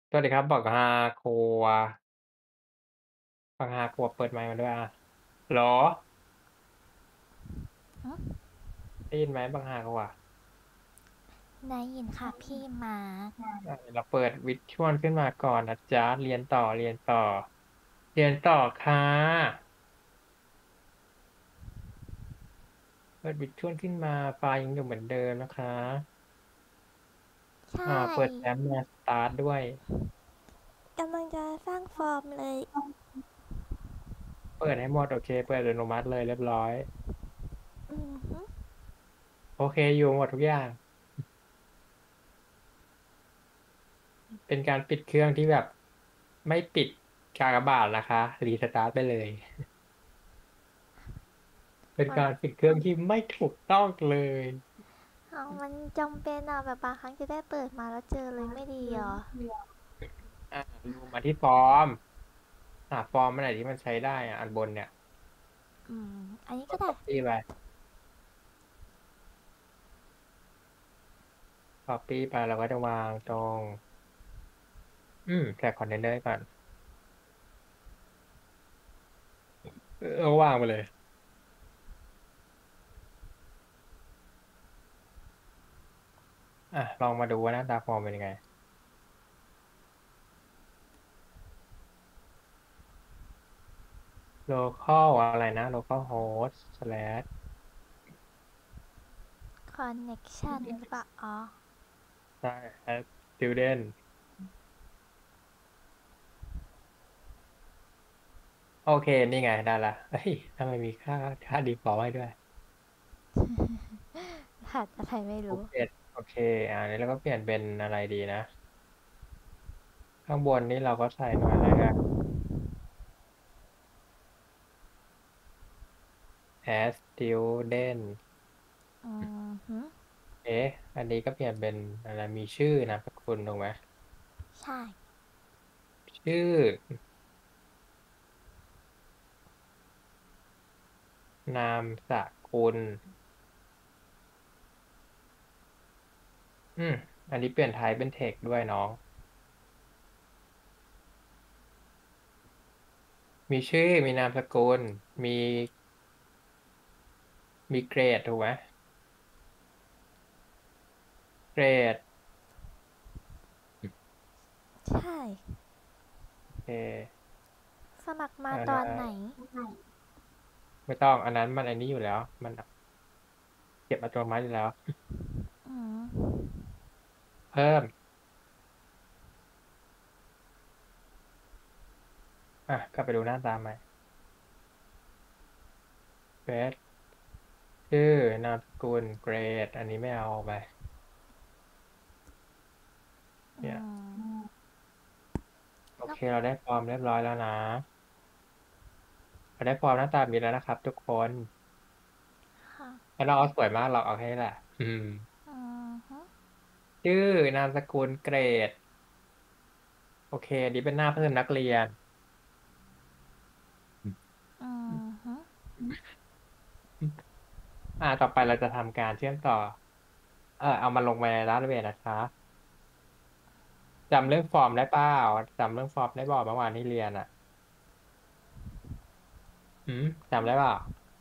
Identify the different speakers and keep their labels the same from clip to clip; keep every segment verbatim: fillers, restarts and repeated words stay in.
Speaker 1: สวัสดีครับบักฮาครัวบักฮาครัวเปิดไมค์มาด้วยอะเหรอ
Speaker 2: อืม
Speaker 1: ได้ยินไหมบักฮาครัว
Speaker 2: ได้ยินค่ะพี่มาร์ค
Speaker 1: อ่ะเดี๋ยวเราเปิดวิชวลขึ้นมาก่อนนะจ๊ะเรียนต่อเรียนต่อเรียนต่อค่ะเปิดวิชวลขึ้นมาไฟล์ยังอยู่เหมือนเดิมนะคะ
Speaker 2: ใช
Speaker 1: อ่าเปิดแฟ้มมาสตาร์ทด้วย
Speaker 2: กำลังจะสร้างฟอร์มเลย
Speaker 1: เปิดให้หมดโอเคเปิดอัตโนมัติเลยเรียบร้อย
Speaker 2: อือฮึ
Speaker 1: โอเคอยู่หมดทุกอย่างเป็นการปิดเครื่องที่แบบไม่ปิดกากบาทนะคะรีสตาร์ทไปเลยเป็น
Speaker 2: มัน
Speaker 1: การปิดเครื่องที่ไม่ถูกต้องเลย
Speaker 2: เอามันจำเป็นอะแบบบางครั้งจะได้เปิดมาแล้วเจอเลยไม่ดีเหรอ
Speaker 1: อ่าดูมาที่ฟอร์มอ่าฟอร์มอันไหนที่มันใช้ได้อ่ะอันบนเนี่ย
Speaker 2: อืมอันนี้
Speaker 1: กด
Speaker 2: ก็ได้
Speaker 1: copy ไป copy ไปเราก็จะวางตรงอืมแท็กคอนเทนเนอร์ก่อนเออเอาวางไปเลยอ่ะลองมาดูว่าหน้าตาฟอร์มเป็นยังไง local อะไรนะ local host slash
Speaker 2: คอนเน็กชันหรือเปล่าอ๋อ
Speaker 1: ใช่ add student โอเคนี่ไงได้ละเฮ้ยทำไมมีค่าค่า default ให้ด้วย
Speaker 2: หัดอะไรไม่รู้
Speaker 1: โอเคโอเคอ่านี้เราก็เปลี่ยนเป็นอะไรดีนะข้างบนนี้เราก็ใส่หน่อยแล้วกัน add student
Speaker 2: อือฮึ
Speaker 1: เอ๊ะอันนี้ก็เปลี่ยนเป็นอะไรมีชื่อนามสกุลถูกไหม
Speaker 2: ใช่
Speaker 1: ชื่อนามสกุลอืมอันนี้เปลี่ยนไทป์เป็นเทคด้วยน้องมีชื่อมีนามสกุลมีมีเกรดถูกไหมเกรด
Speaker 2: ใช่
Speaker 1: โอเค
Speaker 2: สมัครมา
Speaker 1: อ่
Speaker 2: ตอนไหน
Speaker 1: าไม่ต้องอันนั้นมันอันนี้อยู่แล้วมันเก็บอัตโนมัติอยู่แล้ว
Speaker 2: อืม
Speaker 1: เพิ่มอ่ะกลับไปดูหน้าตาใหม่เกรดชื่อนามสกุลเกรดอันนี้ไม่เอาออกไป
Speaker 2: อื
Speaker 1: เนี่ย
Speaker 2: ม
Speaker 1: โอ
Speaker 2: แล้ว
Speaker 1: เคเราได้ฟอร์มเรียบร้อยแล้วนะเราได้ฟอร์มหน้าตาแบบนี้แล้วนะครับทุกคน
Speaker 2: ค่ะ
Speaker 1: แล้วเราเอาสวยมากเราเอาแค่นี้แหละอืม
Speaker 2: อือฮึ
Speaker 1: ชื่อนามสกุลเกรดโอเคอันนี้เป็นหน้าเพิ่มนักเรียน
Speaker 2: อือฮึ
Speaker 1: อ่าต่อไปเราจะทำการเชื่อมต่อเออเอามาลงไปในดัตเตอร์เบสนะคะจำเรื่องฟอร์มได้เปล่าจำเรื่องฟอร์มได้บอกเมื่อวานที่เรียนอ่ะอืมจำได้เปล่า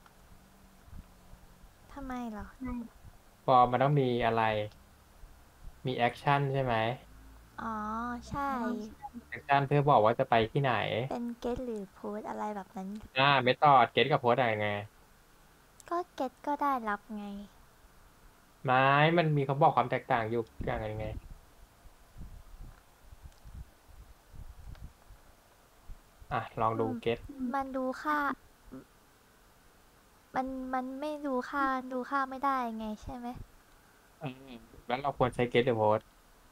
Speaker 2: ทำไมเหรอ
Speaker 1: ฟอร์มมันต้องมีอะไรมีแอคชั่นใช่ไหม
Speaker 2: อ๋อใช่
Speaker 1: แอคชั่นเพื่อบอกว่าจะไปที่ไหน
Speaker 2: เป็น get หรือ post อะไรแบบนั้น
Speaker 1: อ่าเมธอดเก็ตกับโพสอะไรไง
Speaker 2: ก็ get ก็ได้รับไง
Speaker 1: ไม้มันมีเขาบอกความแตกต่างอยู่อย่างไรไงอ่ะลอง
Speaker 2: อืม
Speaker 1: ดูเก็ต
Speaker 2: มันดูค่ามันมันไม่ดูค่าดูค่าไม่ได้ไงใช่ไหม
Speaker 1: อืมแล้วเราควรใช้เก็ตหรือโพส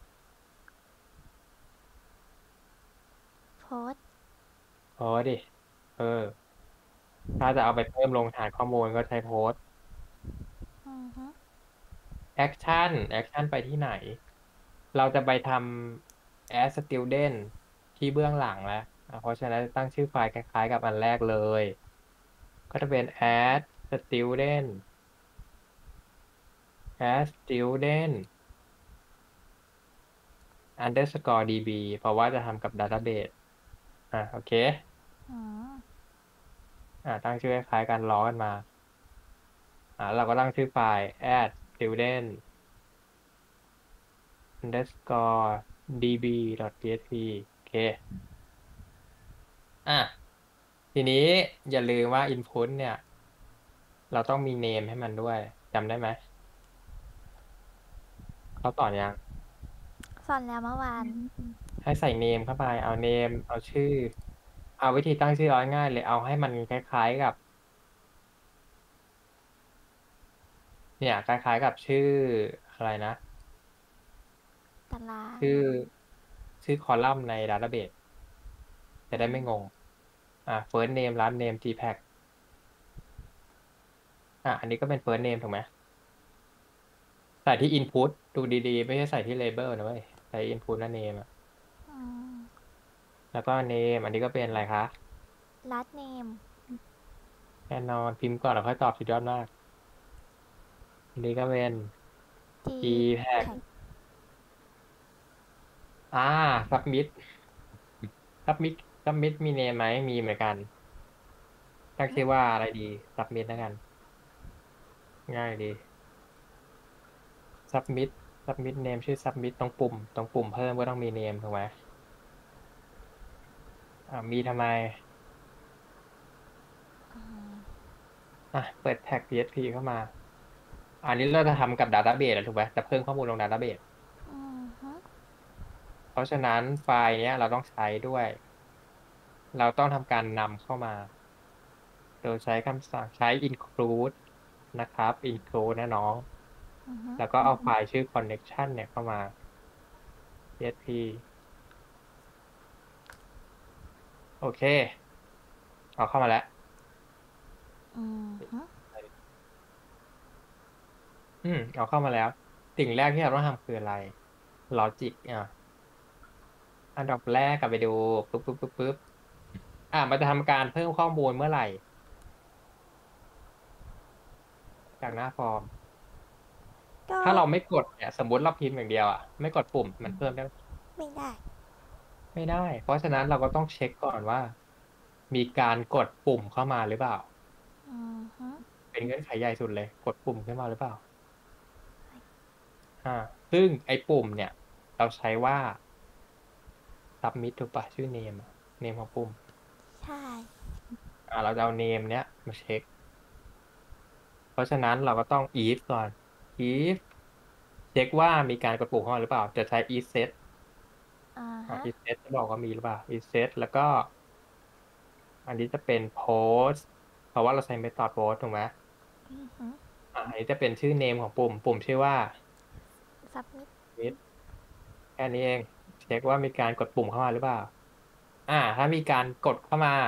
Speaker 2: post
Speaker 1: โพสต์ดิเออถ้าจะเอาไปเพิ่มลงฐานข้อมูลก็ใช้โพสต์
Speaker 2: อือฮึ
Speaker 1: แอคชั่นแอคชั่นไปที่ไหน เราจะไปทำ add student ที่เบื้องหลังแล้วอ่ะเพราะฉะนั้นตั้งชื่อไฟล์คล้ายๆกับอันแรกเลย ก็จะเป็น add student add student underscore db เพราะว่าจะทำกับ database อ่ะโอเค
Speaker 2: อืม
Speaker 1: อ่าตั้งชื่อคล้ายๆกันล้อกันมาอ่าเราก็ตั้งชื่อไฟล์ add student underscore db.php โอเคอ่ะทีนี้อย่าลืมว่า input เนี่ย เราต้องมี name ให้มันด้วยจำได้ไหมเขาสอนยัง
Speaker 2: สอนแล้วเมื่อวาน
Speaker 1: ให้ใส่ name เข้าไปเอา name เอาชื่อ เอาวิธีตั้งชื่อเอาง่ายๆเลยเอาให้มันคล้ายๆกับ เนี่ยคล้ายๆกับชื่ออะไรนะ
Speaker 2: ตาราง
Speaker 1: ชื่อชื่อคอลัมน์ใน database จะได้ไม่งงอ่า first name last name tpack อ่ะอันนี้ก็เป็น first name ถูกไหมใส่ที่ input ดูดีๆ ไม่ใช่ใส่ที่ label นะเว้ยใส่ input นะ name อะ
Speaker 2: อืม
Speaker 1: แล้วก็ name อันนี้ก็เป็นอะไรคะ
Speaker 2: last name
Speaker 1: แน่นอนพิมพ์ก่อนแล้วค่อยตอบสุดยอดมากอันนี้ก็เป็น
Speaker 2: G
Speaker 1: tpack
Speaker 2: tag
Speaker 1: อ่า submit submit submit มี name ไหมมีเหมือนกันตั้ง
Speaker 2: อืม
Speaker 1: ชื่อว่าอะไรดี submit แล้วกันง่ายดี submit submit name ชื่อ submit ตรงปุ่มตรงปุ่มเพิ่มก็ต้องมี name ถูกไหมอ่ามีทำไม
Speaker 2: อืม
Speaker 1: อ่ะเปิดแท็ก พี เอช พี เข้ามา อันนี้เราจะทำกับ database แล้วถูกไหมจะเพิ่มข้อมูลลง database
Speaker 2: อืมฮึ
Speaker 1: เพราะฉะนั้นไฟล์เนี้ยเราต้องใช้ด้วย เราต้องทำการนำเข้ามา โดยใช้คำสั่งใช้ include นะครับ include นะน้อง
Speaker 2: อืมฮึ
Speaker 1: แล้วก็เอาไฟล์ชื่อ connection เนี่ยเข้ามา พี เอช พี โอเค เอาเข้ามาแล้ว
Speaker 2: อืมฮึ
Speaker 1: อืมเอาเข้ามาแล้ว สิ่งแรกที่เราต้องทำคืออะไร logic อ่ะอันดับแรกกลับไปดูปุ๊บปุ๊บปุ๊บปุ๊บอ่ะมันจะทำการเพิ่มข้อมูลเมื่อไหร่ จากหน้าฟอร์ม
Speaker 2: ก็
Speaker 1: ถ้าเราไม่กดเนี่ยสมมติเราพิมพ์อย่างเดียวอ่ะไม่กดปุ่มมันเพิ่มได้ไหม
Speaker 2: ไม่ได้
Speaker 1: ไม่ได้ เพราะฉะนั้นเราก็ต้องเช็คก่อนว่า มีการกดปุ่มเข้ามาหรือเปล่า
Speaker 2: อืมฮึ
Speaker 1: เป็นเงื่อนไขใหญ่สุดเลย กดปุ่มขึ้นมาหรือเปล่าอ่าซึ่งไอ้ปุ่มเนี่ย เราใช้ว่า submit ถูกปะชื่อ name อะ name ของปุ่ม
Speaker 2: ใช่
Speaker 1: อ่าเราจะเอา name เนี้ยมาเช็ค เพราะฉะนั้นเราก็ต้อง if ก่อน if เช็คว่ามีการกดปุ่มเข้ามาหรือเปล่า จะใช้ if set
Speaker 2: อ่า
Speaker 1: อ่า
Speaker 2: ฮะ
Speaker 1: if set จะบอกว่ามีหรือเปล่า if set แล้วก็อันนี้จะเป็น post เพราะว่าเราใช้ method post ถูกไหม
Speaker 2: อืมฮึ
Speaker 1: อ่าอันนี้จะเป็นชื่อ name ของปุ่ม ปุ่มชื่อว่า
Speaker 2: submit
Speaker 1: submit แค่นี้เอง เช็คว่ามีการกดปุ่มเข้ามาหรือเปล่า อ่า ถ้ามีการกดเข้ามา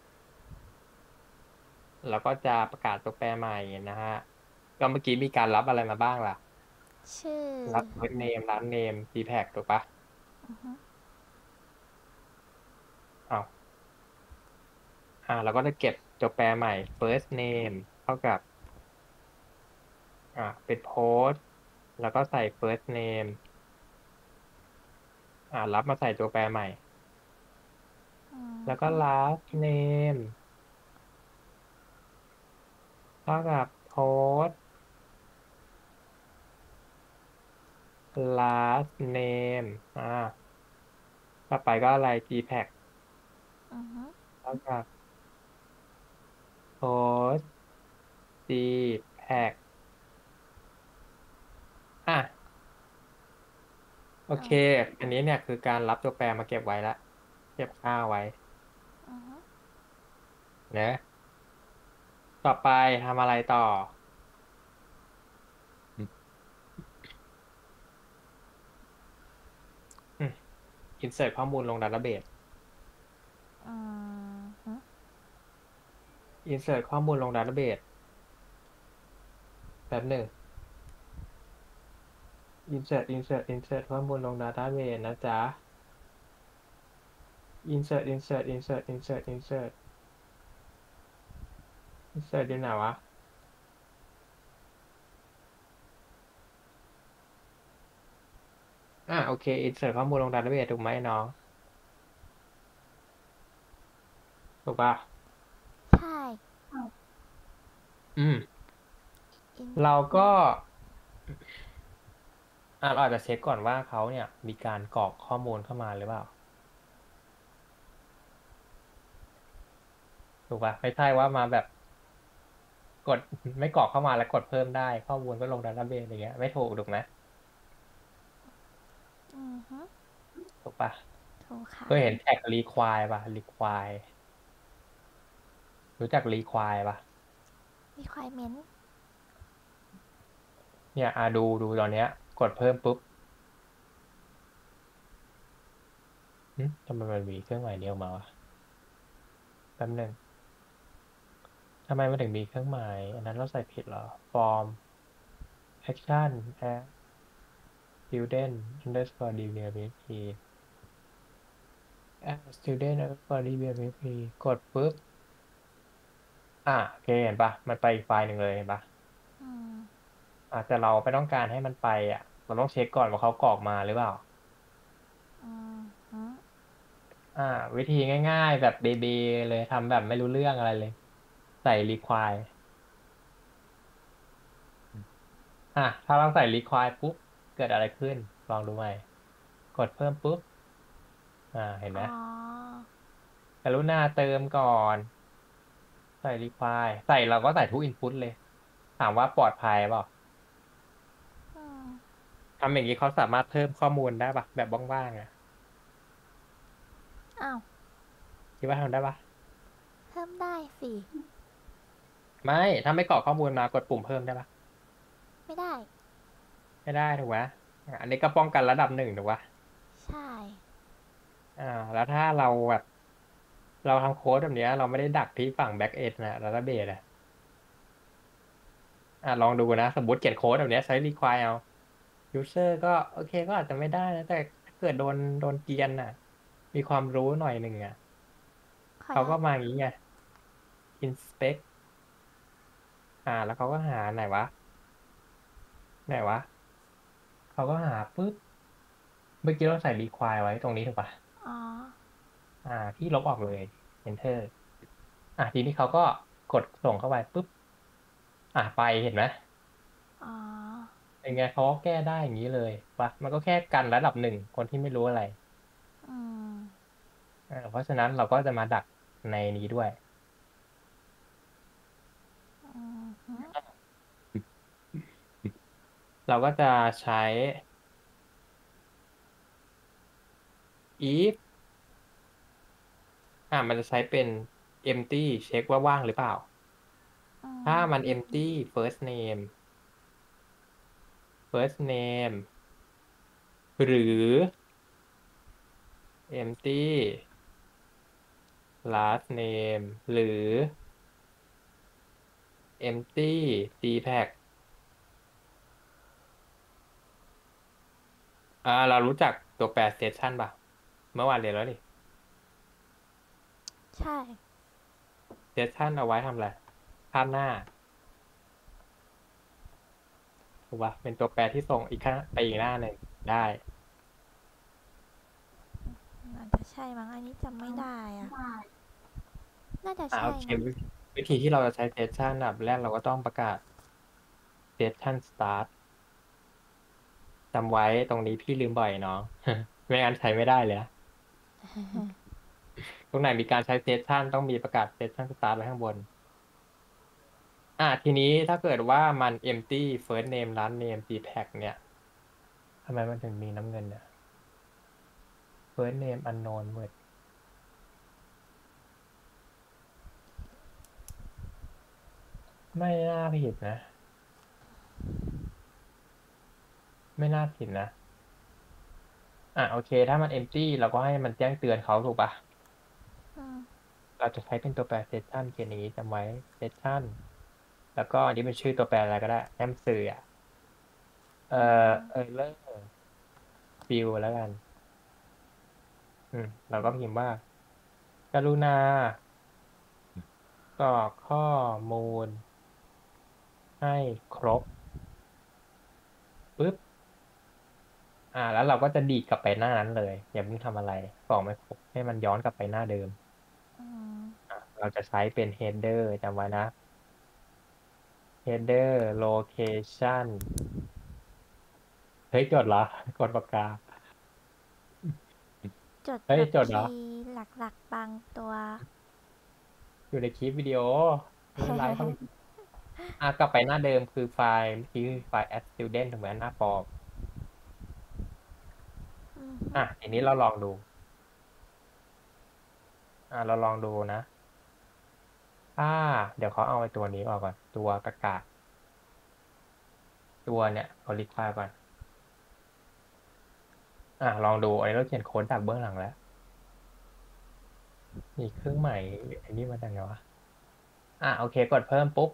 Speaker 1: เราก็จะประกาศตัวแปรใหม่นะฮะ ก็เมื่อกี้มีการรับอะไรมาบ้างล่ะ
Speaker 2: ชื่อ
Speaker 1: รับ first name last name tpack ถูกปะ
Speaker 2: อือฮึ
Speaker 1: อ้าวอ่าเราก็จะเก็บตัวแปรใหม่ first name เท่ากับอ่าเป็น post แล้วก็ใส่ first name อ่ารับมาใส่ตัวแปรใหม่
Speaker 2: อื
Speaker 1: แล้วก็
Speaker 2: ม
Speaker 1: last name เท่ากับ post last name อ่าต่อไปก็อะไร tpack
Speaker 2: อือฮึ
Speaker 1: เท่ากับ post tpack อ่ะโอ
Speaker 2: อ๋อ
Speaker 1: เค อันนี้เนี่ยคือการรับตัวแปรมาเก็บไว้ละเก็บค่าไว้
Speaker 2: อือฮึ
Speaker 1: นะต่อไปทำอะไรต่ออืม insert ข้อมูลลง database
Speaker 2: อืมฮึ
Speaker 1: insert ข้อมูลลง database แป๊บหนึ่ง insert insert insert ข้อมูลลง database นะจ๊ะ insert insert insert insert insert insert อยู่ไหนวะอ่ะอ่ะโอเค insert ข้อมูลลงดัตเตอร์เบสถูกไหมน้องถูกปะ
Speaker 2: ใช่
Speaker 1: อืม
Speaker 2: อิน
Speaker 1: เราก็อ่ะเราอาจจะเช็คก่อนว่าเขาเนี่ยมีการกรอกข้อมูลเข้ามาหรือเปล่าถูกปะไม่ใช่ว่ามาแบบกดไม่กรอกเข้ามาแล้วกดเพิ่มได้ข้อมูลก็ลงดัตเตอร์เบสอย่างเงี้ยไม่ถูกถูกไหม
Speaker 2: อือฮึ
Speaker 1: ถูกปะ
Speaker 2: ถูกค่ะ
Speaker 1: เคยเห็นแท็ก require ป่ะ require รู้จัก require ป่ะ
Speaker 2: requirement
Speaker 1: เนี่ยอ่ะดูดูตอนเนี้ยกดเพิ่มปุ๊บหึทำไมมันมีเครื่องหมายเดียวมาวะแป๊บหนึงทำไมมันถึงมีเครื่องหมายอันนั้นเราใส่ผิดเหรอ form action add student underscore dbmp add student underscore dbmp กดปุ๊บอ่ะโอเคเห็นปะมันไปอีกไฟล์หนึ่งเลยเห็นปะ
Speaker 2: อืม
Speaker 1: อ่ะแต่เราไม่ต้องการให้มันไปอ่ะเราต้องเช็คก่อนว่าเขากรอกมาหรือเปล่า
Speaker 2: อืมฮึ
Speaker 1: อ่าวิธีง่ายๆแบบเบเบเลยทำแบบไม่รู้เรื่องอะไรเลยใส่ require อ่ะถ้าเราใส่ require ปุ๊บเกิดอะไรขึ้นลองดูใหม่กดเพิ่มปุ๊บอ่าเห็นไหม
Speaker 2: อ๋อ
Speaker 1: กรุณาเติมก่อนใส่ require ใส่เราก็ใส่ทุก input เลยถามว่าปลอดภัยเปล่า
Speaker 2: อืม
Speaker 1: ทำอย่างนี้เขาสามารถเพิ่มข้อมูลได้ปะแบบว่างๆอ่ะ
Speaker 2: อ้าว
Speaker 1: คิดว่าทำได้ปะ
Speaker 2: เพิ่มได้สิ
Speaker 1: ไม่ถ้าไม่กรอกข้อมูลมากดปุ่มเพิ่มได้ปะ
Speaker 2: ไม่ได้
Speaker 1: ไม่ได้ถูกไหมอ่ะอันนี้ก็ป้องกันระดับหนึ่งถูกปะ
Speaker 2: ใช่
Speaker 1: อ่าแล้วถ้าเราแบบเราทำโค้ดแบบเนี้ยเราไม่ได้ดักที่ฝั่งแบ็กเอนนะดัตต้าเบสอ่ะอ่าลองดูนะสมมติเขียนโค้ดแบบเนี้ยใช้ require เอา ยูเซอร์ก็โอเคก็อาจจะไม่ได้นะแต่ถ้าเกิดโดนโดนเกรียนน่ะมีความรู้หน่อยหนึ่งอ่ะเขาก็
Speaker 2: ขออนุญาต
Speaker 1: มาอย่างนี้ไง inspect อ่าแล้วเขาก็หาไหนวะไหนวะเขาก็หาปุ๊บเมื่อกี้เราใส่ require ไว้ตรงนี้ถูกปะ
Speaker 2: อ๋อ
Speaker 1: อ่าพี่ลบออกเลย enter อ่ะทีนี้เขาก็กดส่งเข้าไปปุ๊บอ่ะไปเห็นไหม
Speaker 2: อ๋อ
Speaker 1: เป็นไงเขาก็แก้ได้อย่างนี้เลยปะมันก็แค่กันระดับหนึ่งคนที่ไม่รู้อะไร
Speaker 2: อืม
Speaker 1: อ่าเพราะฉะนั้นเราก็จะมาดักในนี้ด้วย
Speaker 2: อืมฮึ
Speaker 1: เราก็จะใช้ if อ่ามันจะใช้เป็น empty เช็คว่าว่างหรือเปล่า
Speaker 2: อื
Speaker 1: ถ้า
Speaker 2: ม
Speaker 1: มัน empty first name first name หรือ empty last name หรือ empty cpack อ่าเรารู้จักตัวแปร session ป่ะเมื่อวานเรียนแล้วนี่
Speaker 2: ใช่
Speaker 1: session เอาไว้ทำอะไรภาพหน้าถูกป่ะเป็นตัวแปรที่ส่งอีกข้างไปอีกหน้าหนึ่งได้
Speaker 2: น่าจะใช่มั้งอันนี้จำไม่ได้อะน่าจะ
Speaker 1: อ่าโอเค
Speaker 2: ใช่นะ
Speaker 1: วิวิธีที่เราจะใช้ session อันดับแรกเราก็ต้องประกาศ session start จำไว้ตรงนี้พี่ลืมบ่อยน้องไม่งั้นใช้ไม่ได้เลยนะตรงไหนมีการใช้เซสชันต้องมีประกาศเซสชันสตาร์ทไว้ข้างบนอ่ะทีนี้ถ้าเกิดว่ามัน empty first name last name cpack เนี่ยทำไมมันถึงมีน้ำเงินเนี่ย first name unknown word ไม่น่าผิดนะไม่น่าผิดนะอ่ะโอเคถ้ามัน empty เราก็ให้มันแจ้งเตือนเขาถูกปะ
Speaker 2: อืม
Speaker 1: เราจะใช้เป็นตัวแปร session เขียนอย่างนี้จำไว้ session แล้วก็อันนี้เป็นชื่อตัวแปรอะไรก็ได้แอมสื่ออ่ะเอ่อ
Speaker 2: อืม
Speaker 1: เออเลอร์ฟิลแล้วกันอืมเราก็พิมพ์ว่ากรุณากรอกข้อมูลให้ครบปุ๊บอ่า แล้วเราก็จะดีดกลับไปหน้านั้นเลย อย่าเพิ่งทำอะไรบอกไม่ครบให้มันย้อนกลับไปหน้าเดิม
Speaker 2: อืม
Speaker 1: อ่ะเราจะใช้เป็น header จำไว้นะ header location เฮ้ย จดเหรอ กดปากกา
Speaker 2: จด
Speaker 1: เฮ้ย
Speaker 2: แบบ
Speaker 1: จดเหรอ
Speaker 2: คีย์หลักๆบางตัว
Speaker 1: อยู่ในคลิปวิดีโอไม่เป็นไรต้อง อ่ะกลับไปหน้าเดิมคือไฟล์เมื่อกี้คือไฟล์ add student ถูกไหมหน้าฟอร์ม
Speaker 2: อืม
Speaker 1: อ่ะทีนี้เราลองดู อ่ะเราลองดูนะ อ่า เดี๋ยวเขาเอาไอ้ตัวนี้ออกก่อน ตัวกากาตัวเนี่ยเอาลิควายก่อน อ่ะลองดูอันนี้เราเขียนโค้ดจากเบื้องหลังแล้ว มีเครื่องหมายไอ้นี่มาจากไหนวะ อ่ะโอเคกดเพิ่มปุ๊บ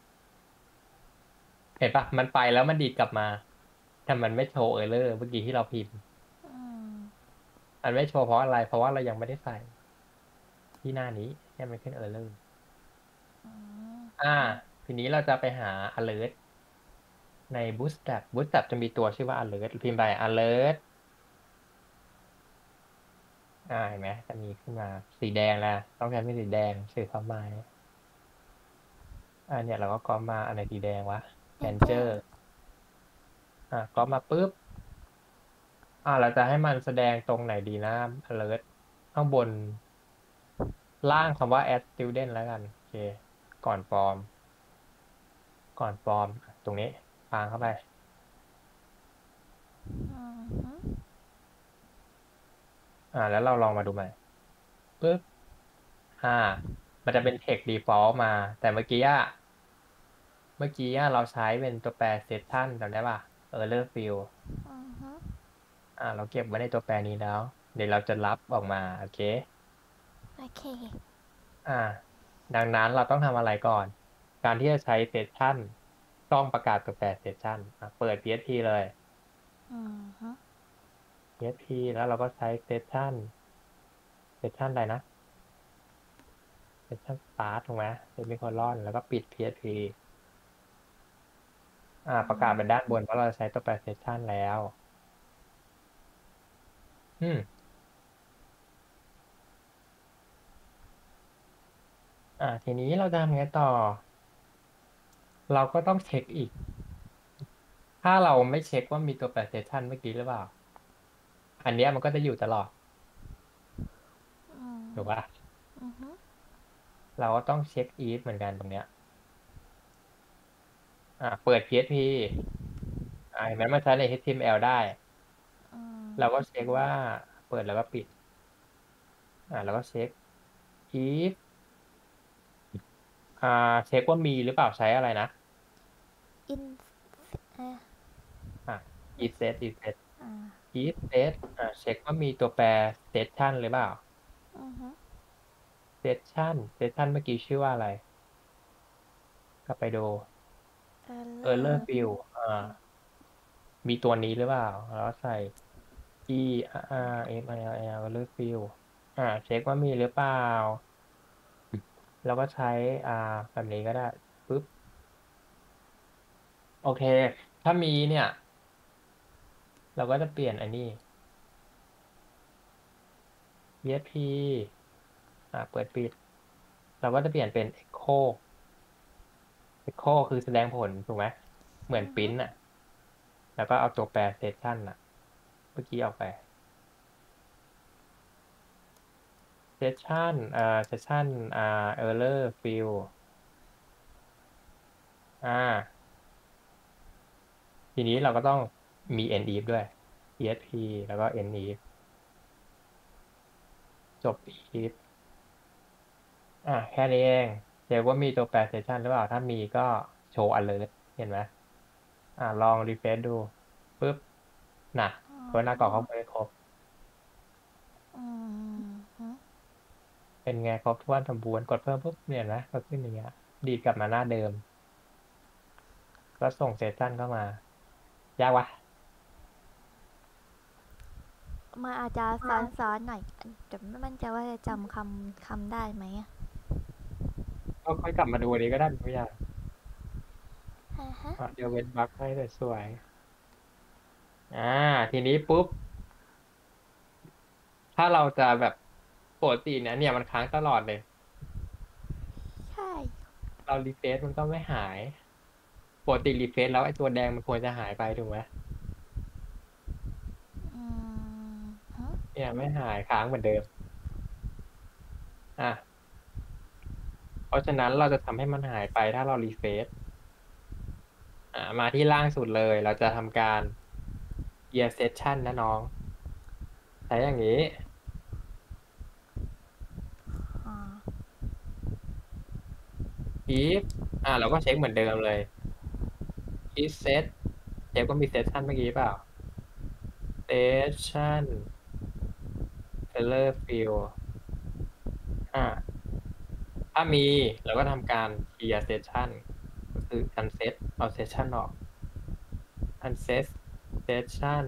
Speaker 1: เห็นปะมันไปแล้วมันดีดกลับมา แต่มันไม่โชว์เออร์เลอร์เมื่อกี้ที่เราพิมพ์
Speaker 2: อืม
Speaker 1: มันไม่โชว์เพราะอะไร เพราะว่าเรายังไม่ได้ใส่ ที่หน้านี้ให้มันขึ้นเออร์เลอร์
Speaker 2: อืม
Speaker 1: อ่า ทีนี้เราจะไปหา alert ใน Bootstrap Bootstrap จะมีตัวชื่อว่า alert พิมพ์ไป alert อ่าเห็นไหมจะมีขึ้นมาสีแดงแล้วต้องการเป็นสีแดงสื่อความหมายอ่าเนี่ยเราก็ก๊อปมาอันไหนสีแดงวะ
Speaker 2: Enter
Speaker 1: Ranger อ่าก๊อปมาปุ๊บอ่าเราจะให้มันแสดงตรงไหนดีนะ alert ข้างบนล่างคำว่า add student แล้วกันโอเคก่อนฟอร์มก่อนฟอร์มตรงนี้พางเข้าไป
Speaker 2: อืม
Speaker 1: อ่าแล้วเราลองมาดูใหม่ปุ๊บอ่ามันจะเป็น text default มา แต่เมื่อกี้อะเมื่อกี้อะเราใช้เป็นตัวแปร session จำได้ป่ะ error field
Speaker 2: อืม
Speaker 1: อ่าเราเก็บไว้ในตัวแปรนี้แล้ว เดี๋ยวเราจะรับออกมาโอเค
Speaker 2: โอเค
Speaker 1: อ่า ดังนั้นเราต้องทำอะไรก่อน การที่จะใช้ session ต้องประกาศตัวแปร session อ่ะเปิด พี เอช พี เลย
Speaker 2: อืม
Speaker 1: พี เอช พี แล้วเราก็ใช้ session session อะไรนะ session start ถูกไหมเซมิโคลอนแล้วก็ปิด พี เอช พี อ่า ประกาศเป็นด้านบนเพราะเราใช้ตัวแปร session แล้ว อืม อ่า ทีนี้เราจะทำไงต่อ เราก็ต้องเช็คอีก ถ้าเราไม่เช็คว่ามีตัวแปร session เมื่อกี้หรือเปล่า อันเนี้ยมันก็จะอยู่ตลอด
Speaker 2: อืม
Speaker 1: ถูกป่ะ
Speaker 2: อืม
Speaker 1: เราก็ต้องเช็ค if เหมือนกันตรงเนี้ย อ่า เปิด พี เอช พี อ่าเห็นไหมมันใช้ใน เอช ที เอ็ม แอล ได้
Speaker 2: อืม
Speaker 1: เราก็เช็คว่าเปิดแล้วก็ปิด อ่าแล้วก็เช็ค if อ่า เช็คว่ามีหรือเปล่าใช้อะไรนะ
Speaker 2: อินเอ่อ
Speaker 1: อ่า if set if set
Speaker 2: อ่า
Speaker 1: if set อ่า เช็คว่ามีตัวแปร session หรือเปล่า
Speaker 2: อืม
Speaker 1: session session เมื่อกี้ชื่อว่าอะไร กลับไปดู error field อ่า มีตัวนี้หรือเปล่า แล้วใส่ e r m i l l error field อ่า เช็คว่ามีหรือเปล่า แล้วก็ใช้ อ่า แบบนี้ก็ได้ปุ๊บ โอเค ถ้ามีเนี่ย เราก็จะเปลี่ยนอันนี้ พี เอช พี อ่า เปิดปิด เราก็จะเปลี่ยนเป็น echo echo คือแสดงผลถูกไหม เหมือน print อ่ะ แล้วก็เอาตัวแปร session อ่ะ เมื่อกี้ออกไป session อ่า session อ่า error field อ่า ทีนี้เราก็ต้องมี endif ด้วย พี เอช พี แล้วก็ endif จบ if อ่ะแค่นี้เองเดี๋ยวว่ามีตัวแปร session หรือเปล่า ถ้ามีก็โชว์ alert เห็นไหมอ่าลอง refresh ดูปุ๊บน่ะเพราะหน้ากรอกข้อมูลให้ครบ
Speaker 2: อืม
Speaker 1: เป็นไงครบถ้วนสมบูรณ์กดเพิ่มปุ๊บเนี่ยนะก็ขึ้นอย่างเงี้ยดีดกลับมาหน้าเดิม ก็ส่ง session เข้ามา ยากวะ
Speaker 2: มาอาจจะซ้อนๆหน่อยแต่ไม่มั่นใจว่าจะจำคำคำได้ไหมอะ
Speaker 1: ก็ค่อยกลับมาดูอันนี้ก็ได้ไม่ยาก
Speaker 2: ฮะฮะ
Speaker 1: อ่ะเดี๋ยวเว้นบั๊กให้สวยอ่าทีนี้ปุ๊บถ้าเราจะแบบปกติเนี่ยเนี่ยมันค้างตลอดเลย
Speaker 2: ใช่
Speaker 1: เรารีเฟรชมันก็ไม่หายปกติรีเฟรชแล้วไอ้ตัวแดงมันควรจะหายไปถูกไหม
Speaker 2: อืมฮะ
Speaker 1: เนี่ยไม่หายค้างเหมือนเดิมอ่ะเพราะฉะนั้นเราจะทำให้มันหายไปถ้าเรารีเฟรชอ่ามาที่ล่างสุดเลยเราจะทำการ year session นะน้องใช้อย่างนี้
Speaker 2: อ่า
Speaker 1: if อ่าเราก็เช็คเหมือนเดิมเลย if set เชฟก็มี session เมื่อกี้เปล่า session color fill อ่าถ้ามีเราก็ทำการ clear session ก็คือ unset เอา session ออก unset session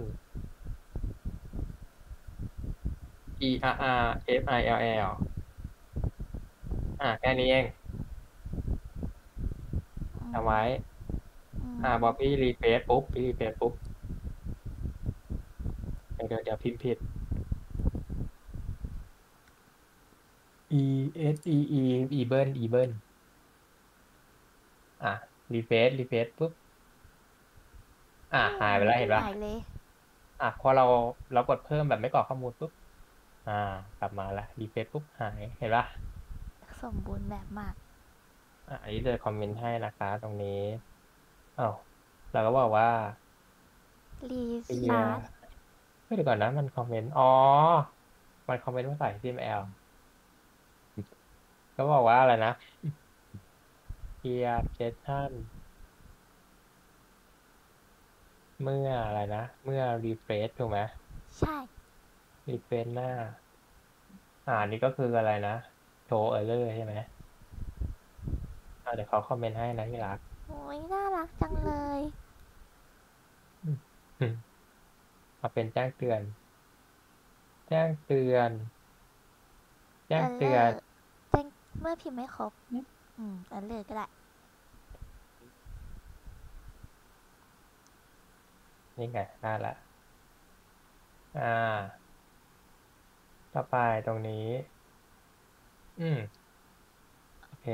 Speaker 1: e r r f i l l อ่าแค่นี้เอง
Speaker 2: อืม
Speaker 1: จำไว้
Speaker 2: อื
Speaker 1: อ่าพอ
Speaker 2: ม
Speaker 1: พี่รีเฟรชปุ๊บพี่รีเฟรชปุ๊บเดี๋ยวเดี๋ยวเดี๋ยวพิมพ์ผิด e s e e e เบิล e เบิลอ่ะรีเฟรชรีเฟรชปุ๊บอ่ะ
Speaker 2: ไม่
Speaker 1: หายไปแล้ว
Speaker 2: ไม่
Speaker 1: เห็นปะ
Speaker 2: หายเลย
Speaker 1: อ่ะพอเราเรากดเพิ่มแบบไม่กรอกข้อมูลปุ๊บอ่ากลับมาละรีเฟรชปุ๊บหายเห็นปะ
Speaker 2: สมบูรณ์แบบมาก
Speaker 1: อ่ะอันนี้เลยคอมเมนต์ให้นะคะตรงนี้อ้าวเราก็บอกว่า
Speaker 2: รี
Speaker 1: เคลี
Speaker 2: สตาร์ท
Speaker 1: ยร์เฮ้ยเดี๋ยวก่อนนะมันคอมเมนต์อ๋อมันคอมเมนต์ภาษา เอช ที เอ็ม แอล ก็บอกว่าอะไรนะเคลียร์เซสชั่นเมื่ออะไรนะเมื่อรีเฟรชถูกไหม
Speaker 2: ใช่
Speaker 1: รีเฟรชหน้าอ่านี่ก็คืออะไรนะโชว์เออร์เลอร์ใช่ไหมอ่าเดี๋ยวเขาคอมเมนต์ให้นะที่รัก
Speaker 2: โอ้ยน่ารักจังเลย
Speaker 1: อืมอืมเอาเป็นแจ้งเตือนแจ้งเตือนแจ้
Speaker 2: เอ
Speaker 1: งเตือน
Speaker 2: อเลอร์แจ้งเมื่อพิมพ์ไม่ครบอืมเออเลอร์ก็ได้
Speaker 1: นี่ไงได้ละอ่าต่อไปตรงนี้อืมโอเค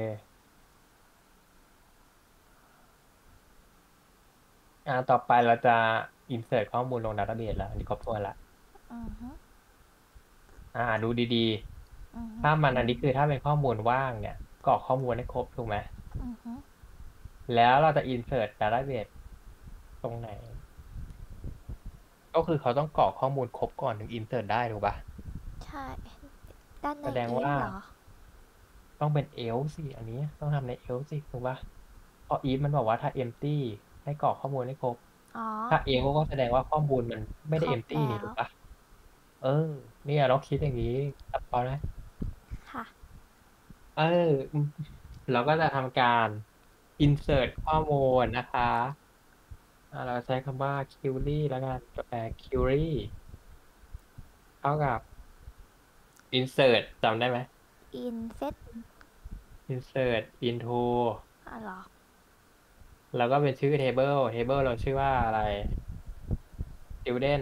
Speaker 1: อ่าต่อไปเราจะ insert ข้อมูลลง database แล้วอันนี้ครบถ้วนละ
Speaker 2: อือฮึ
Speaker 1: อ่าดูดี
Speaker 2: อือฮึ
Speaker 1: ๆถ้ามันอันนี้คือถ้าเป็นข้อมูลว่างเนี่ยกรอกข้อมูลให้ครบถูกไหม
Speaker 2: อือฮึ
Speaker 1: แล้วเราจะ insert database ตรงไหนก็คือเขาต้องกรอกข้อมูลครบก่อนถึง insert ได้ถูกปะ
Speaker 2: ใช่ด้านใน
Speaker 1: แสดงว่า
Speaker 2: อีฟเหรอ
Speaker 1: ต้องเป็น else สิอันนี้ต้องทำใน else สิถูกปะเพราะ if มันบอกว่าถ้า empty ให้กรอกข้อมูลให้ครบ
Speaker 2: อ๋อ
Speaker 1: ถ้า else ก็แสดงว่าข้อมูลมันไม่ได้
Speaker 2: ครบ
Speaker 1: empty
Speaker 2: แล้ว
Speaker 1: นี่ถูกปะเออเนี่ยเราคิดอย่างนี้ตัดพอนะ
Speaker 2: ค่ะ
Speaker 1: เออเราก็จะทำการ insert ข้อมูลนะคะอ่าเราใช้คำว่า query แล้วกันเอ่อ query เท่ากับ insert จำได้ไหม
Speaker 2: อินเซ็ต
Speaker 1: insert into
Speaker 2: อ๋อเหรอ
Speaker 1: แล้วก็เป็นชื่อ table table เราชื่อว่าอะไร student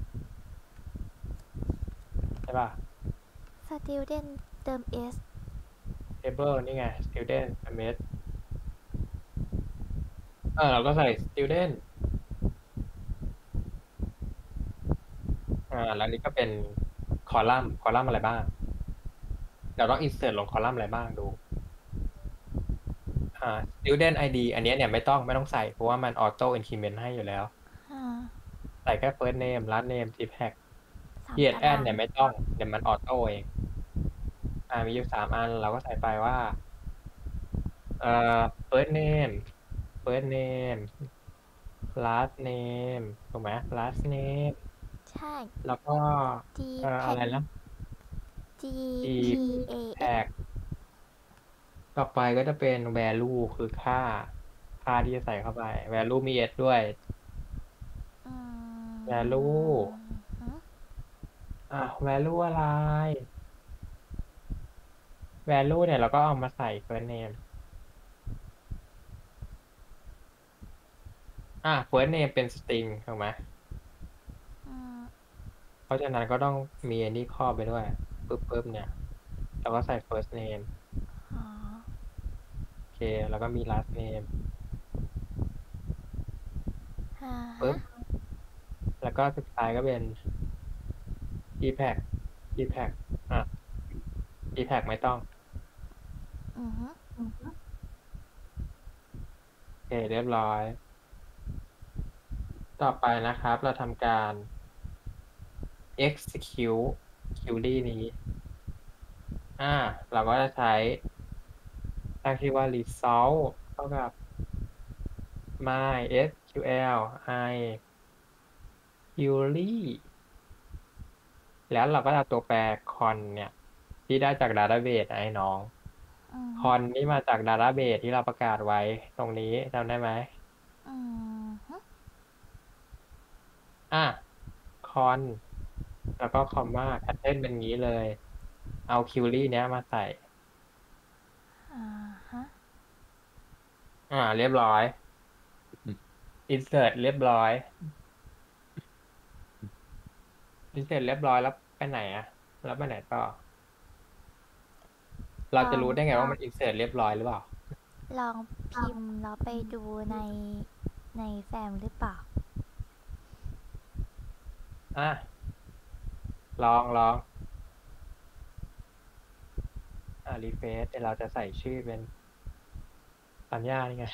Speaker 1: ใช่ป่ะ
Speaker 2: student เติม s
Speaker 1: table นี่ไง student เมสเออเราก็ใส่ student อ่าแล้วนี่ก็เป็นคอลัมน์คอลัมน์อะไรบ้างเราต้อง insert ลงคอลัมน์อะไรบ้างดูอ่า student ไอ ดี อันเนี้ยเนี่ยไม่ต้องไม่ต้องใส่เพราะว่ามัน auto increment ให้อยู่แล้ว
Speaker 2: อ่า
Speaker 1: ใส่แค่ first name last name type
Speaker 2: สาม
Speaker 1: create
Speaker 2: ตา
Speaker 1: and
Speaker 2: ราง
Speaker 1: เนี่ยไม่ต้องเดี๋ยวมัน auto เองอ่ามีอยู่สามอันเราก็ใส่ไปว่าเอ่อ first name first name last name ถูกไหม last name
Speaker 2: ใช่
Speaker 1: แล้วก็
Speaker 2: G
Speaker 1: เอ่ออะ
Speaker 2: pack
Speaker 1: ไรนะ
Speaker 2: G
Speaker 1: G
Speaker 2: P A X
Speaker 1: pack ต่อไปก็จะเป็น value คือค่าค่าที่จะใส่เข้าไป value มี s ด้วย
Speaker 2: อืม
Speaker 1: value
Speaker 2: หืม
Speaker 1: อ่ะ value อะไร value เนี่ยเราก็เอามาใส่ first name อ่ะ first name เป็น string ถูกไหมราะฉะนั้นก็ต้องมีอันนี้ครอบไปด้วยปึ๊บปึ๊บเนี่ยเราก็ใส่ first name
Speaker 2: อ๋อ
Speaker 1: โอเค แล้วก็มี last name
Speaker 2: อ่าฮะ
Speaker 1: ปึ๊บแล้วก็สุดท้ายก็เป็น tag tag อ่ะ tag ไม่ต้อง
Speaker 2: อือฮึ
Speaker 1: โอเคเรียบร้อย ต่อไปนะครับ เราทำการ execute query นี้อ่าเราก็จะใช้ตั้งชื่อว่า result เท่ากับ mysql i query แล้วเราก็เอาตัวแปร con เนี่ยที่ได้จาก database ไอ้น้อง
Speaker 2: อือฮึ
Speaker 1: con นี่มาจาก database ที่เราประกาศไว้ตรงนี้จำได้ไหม
Speaker 2: อือฮึ
Speaker 1: อ่ะ con แล้วก็คอมมาแพทเทิร์นเป็นงี้เลย เอา query เนี้ยมาใส่
Speaker 2: อ่าฮะ
Speaker 1: อ่า เรียบร้อย insert เรียบร้อย insert เรียบร้อยแล้วไปไหนอะแล้วไปไหนต่อ เรา
Speaker 2: ลอง
Speaker 1: จะรู้ได้ไงว่ามัน insert เรียบร้อยหรือเปล่า
Speaker 2: ลองพิมพ์แล้วไปดูในในแฟ้มหรือเปล่า
Speaker 1: อ่ะ ลองลองอ่า refresh เดี๋ยวเราจะใส่ชื่อเป็นสัญญานี่ไง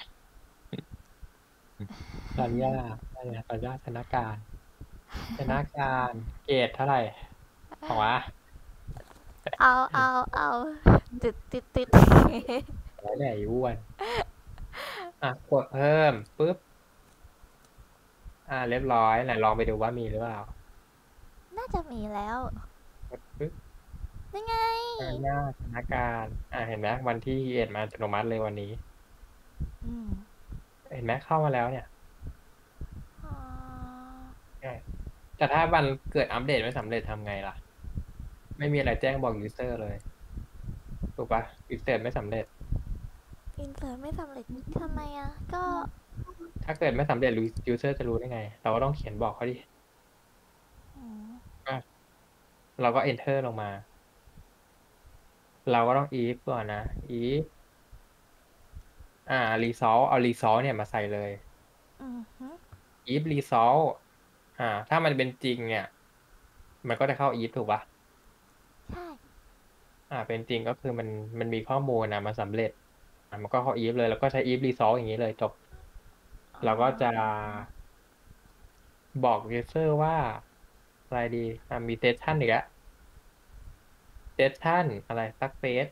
Speaker 1: สัญญาอะไรนะสัญญาธนาการธนาการเกรดเท่าไหร่ของวะ
Speaker 2: เอาเอาเอาติดติดติด
Speaker 1: แล้วไหนอ้วนอ่ะกดเพิ่มปุ๊บอ่าเรียบร้อยไหนลองไปดูว่ามีหรือเปล่า
Speaker 2: น่าจะมีแล้ว
Speaker 1: กดปึ๊บ
Speaker 2: นี่ไง
Speaker 1: สัญญาธนาการอ่าเห็นไหมวันที่เอ็ดมาอัตโนมัติเลยวันนี้
Speaker 2: อืม
Speaker 1: เห็นไหมเข้ามาแล้วเนี่ย
Speaker 2: อ๋อ
Speaker 1: ใช่แต่ถ้ามันเกิดอัปเดตไม่สำเร็จทำไงล่ะไม่มีอะไรแจ้งบอกยูเซอร์เลยถูกปะยูเซอร์ไม่สำเร็จ
Speaker 2: อินเสิร์ตไม่สำเร็จทำไมอ่ะก็
Speaker 1: ถ้าเกิดไม่สำเร็จยูเซอร์จะรู้ได้ไง เราก็ต้องเขียนบอกเขาดิ
Speaker 2: อืม
Speaker 1: อ่ะเราก็ enter ลงมา เราก็ต้อง if ก่อนนะ if อ่า result เอา result เนี่ยมาใส่เลย
Speaker 2: อือฮึ
Speaker 1: if result อ่า ถ้ามันเป็นจริงเนี่ย มันก็จะเข้า if ถูกปะ
Speaker 2: ใช่
Speaker 1: อ่า เป็นจริงก็คือมันมันมีข้อมูลนะมันสำเร็จอ่ามันก็เข้า if เลย แล้วก็ใช้ if result อย่างนี้เลยจบ
Speaker 2: อ๋
Speaker 1: เราก็จะ
Speaker 2: อ
Speaker 1: บอก user ว่าอะไรดีอ่ามี session อีกแล้ว session อะไร success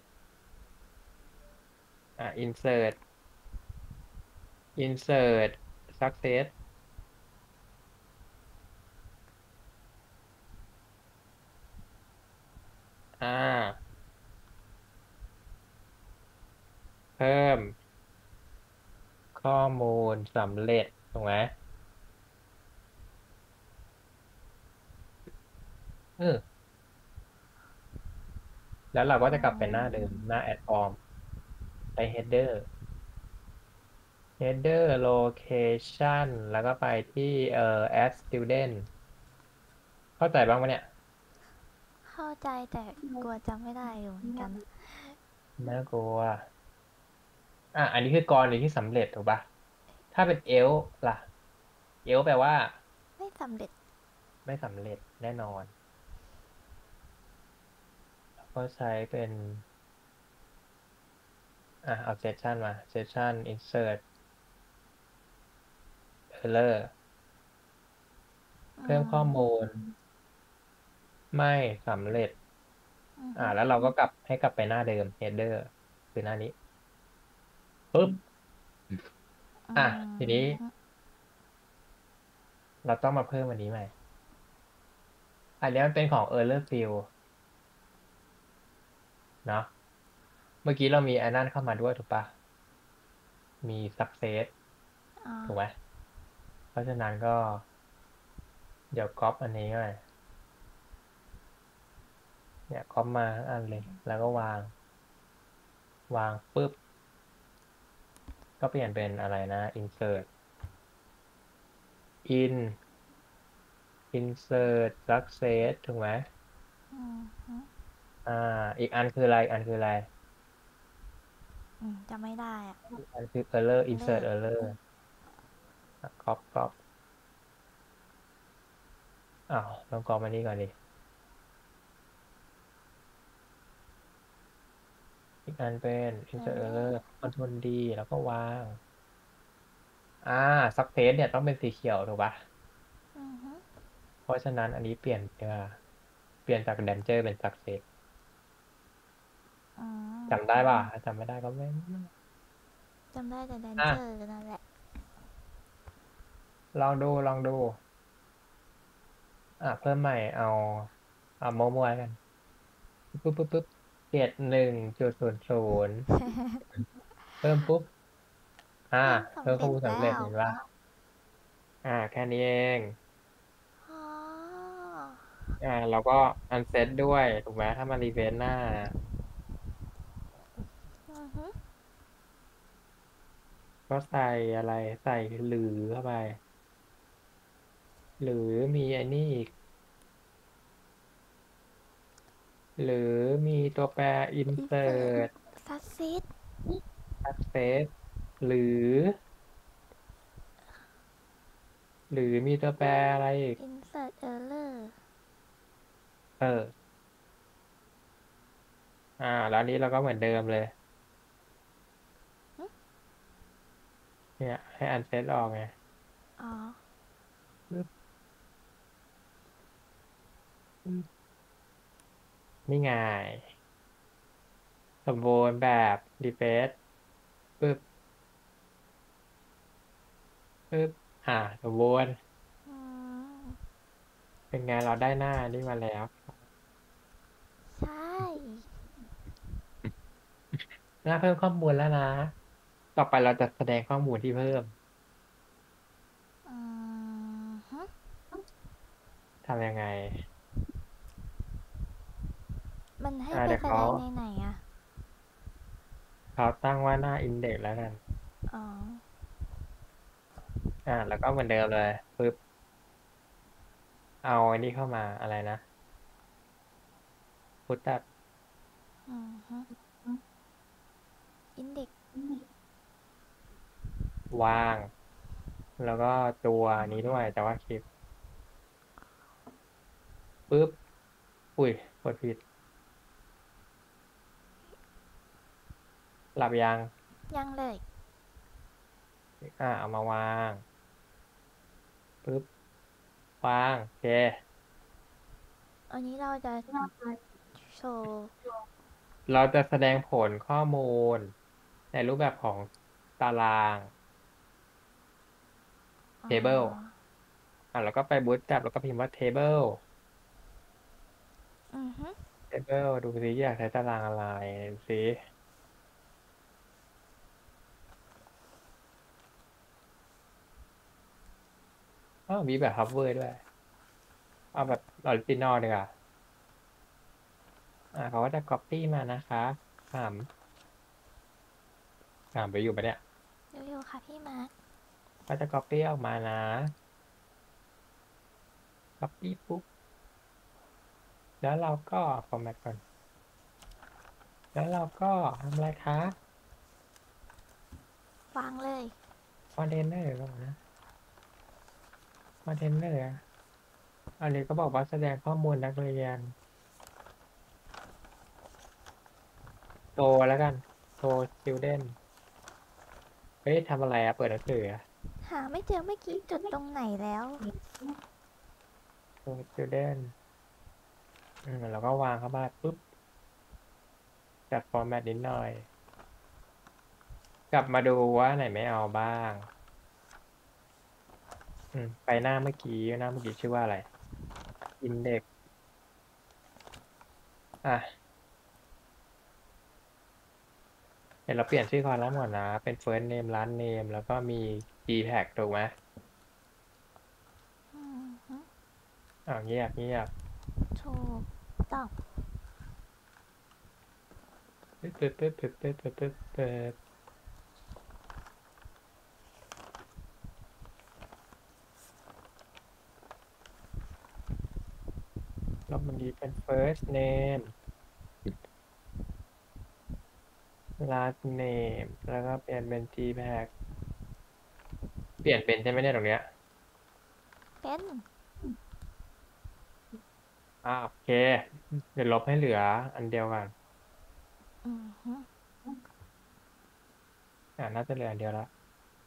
Speaker 1: อ่า insert insert success อ่าเพิ่มข้อมูลสำเร็จถูกไหมเออแล้วเราก็จะกลับไปหน้าเดิมหน้า add form ไป header header location แล้วก็ไปที่เอ่อ add student เข้าใจบ้างไหมเนี่ย
Speaker 2: เข้าใจแต่กลัวจำไม่ได้อยู่เหมือนกัน
Speaker 1: น่ากลัวอ่ะอันนี้คือกรณีที่สำเร็จถูกปะถ้าเป็น else ล่ะ else แปลว่า
Speaker 2: ไม่สำเร็จ
Speaker 1: ไม่สำเร็จแน่นอนก็ใช้เป็นอ่ะเอา session มา session insert error
Speaker 2: อื
Speaker 1: เพิ่มข้อ
Speaker 2: ม
Speaker 1: มูลไม่สำเร็จ
Speaker 2: อือฮึ
Speaker 1: อ่าแล้วเราก็กลับให้กลับไปหน้าเดิม header คือหน้านี้ปุ๊บ
Speaker 2: อื
Speaker 1: อ่ะทีนี้
Speaker 2: ม
Speaker 1: เราต้องมาเพิ่มอันนี้ใหม่อันนี้มันเป็นของ error field เนาะเมื่อกี้เรามีอันนั้นเข้ามาด้วยถูกปะมี success
Speaker 2: อ๋อ
Speaker 1: ถูกไหมเพราะฉะนั้นก็เดี๋ยวก๊อปอันนี้หน่อยเนี่ยก๊อปมาทั้งอันเลยแล้วก็วางวางปุ๊บก็เปลี่ยนเป็นอะไรนะ insert in insert success ถูกไหม
Speaker 2: อืมฮึ
Speaker 1: อ่า อีกอันคืออะไรอีกอันคืออะไร
Speaker 2: อืมจะไม่ได้อะ
Speaker 1: อีกอันคือ error
Speaker 2: เลิ
Speaker 1: insert
Speaker 2: ก
Speaker 1: error อ่ะ cop cop อ้าวลองกรอกมานี่ก่อนดิ อีกอันเป็น
Speaker 2: เอ
Speaker 1: insert
Speaker 2: อ
Speaker 1: error control D แล้วก็วาง อ่า success เนี่ยต้องเป็นสีเขียวถูกปะ
Speaker 2: อือฮึ
Speaker 1: เพราะฉะนั้นอันนี้เปลี่ยนเอ่อเปลี่ยนจาก danger เป็น success
Speaker 2: อืม
Speaker 1: จำได้ป่ะถ้าจำไม่ได้ก็ไม่
Speaker 2: จำได้แต่แดน
Speaker 1: อ่ะ
Speaker 2: เจอร์นั่นแหละ
Speaker 1: ลองดูลองดู อ่ะเพิ่มใหม่เอาเอาโมโมแล้วกันปุ๊บปุ๊บปุ๊บเจ็ดหนึ่งจุดศูนย์ศูนย์เพิ่มปุ๊บอ่า
Speaker 2: เพิ่ม
Speaker 1: เพิ่ม
Speaker 2: สำ
Speaker 1: ข้อ
Speaker 2: เร็จ
Speaker 1: มูลสำ
Speaker 2: แล้
Speaker 1: เร็จ
Speaker 2: ว
Speaker 1: เห็นป่ะอ่า แค่นี้เอง
Speaker 2: อ๋อ
Speaker 1: อ่าเราก็อันเซตด้วยถูกไหมถ้ามารีเฟรชหน้า
Speaker 2: อือฮึ
Speaker 1: ก็ใส่อะไรใส่หรือเข้าไป หรือมีไอ้นี่อีก หรือมีตัวแปร insert
Speaker 2: insert success
Speaker 1: success หรือ หรือมีตัวแปรอะไรอีก
Speaker 2: insert error
Speaker 1: เออ อ่า แล้วอันนี้เราก็เหมือนเดิมเลย
Speaker 2: หึ
Speaker 1: เนี่ยให้อันเซตออกไง
Speaker 2: อ๋อ
Speaker 1: ปึ๊บปึ๊บนี่ไงสมบูรณ์แบบรีเฟรชปึ๊บปึ๊บอ่าสมบูรณ์
Speaker 2: อืม
Speaker 1: เป็นไงเราได้หน้านี่มาแล้ว
Speaker 2: ใช่
Speaker 1: หน้าเพิ่มข้อมูลแล้วนะ ต่อไปเราจะแสดงข้อมูลที่เพิ่ม
Speaker 2: อืมฮึ
Speaker 1: ทำยังไง
Speaker 2: มันให้
Speaker 1: อ่า
Speaker 2: ไป
Speaker 1: เดี๋ยว
Speaker 2: แส
Speaker 1: เขา
Speaker 2: ดงในไหนอะ
Speaker 1: เขาตั้งว่าหน้าอินเด็กซ์แล้วกัน
Speaker 2: อ๋อ
Speaker 1: อ่า แล้วก็เหมือนเดิมเลยปึ๊บเอาอันนี้เข้ามาอะไรนะพุทธ
Speaker 2: อืมฮึ index
Speaker 1: วาง แล้วก็ตัวนี้ด้วย แต่ว่าคลิปปึ๊บอุ้ยกดผิด หลับยัง
Speaker 2: ยังเลย
Speaker 1: อ่า เอามาวางปึ๊บวาง โอเค
Speaker 2: อันนี้เราจะโชว์
Speaker 1: เราจะแสดงผลข้อมูล ในรูปแบบของตาราง
Speaker 2: อ๋อ
Speaker 1: table อ่าแล้วก็ไป bootstrap แล้วก็พิมพ์ว่า table
Speaker 2: อือฮึ
Speaker 1: table ดูสิอยากใช้ตารางอะไรดูสิอ้าวมีแบบ hover ด้วย เอาแบบออริจินอลดีกว่าอ่าเขาก็จะ copy มานะคะถามถามไปอยู่ปะเนี่ย
Speaker 2: เร็วๆค่ะพี่มาร์ค
Speaker 1: ก็จะ copy ออกมานะ copy ปุ๊บ แล้วเราก็ format ก่อน แล้วเราก็ทำอะไรคะ
Speaker 2: วางเลย
Speaker 1: คอนเทนเนอร์ก่อนนะคอนเทนเนอร์อันนี้ก็บอกว่าแสดงข้อมูลนักเรียนโตแล้วกันโต student เฮ้ยทำอะไรอะเปิดหนังสืออะ
Speaker 2: หาไม่เจอเมื่อกี้จุดตรงไหนแล้ว
Speaker 1: โต student อืมแล้วก็วางเข้ามาปุ๊บ จัด format นิดหน่อย กลับมาดูว่าไหนไม่เอาบ้าง อืม ไปหน้าเมื่อกี้ หน้าเมื่อกี้ชื่อว่าอะไร index อ่ะ เดี๋ยวเราเปลี่ยนชื่อคอลัมน์ก่อนนะ เป็น first name last name แล้วก็มี g tag ถูกไหม
Speaker 2: อือฮึ
Speaker 1: อ้าวเงียบเงียบ
Speaker 2: ถูกต้อง
Speaker 1: ปึ๊บปึ๊บปึ๊บปึ๊บปึ๊บปึ๊บปึ๊บปึ๊บ first name last name แล้วก็เปลี่ยนเป็น tpack เปลี่ยนเป็นใช่ไหมเนี่ยตรงเนี้ย
Speaker 2: เป็น
Speaker 1: อ่าโอเค เดี๋ยวลบให้เหลืออันเดียวกัน
Speaker 2: อือฮึ
Speaker 1: อ่าน่าจะเหลืออันเดียวแล้ว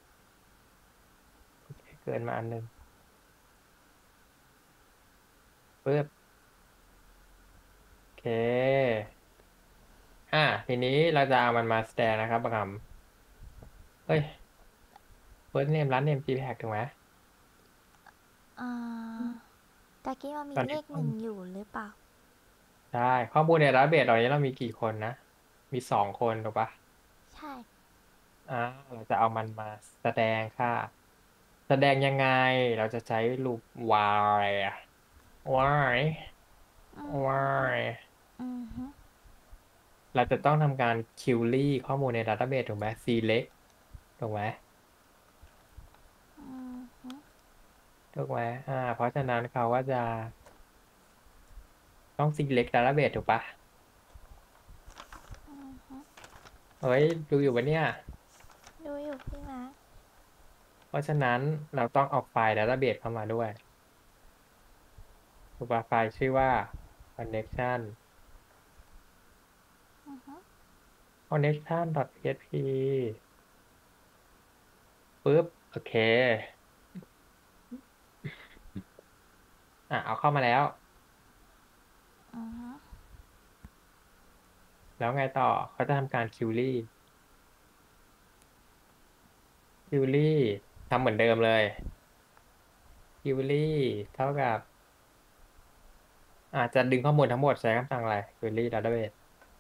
Speaker 1: โอเคเกินมาอันหนึ่งปึ๊บโอเคอ่าทีนี้เราจะเอามันมาแสดงนะครับประคำเฮ้ย first name last name tpack ถูกไหม
Speaker 2: อ่าตะกี้มันมี
Speaker 1: ตอน
Speaker 2: เล
Speaker 1: นี้
Speaker 2: ขหนึ่งอยู่หรือเปล่า
Speaker 1: ใช่ข้อมูลในดัตเตอร์เบสตอนนี้เรามีกี่คนนะ มีสองคนถูกปะ
Speaker 2: ใช่
Speaker 1: อ่าเราจะเอามันมาแสดงค่ะ แสดงยังไง เราจะใช้ลูป while while
Speaker 2: อืม
Speaker 1: while
Speaker 2: อือฮึ
Speaker 1: เราจะต้องทำการ query ข้อมูลในดัตเตอร์เบสถูกไหม select ถูกไหม
Speaker 2: อือฮึ
Speaker 1: ถูกไหมอ่า เพราะฉะนั้นเขาก็จะต้อง select database ถูกปะ
Speaker 2: อือฮึ
Speaker 1: เฮ้ย ดูอยู่ปะเนี่ย
Speaker 2: ดูอยู่พี่มาร์ค
Speaker 1: เพราะฉะนั้นเราต้องเอาไฟล์ database เข้ามาด้วยถูกปะไฟล์ชื่อว่า connection
Speaker 2: อือฮึ
Speaker 1: connection.php ปึ๊บ โอเค อ่ะ เอาเข้ามาแล้ว
Speaker 2: อือฮึ
Speaker 1: แล้วไงต่อ เขาจะทำการ query query ทำเหมือนเดิมเลย query เท่ากับ อาจจะดึงข้อมูลทั้งหมดใช้คำสั่งอะไร query database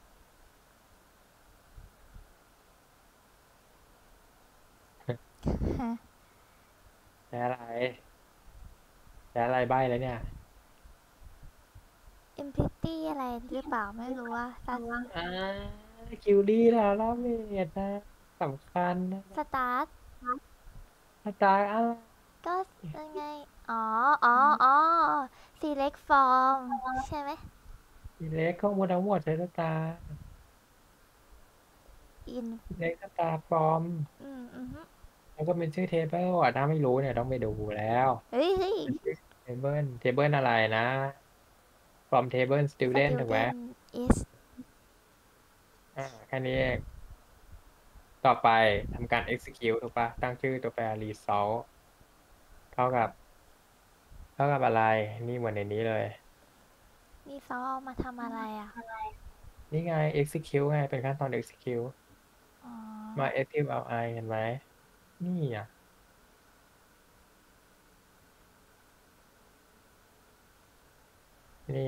Speaker 2: ฮะ
Speaker 1: ใช้อะไรใช้อะไรใบ้แล้วเนี่ย
Speaker 2: อิมพิตี้อะไรหรือเปล่าไม่รู้ว่าส
Speaker 1: อ่า query database นะสำคัญนะ
Speaker 2: สตาร์ท
Speaker 1: อาจารย์อะไร
Speaker 2: ก็ยังไง อ๋อ อ๋อ อ๋อ select form ใช่ไหม
Speaker 1: เล็กข้อมูลทั้งหมดใช้สตาร์
Speaker 2: in
Speaker 1: เล็กสตาร์ฟอร์ม
Speaker 2: อืมอือฮึ
Speaker 1: แล้วก็เป็นชื่อเทเบิลอ่ะถ้าไม่รู้เนี่ยต้องไปดูแล้ว
Speaker 2: เฮ้ยเฮ้ย
Speaker 1: เทเบิลเทเบิลอะไรนะ from table student ถูกไหม
Speaker 2: student is
Speaker 1: อ่าแค่นี้เองต่อไปทำการ execute ถูกปะตั้งชื่อตัวแปร result เท่ากับ เท่ากับอะไร นี่เหมือนในนี้เลย
Speaker 2: มีซอเอามาทำอะไรอ่ะ
Speaker 1: นี่ไง execute ไง เป็นขั้นตอน execute
Speaker 2: อ๋อ
Speaker 1: มา sqli เห็นไหม นี่อ่ะ นี่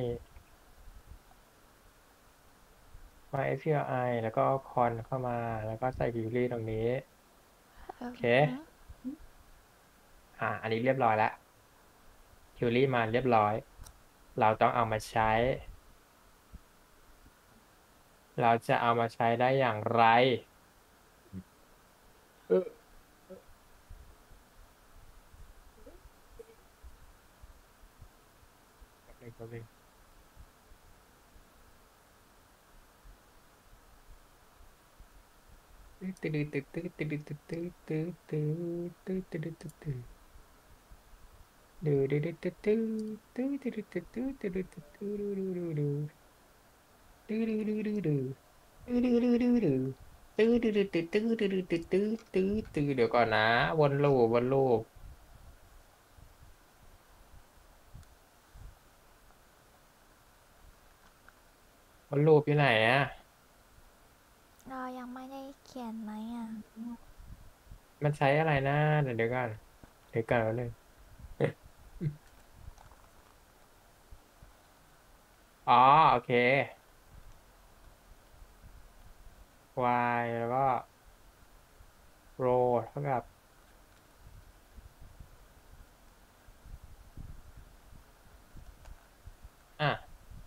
Speaker 1: มา sqli แล้วก็คอนเข้ามา แล้วก็ใส่ query ตรงนี้ โอเค อ่า อันนี้เรียบร้อยแล้ว query มาเรียบร้อย เราต้องเอามาใช้ เราจะเอามาใช้ได้อย่างไรเออแป๊บนึงแป๊บนึงตื้อตื้อตื้อตื้อตื้อตื้อตื้อตื้อตื้อตื้อตื้อตื้อตื้อดูดูดูตื้อตื้อตื้อตื้อตื้อตื้อตื้อตื้อตื้อดูดูดูดูดูดูดูดูดูดูดูดูดูตื้อตื้อตื้อตื้อตื้อตื้อตื้อตื้อตื้อเดี๋ยวก่อนนะวนลูปวนลูปวนลูปอยู่ไหนอ่ะ
Speaker 2: เรายังไม่ได้เขียนไหมอ่ะ
Speaker 1: มันใช้อะไรนะเดี๋ยวเดี๋ยวก่อนเดี๋ยวก่อนแป๊บนึงอ๋อโอเค y แล้วก็ row เท่ากับอ่ะ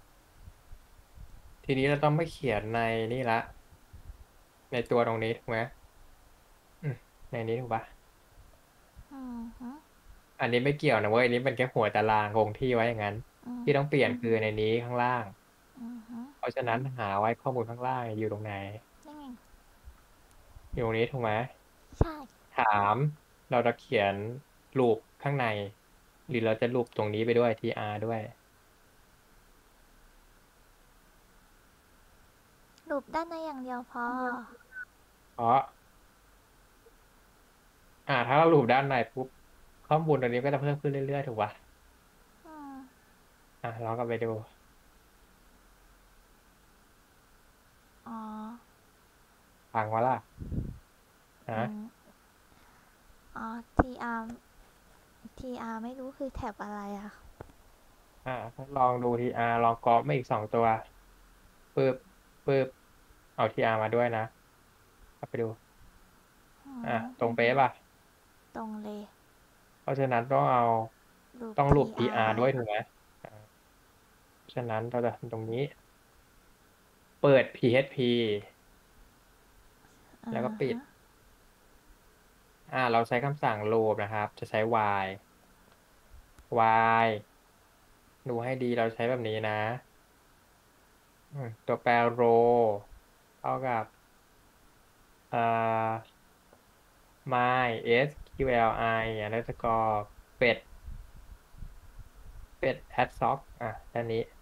Speaker 1: ทีนี้เราต้องไปเขียนในนี่ละในตัวตรงนี้ถูกไหมอืมในนี้ถูกปะ
Speaker 2: อืมฮึ
Speaker 1: อันนี้ไม่เกี่ยวนะเว้ยอันนี้เป็นแค่หัวตารางคงที่ไว้อย่างนั้น
Speaker 2: อืม
Speaker 1: ที่ต้องเปลี่ยนคือในนี้ข้างล่างเพราะฉะนั้นหาไว้ข้อมูลข้างล่างอยู่ตรงไหน
Speaker 2: นี่ไง
Speaker 1: อยู่ตรงนี้ถูกไหม
Speaker 2: ใช่
Speaker 1: ถามเราจะเขียนลูปข้างใน หรือเราจะลูปตรงนี้ไปด้วย tr ด้วย
Speaker 2: รูปด้านในอย่างเดียวพอ
Speaker 1: เพราะอ่าถ้าเราลูปด้านในปุ๊บข้อมูลตรงนี้ก็จะเพิ่มขึ้นเรื่อยๆถูกป่ะ
Speaker 2: อืม
Speaker 1: อ่ะเราก็ไปดู
Speaker 2: อ๋อ
Speaker 1: ฟังว่าล่ะ
Speaker 2: อื
Speaker 1: ฮะ
Speaker 2: มอ๋อ tr tr ไม่รู้คือแท็บอะไรอะ
Speaker 1: อ่าลองดู tr ลองก๊อปมาอีกสองตัวปึ๊บปึ๊บเอา tr มาด้วยนะเอาไปดู
Speaker 2: อื
Speaker 1: อ่ะ
Speaker 2: ม
Speaker 1: ตรงเป๊ะป่ะ
Speaker 2: ตรงเลย
Speaker 1: เพราะฉะนั้นต้องเอา
Speaker 2: รูป
Speaker 1: ต้องลูป tr
Speaker 2: tr
Speaker 1: ด้วยถูกไหมอ่าเพราะฉะนั้นเราจะทำตรงนี้เปิด php
Speaker 2: อ่า
Speaker 1: แล้วก็ปิด
Speaker 2: ฮะ
Speaker 1: อ่าเราใช้คำสั่ง loop นะครับจะใช้ while while ดูให้ดีเราใช้แบบนี้นะอืมตัวแปร row เท่ากับอ่า my sqli underscore เป็ดเป็ด add sock อ่ะด้านนี้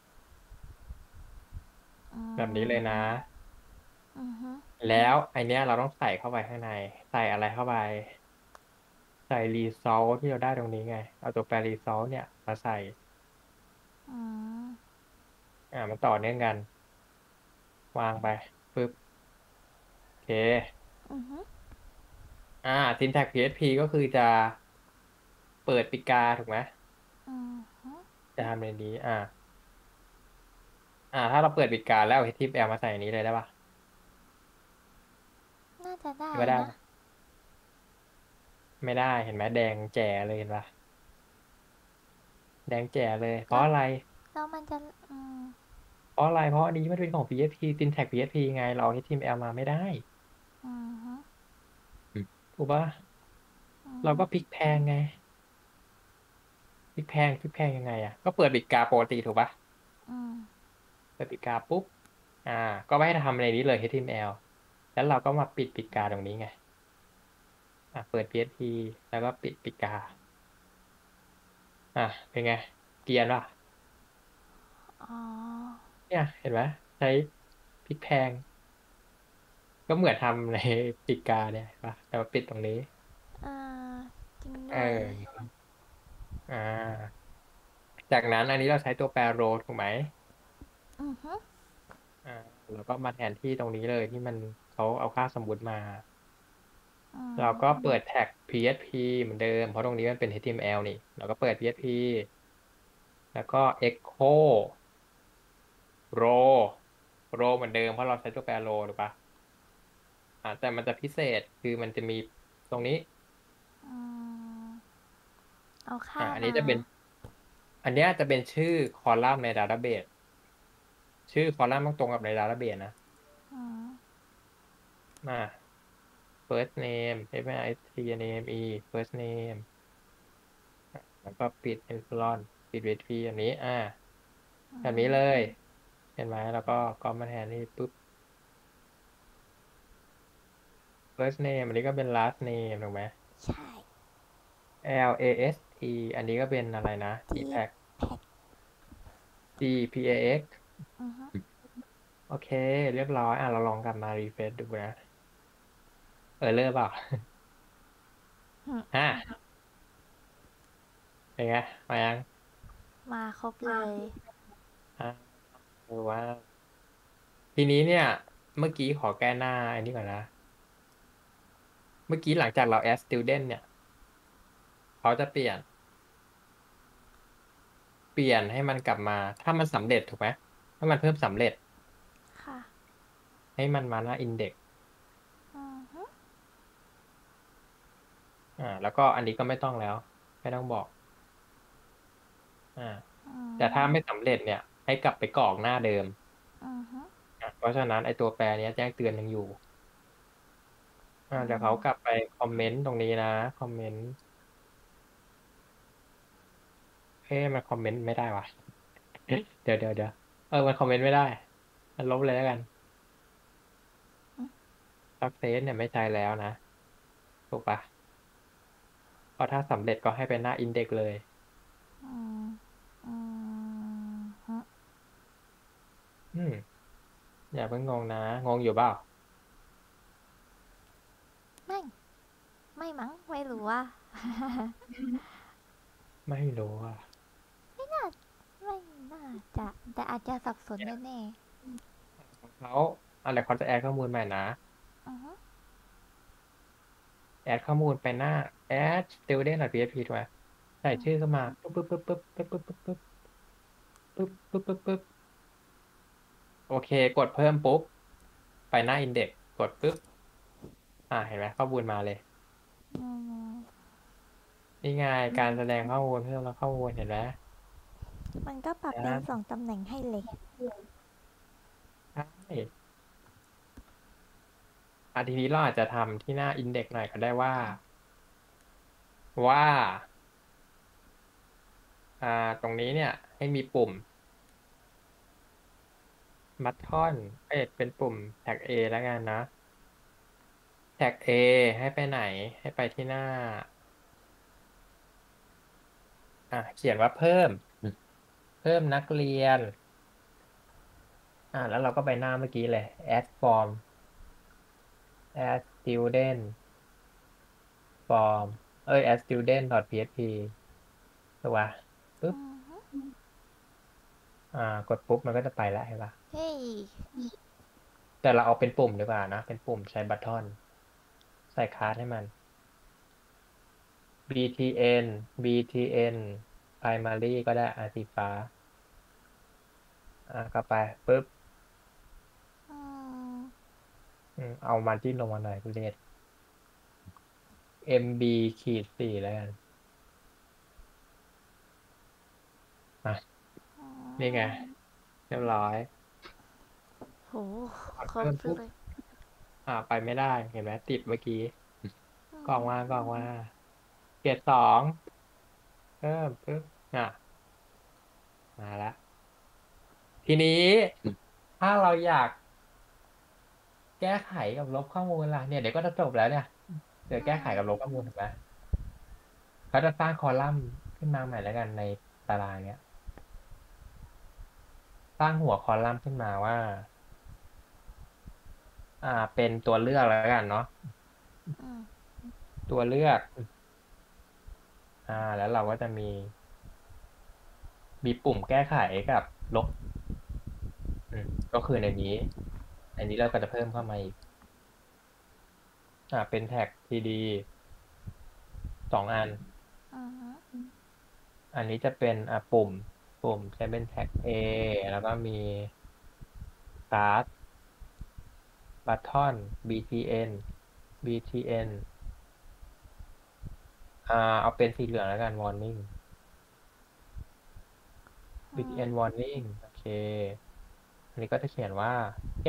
Speaker 2: อื
Speaker 1: แบบนี้เลยนะ
Speaker 2: มอือฮึ
Speaker 1: แล้วไอเนี้ยเราต้องใส่เข้าไปข้างใน ใส่อะไรเข้าไป ใส่ result ที่เราได้ตรงนี้ไง เอาตัวแปร result เนี่ยมาใส่
Speaker 2: อืม
Speaker 1: อ่ามันต่อเนื่องกัน วางไปปึ๊บโอเค
Speaker 2: อือฮึ
Speaker 1: อ่า syntax พี เอช พี ก็คือจะเปิดปิดกาถูกไหม
Speaker 2: อือฮึ
Speaker 1: จะทำในนี้อ่าอ่า ถ้าเราเปิดปิดการแล้วเอา เอช ที เอ็ม แอล มาใส่อันนี้เลยได้ปะ
Speaker 2: น่าจะได้
Speaker 1: คิดว่าได้
Speaker 2: นะ
Speaker 1: ปะไม่ได้เห็นไหมแดงแจ๋เลยเห็นปะแดงแจ๋เลยเพ
Speaker 2: แล้ว
Speaker 1: ราะอะไร
Speaker 2: แล้วมันจะอืม
Speaker 1: เพราะอะไรเพราะอันนี้มันเป็นของ พี เอช พี syntax พี เอช พี ไงเราเอา เอช ที เอ็ม แอล มาไม่ได้
Speaker 2: อือฮึ
Speaker 1: อืมถูกปะ
Speaker 2: อื
Speaker 1: เราก็พลิ
Speaker 2: ม
Speaker 1: กแพลงไงพลิกแพลงพลิกแพลงยังไงอ่ะก็เปิดปิดกาปกติถูกปะ
Speaker 2: อืม
Speaker 1: เปิดปิดกาปุ๊บอ่าก็ไม่ให้ทำอะไรนี้เลย เอช ที เอ็ม แอล แล้วเราก็มาปิดปิดกาตรงนี้ไงอ่ะเปิด พี เอช พี แล้วก็ปิดปิดกาอ่ะเป็นไงเกรียนปะ
Speaker 2: อ๋อ
Speaker 1: เนี่ยเห็นไหมใช้พริกแพงก็เหมือนทำในปีกาเนี่ยเห็นปะแต่ว่าปิดตรงนี้
Speaker 2: เออจริง
Speaker 1: เ
Speaker 2: ด้วย
Speaker 1: อออ่าจากนั้นอันนี้เราใช้ตัวแปรโรถูกไหม
Speaker 2: อือฮึ
Speaker 1: อ่าเราก็มาแทนที่ตรงนี้เลยที่มันเขาเอาค่าสมมุติมา
Speaker 2: อื
Speaker 1: เราก็
Speaker 2: ม
Speaker 1: เปิดแท็ก พี เอช พี เหมือนเดิมเพราะตรงนี้มันเป็น เอช ที เอ็ม แอล นี่เราก็เปิด พี เอช พี แล้วก็ echo row row เหมือนเดิมเพราะเราใช้ตัวแปร row ถูกปะอ่าแต่มันจะพิเศษคือมันจะมีตรงนี้
Speaker 2: อืมเอา
Speaker 1: อ่า
Speaker 2: ค่ามา
Speaker 1: อันนี้จะเป็น อันเนี้ยจะเป็นชื่อคอลัมน์ในดาต้าเบสชื่อคอลัมน์ต้องตรงกับในดาต้าเบสนะ
Speaker 2: อืม
Speaker 1: มา first name f i s t name e first name แล้วก็ปิด epsilon ปิด vet แบบนี้อ่า
Speaker 2: อื
Speaker 1: แบบนี้
Speaker 2: ม
Speaker 1: เลยเห็นไหมแล้วก็ก็มาแทนนี่ปุ๊บ first name อันนี้ก็เป็น last name ถูกไหม
Speaker 2: ใช่
Speaker 1: l a s t อันนี้ก็เป็นอะไรนะ
Speaker 2: ที
Speaker 1: tpack
Speaker 2: แพ็ก
Speaker 1: g p a x
Speaker 2: อือฮึ
Speaker 1: โอเคเรียบร้อยอ่ะเราลองกลับมา refresh ดูนะเออเลิกเปล่า
Speaker 2: อืม
Speaker 1: ฮะเป็นไงมายัง
Speaker 2: มาครบเลย
Speaker 1: อ่าเออว่า ทีนี้เนี่ยเมื่อกี้ขอแก้หน้าอันนี้ก่อนนะเมื่อกี้หลังจากเรา add student เนี่ยเขาจะเปลี่ยนเปลี่ยนให้มันกลับมาถ้ามันสำเร็จถูกไหมถ้ามันเพิ่มสำเร็จ
Speaker 2: ค่ะ
Speaker 1: ให้มันมาหน้า index
Speaker 2: อือฮึ
Speaker 1: อ่าแล้วก็อันนี้ก็ไม่ต้องแล้วไม่ต้องบอกอ่า
Speaker 2: อื
Speaker 1: แต่ถ้าไม่
Speaker 2: ม
Speaker 1: สำเร็จเนี่ยให้กลับไปกรอกหน้าเดิม
Speaker 2: อือฮึ
Speaker 1: อ่าเพราะฉะนั้นไอ้ตัวแปรเนี้ยแจ้งเตือนยังอยู่อ่า
Speaker 2: อื
Speaker 1: เดี๋ยว
Speaker 2: ม
Speaker 1: เขากลับไปคอมเมนต์ตรงนี้นะคอมเมนต์เฮ้ยมันคอมเมนต์ไม่ได้วะเดี๋ยวเดี๋ยวเดี๋ยวเออมันคอมเมนต์ไม่ได้ลบเลยแล้วกัน
Speaker 2: อืม
Speaker 1: success เนี่ยไม่ใช้แล้วนะ ถูกปะเพราะถ้าสำเร็จก็ให้ไปหน้า index เลย
Speaker 2: อืมอืมฮึ
Speaker 1: อืม อย่าเพิ่งงงนะ งงอยู่เปล่า
Speaker 2: ไม่ ไม่มั้ง ไม่รู้ว่า
Speaker 1: ไม่รู้อ่ะ
Speaker 2: ไม่น่า ไม่น่าจะ แต่อาจจะสับสนแน่
Speaker 1: ของเขาอะไรเขาจะแอดข้อมูลใหม่นะ
Speaker 2: ๆอือฮึ
Speaker 1: แอดข้อมูลไปหน้า add student.php ถูกไหมใส่ชื่อเข้ามาปุ๊บปุ๊บปุ๊บปุ๊บปุ๊บปุ๊บปุ๊บปุ๊บปุ๊บปุ๊บปุ๊บโอเค กดเพิ่มปุ๊บ ไปหน้า index กดปุ๊บ อ่า เห็นไหมข้อมูลมาเลย
Speaker 2: อืม
Speaker 1: นี่ไงการแสดงข้อมูลเพิ่มแล้วข้อมูลเห็นไหม
Speaker 2: มันก็ปรับเป็นสองตำแหน่งให้เลย
Speaker 1: ใช่อ่ะทีนี้เราอาจจะทำที่หน้า index หน่อยก็ได้ว่า ว่า อ่า ตรงนี้เนี่ย ให้มีปุ่ม บัตทอนเอ้ยเป็นปุ่มแท็ก A แล้วกันนะ แท็ก A ให้ไปไหน ให้ไปที่หน้า อ่ะ เขียนว่าเพิ่ม เพิ่มนักเรียน อ่า แล้วเราก็ไปหน้าเมื่อกี้เลย add form add student form เอ้ย add student.php ถูกปะปึ๊บ
Speaker 2: อือฮึ
Speaker 1: อ่า กดปุ๊บมันก็จะไปแล้วเห็นปะ
Speaker 2: เฮ้ย
Speaker 1: แต่เราเอาเป็นปุ่มดีกว่านะ เป็นปุ่มใช้บัตทอน ใส่คลาสให้มัน btn btn primary ก็ได้อาสีฟ้า อ่าก็ไปปึ๊บ
Speaker 2: อืม
Speaker 1: อืมเอามาจิ้มลงมาหน่อยคุณเลศ mb ขีดสี่แล้วกันอ่ะ
Speaker 2: อื
Speaker 1: นี่ไง
Speaker 2: ม
Speaker 1: เรียบร้อย
Speaker 2: โห
Speaker 1: กด
Speaker 2: ครบ
Speaker 1: เพิ่ม
Speaker 2: ไป
Speaker 1: ปุ๊บ
Speaker 2: เลย
Speaker 1: อ่า ไปไม่ได้ เห็นไหมติดเมื่อกี้
Speaker 2: อืม
Speaker 1: กล่องว่ากล่องว่าเกรดสอง เพิ่มปึ๊บ อ่ะ มาแล้ว ทีนี้ ถ้าเราอยาก แก้ไขกับลบข้อมูลล่ะ เนี่ยเดี๋ยวก็จะจบแล้วเนี่ย เดี๋ยวแก้ไขกับลบข้อมูลถูกไหมเขาจะสร้างคอลัมน์ขึ้นมาใหม่แล้วกันในตารางเนี้ย สร้างหัวคอลัมน์ขึ้นมาว่า อ่า เป็นตัวเลือกแล้วกันเนาะ
Speaker 2: อืม
Speaker 1: ตัวเลือก อ่า แล้วเราก็จะมี มีปุ่มแก้ไขกับลบ อืม ก็คือในนี้ อันนี้เราก็จะเพิ่มเข้ามาอีก อ่า เป็นแท็ก td สองอัน
Speaker 2: อือฮึ
Speaker 1: อันนี้จะเป็น อ่า ปุ่ม ปุ่มจะเป็นแท็ก A แล้วก็มีคลาส button btn btn อ่า เอาเป็นสีเหลืองแล้วกัน warning
Speaker 2: อืม
Speaker 1: btn warning โอเค อันนี้ก็จะเขียนว่า แก้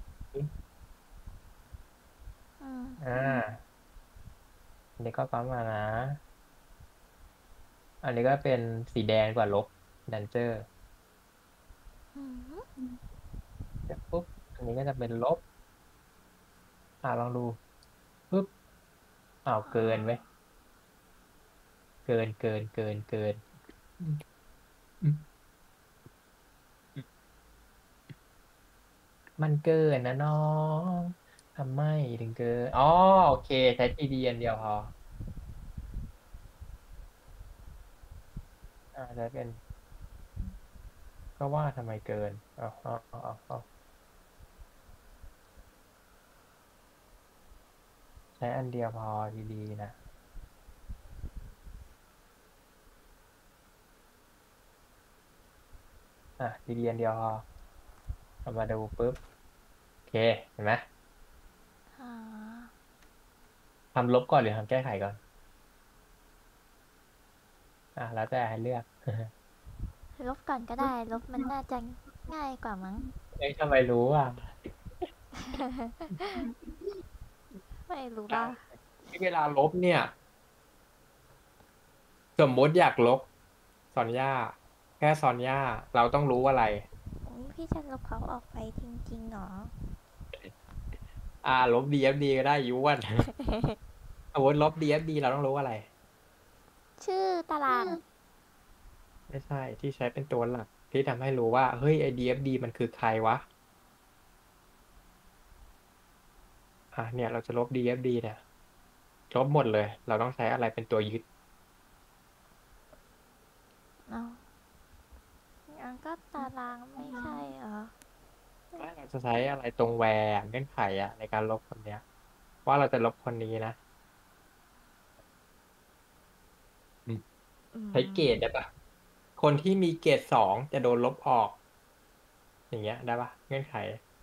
Speaker 2: อืม
Speaker 1: อ่า อันนี้ก็ปั๊มมานะ อันนี้ก็เป็นสีแดงกว่าลบ danger
Speaker 2: อืมฮึ
Speaker 1: เสร็จปุ๊บ อันนี้ก็จะเป็นลบ อ่าลองดู ปุ๊บ อ้าวเกินเว้ย เกิน เกิน เกิน เกิน อืมอืมอืมมันเกินนะน้อง ทำไมถึงเกิน อ๋อ โอเค ใช้ td อันเดียวพอ อ่าใช้เป็น ก็ว่าทำไมเกินอ๋ออ๋ออ๋ออ๋อใช้อันเดียวพอดีๆนะ อ่ะดีๆอันเดียวพอเอามาดูปุ๊บ โอเค เห็นไหม
Speaker 2: อ่า
Speaker 1: ทำลบก่อนหรือทำแก้ไขก่อน อ่ะ แล้วแต่ให้เลือก
Speaker 2: ลบก่อนก็ได้ ลบมันน่าจะง่ายกว่ามั้ง
Speaker 1: เอ้ยทำไมรู้อ่ะ
Speaker 2: ไม่รู้ว่า
Speaker 1: เวลาลบเนี่ย สมมติอยากลบซอนย่า แค่ซอนย่า เราต้องรู้อะไร
Speaker 2: พี่จะลบเขาออกไปจริงๆเหรอ
Speaker 1: อ่าลบ ดี เอฟ ดี ก็ได้อยุวัน สมมติลบ ดี เอฟ ดี เราต้องรู้อะไร
Speaker 2: ชื่อตาราง
Speaker 1: ไม่ใช่ที่ใช้เป็นตัวหลักที่ทำให้รู้ว่าเฮ้ยไอ้ ดี เอฟ ดี มันคือใครวะอ่ะเนี่ยเราจะลบ ดี เอฟ ดี เนี่ยลบหมดเลย เราต้องใช้อะไรเป็นตัวยึด
Speaker 2: เอางั้นก็ตารางไม่ใช่เหรอ
Speaker 1: ว่าเราจะใช้อะไรตรงแวร์เงื่อนไขอะในการลบคนเนี้ย ว่าเราจะลบคนนี้นะอืม
Speaker 2: อื
Speaker 1: ใช้เกรด
Speaker 2: ม
Speaker 1: ได้ปะคนที่มีเกรดสองจะโดนลบออก อย่างเงี้ยได้ปะเงื่อนไข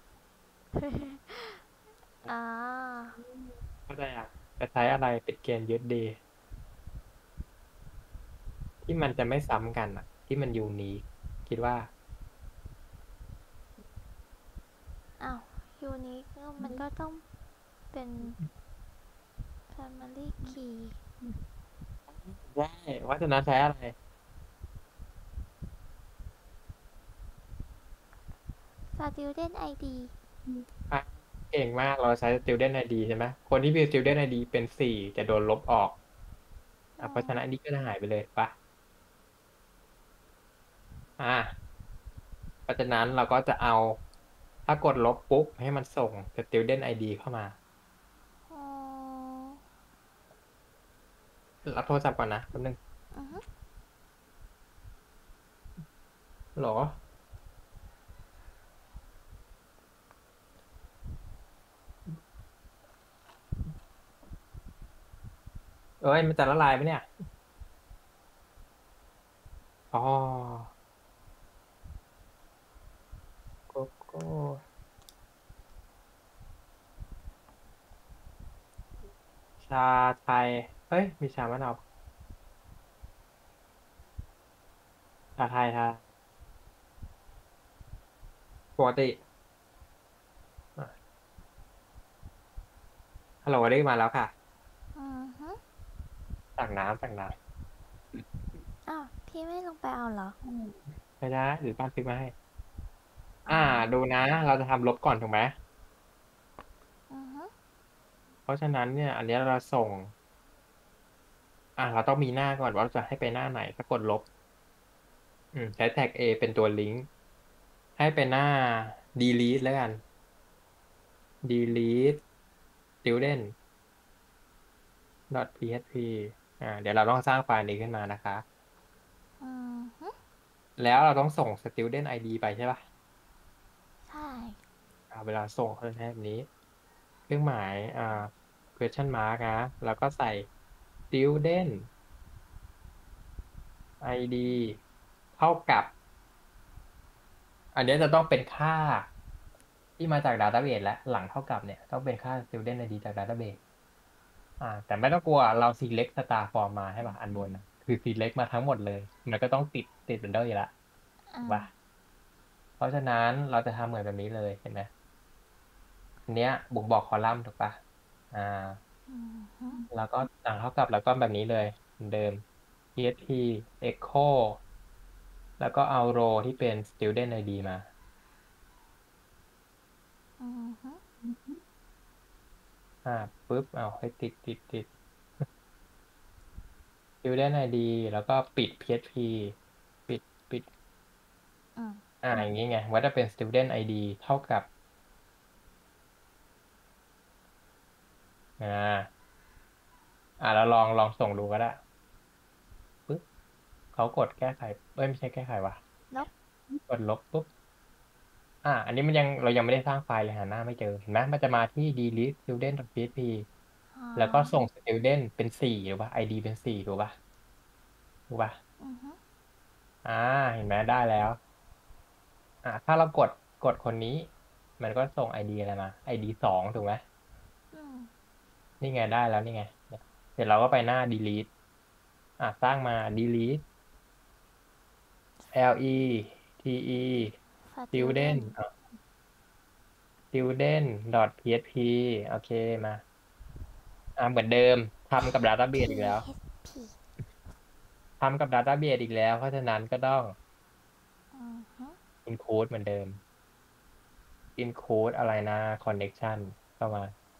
Speaker 2: อ่า
Speaker 1: เข้าใจอ่ะจะใช้อะไรเป็นเกณฑ์ยึดดี ที่มันจะไม่ซ้ำกันอ่ะ ที่มันยูนิคคิดว่า
Speaker 2: อ้าวยูนิคมันก็ต้องเป็น Family Key
Speaker 1: ได้ว่าจะนัดใช้อะไร
Speaker 2: Student ไอ ดี
Speaker 1: อ่ะเก่งมากเราใช้ student ไอ ดี ใช่ไหมคนที่มี student ไอ ดี เป็นสี่จะโดนลบออกอ่ะเพราะฉะนั้นอันนี้ก็จะหายไปเลยปะอ่ะเพราะฉะนั้นเราก็จะเอาถ้ากดลบปุ๊บให้มันส่ง student ไอ ดี เข้ามา
Speaker 2: อ๋อ
Speaker 1: รับโทรศัพท์ก่อนนะแป๊บนึง
Speaker 2: อือฮึ
Speaker 1: หรอเอ้ยมันจะละลายไหมเนี่ยอ๋อโกโก้ชาไทยเฮ้ยมีชามะนาวชาไทยค่ะปกติอ่ะฮัลโหลได้มาแล้วค่ะ
Speaker 2: อือฮึ
Speaker 1: ตักน้ำตักน้
Speaker 2: อ้าวพี่ไม่ลงไปเอาเหรอ
Speaker 1: ำไม่ได้หรือป้านฟิกมาให้
Speaker 2: อ๋
Speaker 1: อ่า
Speaker 2: อ
Speaker 1: ดูนะเราจะทำลบก่อนถูกไหม
Speaker 2: อือฮึ
Speaker 1: เพราะฉะนั้นเนี่ยอันเนี้ยเราส่งอ่าเราต้องมีหน้าก่อนว่าเราจะให้ไปหน้าไหนถ้ากดลบอืมใช้แท็ก A เป็นตัวลิงก์ให้ไปหน้า delete แล้วกัน delete student .php อ่าเดี๋ยวเราต้องสร้างไฟล์นี้ขึ้นมานะคะ
Speaker 2: อือฮึ
Speaker 1: แล้วเราต้องส่ง student ไอ ดี ไปใช่ป่ะ
Speaker 2: ใช่
Speaker 1: อ่าเวลาส่งเขาจะใช้แบบนี้เครื่องหมายอ่า question mark นะแล้วก็ใส่ student ไอ ดี เท่ากับ อันเนี้ยจะต้องเป็นค่าที่มาจากด a ต้าเบสและหลังเท่ากับเนี่ยต้องเป็นค่า student ไอ ดี จากด a ต้าเบสอ่าแต่ไม่ต้องกลัวเรา select star form มาให้ป่ะอันบนนะคือ select มาทั้งหมดเลยมันก็ต้องติดติด bundle อยู่ละ
Speaker 2: อ่า
Speaker 1: ถูกป่ะเพราะฉะนั้นเราจะทำเหมือนแบบนี้เลยเห็นไหมอันเนี้ยบ่งบอกคอลัมน์ถูกป่ะอ่า
Speaker 2: อือฮึ
Speaker 1: แล้วก็หลังเท่ากับแล้วก็แบบนี้เลยเหมือนเดิม php echo แล้วก็เอา row ที่เป็น student ไอ ดี มา
Speaker 2: อือฮึ
Speaker 1: อ่าปุ๊บเอาให้ติดติดติด student ไอ ดี แล้วก็ปิด php ปิดปิด
Speaker 2: อืม
Speaker 1: อ่าอย่างนี้ไงว่าจะเป็น student ไอ ดี เท่ากับอ่าอ่าเราลองลองส่งดูก็ได้ปุ๊บเขากดแก้ไขเอ้ยไม่ใช่แก้ไขวะ
Speaker 2: ลบ
Speaker 1: กดลบปุ๊บอ่าอันนี้มันยังเรายังไม่ได้สร้างไฟล์เลยหาหน้าไม่เจอเห็นไหมมันจะมาที่ delete student.php
Speaker 2: อ๋อ
Speaker 1: แล้วก็ส่ง student เป็นสี่หรือป่ะ ไอ ดี เป็นสี่ถูกป่ะถูกป่ะ
Speaker 2: อือฮึ
Speaker 1: อ่าเห็นไหมได้แล้วอ่าถ้าเรากดกดคนนี้มันก็ส่ง ไอ ดี อะไรมา ไอ ดี สองถูกไหม
Speaker 2: อืม
Speaker 1: นี่ไงได้แล้วนี่ไงเนี่ยเสร็จเราก็ไปหน้า delete อ่ะสร้างมา delete l e t e
Speaker 2: สติวเดน
Speaker 1: student อ่ะ student php โอเคมาอ่ะเหมือนเดิมทำกับ database อีกแล้ว
Speaker 2: php
Speaker 1: ทำกับ database อีกแล้วเพราะฉะนั้นก็ต้อง
Speaker 2: อือฮึ
Speaker 1: include เหมือนเดิม include อะไรนะ connection เข้ามา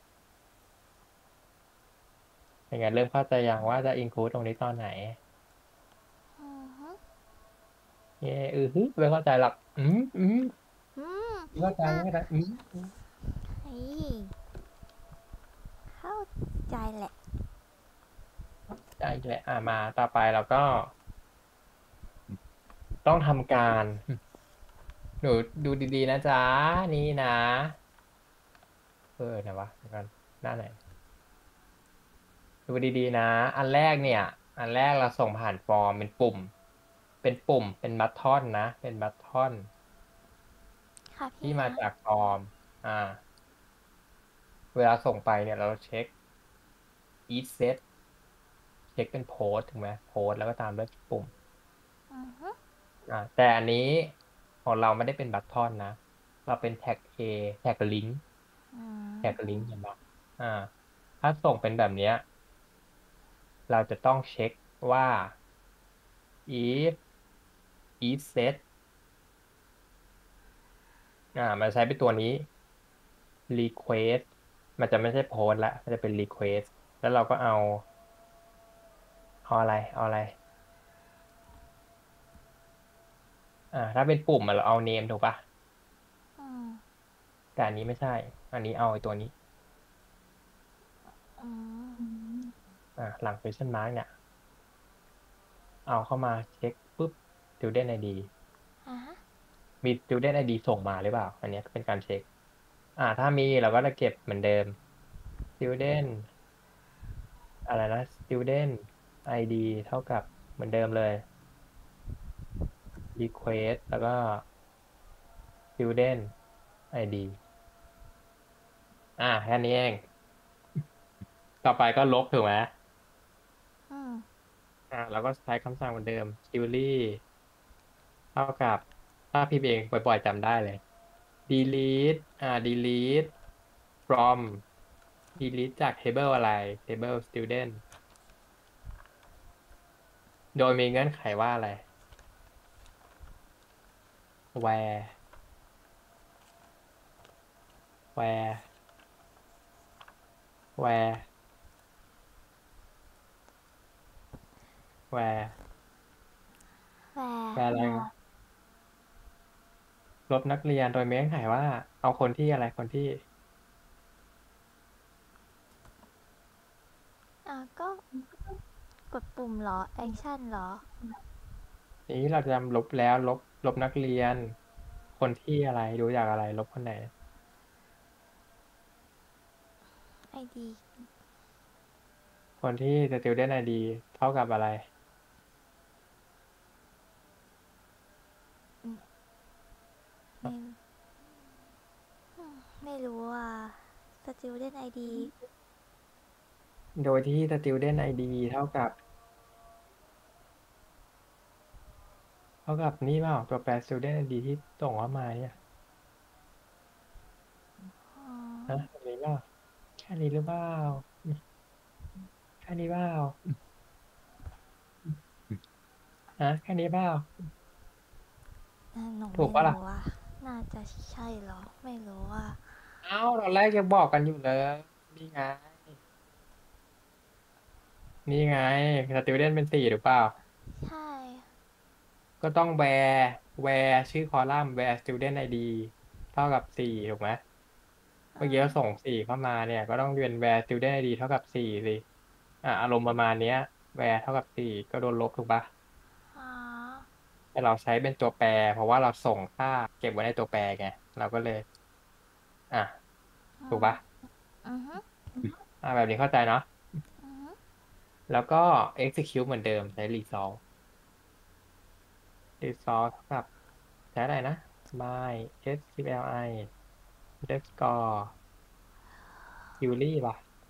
Speaker 1: เป็นไงเริ่มเข้าใจยังว่าจะ include ตรงนี้ตอนไหน
Speaker 2: อือฮึ
Speaker 1: เย่อือฮึไม่เข้าใจหรอกอืมอืม
Speaker 2: อืม
Speaker 1: ไม่เข้าใจ
Speaker 2: อ่ะ
Speaker 1: ไม่เข้าใจอืมอืม
Speaker 2: เฮ้ยเข้าใจแหละ
Speaker 1: ใจแหละอ่ะมาต่อไปเราก็ต้องทำการหนูดูดีๆนะจ๊ะนี่นะเออไหนวะเดี๋ยวกันหน้าไหนดูดีๆนะอันแรกเนี่ยอันแรกเราส่งผ่านฟอร์มเป็นปุ่มเป็นปุ่มเป็นบัตทอนนะเป็นบัตทอน
Speaker 2: ค่ะ
Speaker 1: ที่
Speaker 2: พี่ฮะ
Speaker 1: มาจากฟอร์มอ่าเวลาส่งไปเนี่ยเราเช็ค each set เช็คเป็นโพสถูกไหมโพสแล้วก็ตามด้วยปุ่ม
Speaker 2: อือฮึ
Speaker 1: อ่าแต่อันนี้ของเราไม่ได้เป็นบัตทอนนะเราเป็นแท็ก A แท็กลิงก์
Speaker 2: อื
Speaker 1: แท็ก
Speaker 2: ม
Speaker 1: ลิงก์เห็นปะอ่าถ้าส่งเป็นแบบเนี้ยเราจะต้องเช็คว่า if if set อ่ามันใช้เป็นตัวนี้ request มันจะไม่ใช่โพสละมันจะเป็น request แล้วเราก็เอาเอาอะไรเอาอะไรอ่าถ้าเป็นปุ่มอะเราเอา name ถูกปะ
Speaker 2: อืม
Speaker 1: แต่อันนี้ไม่ใช่อันนี้เอาไอ้ตัวนี้
Speaker 2: อืม
Speaker 1: อืมอ่าหลัง question mark เนี่ย เอาเข้ามาเช็คปุ๊บ student ไอ ดี
Speaker 2: อ่ะฮะ
Speaker 1: มี student ไอ ดี ส่งมาหรือเปล่าอันเนี้ยเป็นการเช็คอ่าถ้ามีเราก็จะเก็บเหมือนเดิม student อะไรนะ student ไอ ดี เท่ากับเหมือนเดิมเลย request แล้วก็ student ไอ ดี อ่าแค่นี้เองต่อไปก็ลบถูกไหม
Speaker 2: อืม
Speaker 1: อ่าเราก็ใช้คำสั่งเหมือนเดิม query เท่ากับถ้าพิมพ์เองบ่อยๆจำได้เลย delete อ่า delete from delete จาก table อะไร table student โดยมีเงื่อนไขว่าอะไร where where where where
Speaker 2: แหว
Speaker 1: where อะไรลบนักเรียนโดยมีเงื่อนไขว่าเอาคนที่อะไรคนที่
Speaker 2: อ่ะก็กดปุ่มเหรอแอคชั่นเหรอ
Speaker 1: นี้เราจะลบแล้วลบลบนักเรียนคนที่อะไรดูจากอะไรลบคนไหน
Speaker 2: ไอดี
Speaker 1: คนที่ student ไอ ดี เท่ากับอะไร
Speaker 2: ไม่อืมไม่รู้อ่ะ student ไอดี
Speaker 1: โดยที่ student ไอ ดี เท่ากับเท่ากับนี่เปล่าตัวแปร student ไอ ดี ที่ส่งเข้ามาเนี่ย
Speaker 2: อ๋อ
Speaker 1: ฮะแบบนี้เปล่าแค่นี้หรือเปล่าแค่นี้เปล่าฮะแค่นี้เปล่า
Speaker 2: อ่ะหนู
Speaker 1: ถูก
Speaker 2: ไม่
Speaker 1: ปะล่ะ
Speaker 2: รู้อ่ะน่าจะใช่เหรอไม่รู้อ่ะ
Speaker 1: เอ้าตอนแรกยังบอกกันอยู่เลยนี่ไงนี่ไง student เป็นสี่หรือเปล่า
Speaker 2: ใช่
Speaker 1: ก็ต้อง where where ชื่อคอลัมน์ where student ไอ ดี เท่ากับสี่ถูกไหมเมื่อ
Speaker 2: อ่า
Speaker 1: กี้เราส่งสี่เข้ามาเนี่ยก็ต้องเป็น where student ไอ ดี เท่ากับสี่สิอ่ะอารมณ์ประมาณเนี้ย where เท่ากับสี่ก็โดนลบถูกปะ
Speaker 2: อ๋อ
Speaker 1: แต่เราใช้เป็นตัวแปรเพราะว่าเราส่งค่าเก็บไว้ในตัวแปรไงเราก็เลยอ่ะ
Speaker 2: อืม
Speaker 1: ถูกปะ
Speaker 2: อือฮึ
Speaker 1: อ่ะแบบนี้เข้าใจเนาะ
Speaker 2: อือฮึ
Speaker 1: แล้วก็ execute เหมือนเดิมใช้ resolve resolve เท่ากับใช้อะไรนะ my sqli underscore query ป่ะ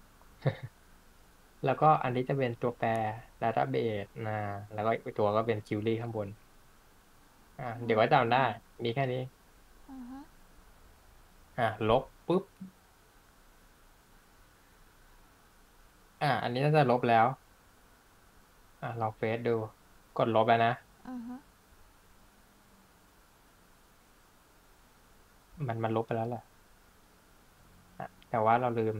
Speaker 1: แล้วก็อันนี้จะเป็นตัวแปร database นะแล้วก็อีกตัวก็เป็น query ข้างบนอ่าเดี๋ยวก็จำได้มีแค่นี้
Speaker 2: อือฮึ
Speaker 1: อ่ะลบปุ๊บอ่ะอันนี้น่าจะลบแล้วอ่ะลองเฟซดูกดลบแล้วนะ
Speaker 2: อือฮึ
Speaker 1: มันมันลบไปแล้วแหละอะแต่ว่าเราลืม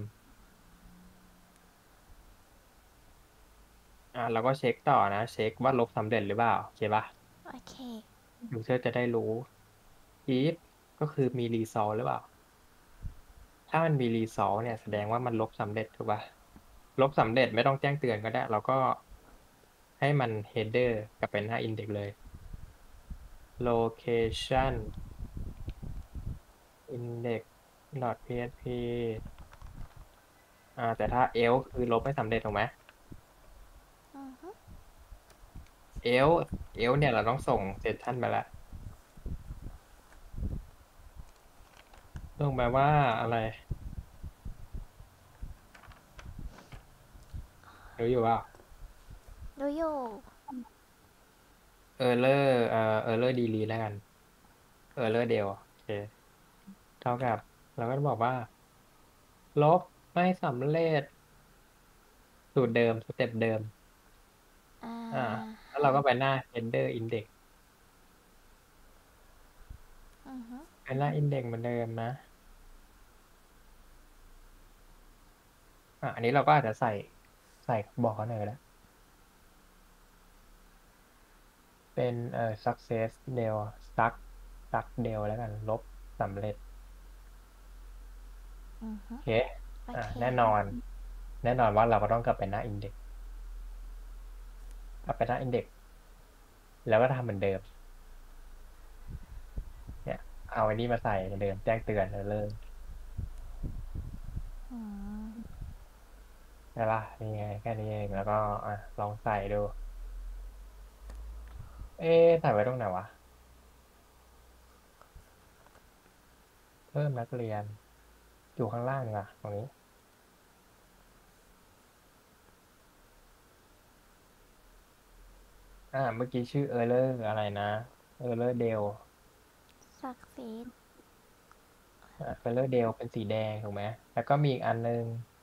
Speaker 1: อ่าเราก็เช็คต่อนะ เช็คว่าลบสำเร็จหรือเปล่าโอเคเปล่า
Speaker 2: โอเค
Speaker 1: ยูเซอร์จะได้รู้ if ก็คือมี result หรือเปล่า ถ้ามันมี result เนี่ยแสดงว่ามันลบสำเร็จถูกเปล่าลบสำเร็จไม่ต้องแจ้งเตือนก็ได้ เราก็ให้มัน header กลับไปหน้า index เลย location index.php อ่าแต่ถ้า else คือลบไม่สำเร็จถูกไหม
Speaker 2: อือฮึ
Speaker 1: else else เนี่ยเราต้องส่ง session ไปแล้วส่งไปว่าอะไรรู้อยู่เปล่า
Speaker 2: รู้อยู่
Speaker 1: error เอ่อ error delete แล้วกัน error del โอเคเท่ากับเราก็จะบอกว่า ลบไม่สำเร็จสูตรเดิมสเต็ปเดิม
Speaker 2: อ่า
Speaker 1: อ่าแล้วเรา
Speaker 2: ฮะ
Speaker 1: ก็ไปหน้า header index
Speaker 2: อือฮึ
Speaker 1: ไปหน้า index เหมือนเดิมนะอ่ะอันนี้เราก็อาจจะใส่ใส่บอกเขาหน่อยก็ได้เป็นเอ่อ success del suc suc del แล้วกันลบสำเร็จ
Speaker 2: อือฮึ
Speaker 1: โอเค
Speaker 2: โอ
Speaker 1: อ่า
Speaker 2: เค
Speaker 1: แน่นอนแน่นอนว่าเราก็ต้องกลับไปหน้า index กลับไปหน้า index แล้วก็ทำเหมือนเดิมเนี่ยเอาอันนี้มาใส่เหมือนเดิมแจ้งเตือนเริ่ม
Speaker 2: อืม
Speaker 1: ใช่ปะนี่ไงแค่นี้เองแล้วก็อ่ะลองใส่ดูเอ๊ะใส่ไว้ตรงไหนวะเพิ่มนักเรียนอยู่ข้างล่างดีกว่าตรงนี้อ่าเมื่อกี้ชื่อ error อะไรนะ error del
Speaker 2: สักซีด
Speaker 1: อ่า error del เป็นสีแดงถูกไหมแล้วก็มีอีกอันนึง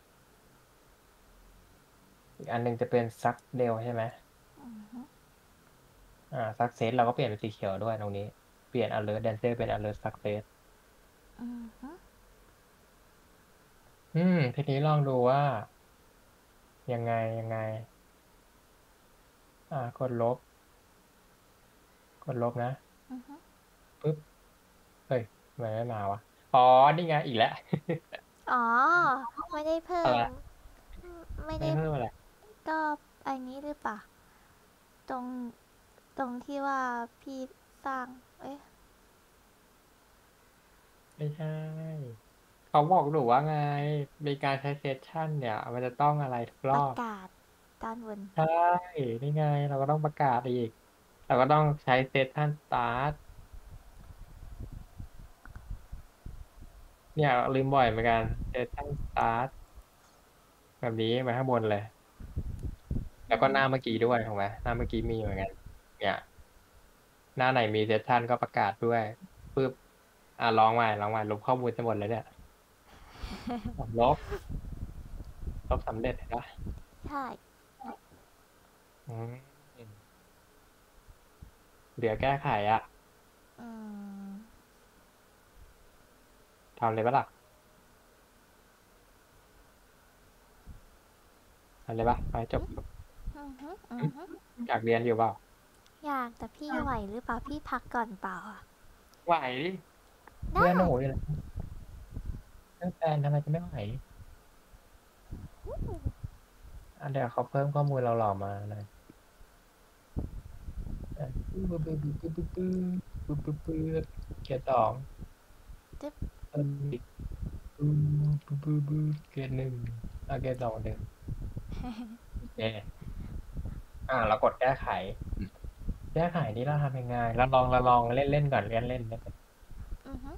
Speaker 1: อีกอันนึงจะเป็น suc del ใช่ไหม
Speaker 2: อือฮึ
Speaker 1: อ่า success เราก็เปลี่ยนเป็นสีเขียวด้วยตรงนี้เปลี่ยน alert dancer เป็น alert success
Speaker 2: อือฮึ
Speaker 1: อืมทีนี้ลองดูว่ายังไงยังไงอ่ากดลบกดลบนะ
Speaker 2: อือฮึ
Speaker 1: ปึ๊บเฮ้ยทำไมไม่มาวะอ๋อนี่ไงอีกแล้ว
Speaker 2: อ๋อ ไม่ได้เพิ่
Speaker 1: อะไร
Speaker 2: ม ไม่
Speaker 1: ไม่
Speaker 2: ได้
Speaker 1: เพิ่มอะไร
Speaker 2: ก็อันนี้หรือเปล่า ตรง ตรงที่ว่าพี่สร้าง เอ๊ะ
Speaker 1: ไม่ใช่เขาบอกหนูว่าไงมีการใช้เซสชันเนี่ยมันจะต้องอะไรทุกร
Speaker 2: ประ
Speaker 1: อบ
Speaker 2: กาศด้านบน
Speaker 1: ใช่นี่ไงเราก็ต้องประกาศอีกเราก็ต้องใช้เซสชันสตาร์ทเนี่ยลืมบ่อยเหมือนกันเซสชันสตาร์ทแบบนี้มาข้างบนเลยแล้วก็หน้าเมื่อกี้ด้วยถูกไหมหน้าเมื่อกี้มีเหมือนกันเนี่ยหน้าไหนมีเซสชันก็ประกาศด้วยปึ๊บอ่ะลองใหม่ลองใหม่ลบข้อมูลจะหมดเลยเนี่ยลบลบสำเร็จเห็นปะ
Speaker 2: ใช่
Speaker 1: อืมเหลือแก้ไขอ่ะ
Speaker 2: อืม
Speaker 1: ทำเลยปะล่ะทำเลยปะไปจบจบ
Speaker 2: อือฮึอื
Speaker 1: หึ
Speaker 2: อฮึ
Speaker 1: อยากเรียนอยู่เปล่า
Speaker 2: อยากแต่พี่ไหวหรือเปล่า พี่พักก่อนเปล่าอ่ะ
Speaker 1: ไหวดิ
Speaker 2: ได้
Speaker 1: เพื่อนหนูอยู่แล้วเพื่อนแฟนทำไมจะไม่ไหวอ่ะเดี๋ยวเขาเพิ่มข้อมูลเราหล่อๆมาหน่อยอ่ะปึ๊บปึ๊บปึ๊บปึ๊บปึ๊บปึ๊บปึ๊บปึ๊บเกียร์สอง
Speaker 2: จึ๊บ
Speaker 1: เพิ่มอีกปึ๊บปึ๊บปึ๊บปึ๊บเกียร์หนึ่งอ่ะเกียร์สองเดิมโอเคอ่าเรากดแก้ไขแก้ไขนี่เราทำยังไงเราลองเราลองเล่นเล่นก่อนเล่นเล่นเล่น
Speaker 2: อือฮึ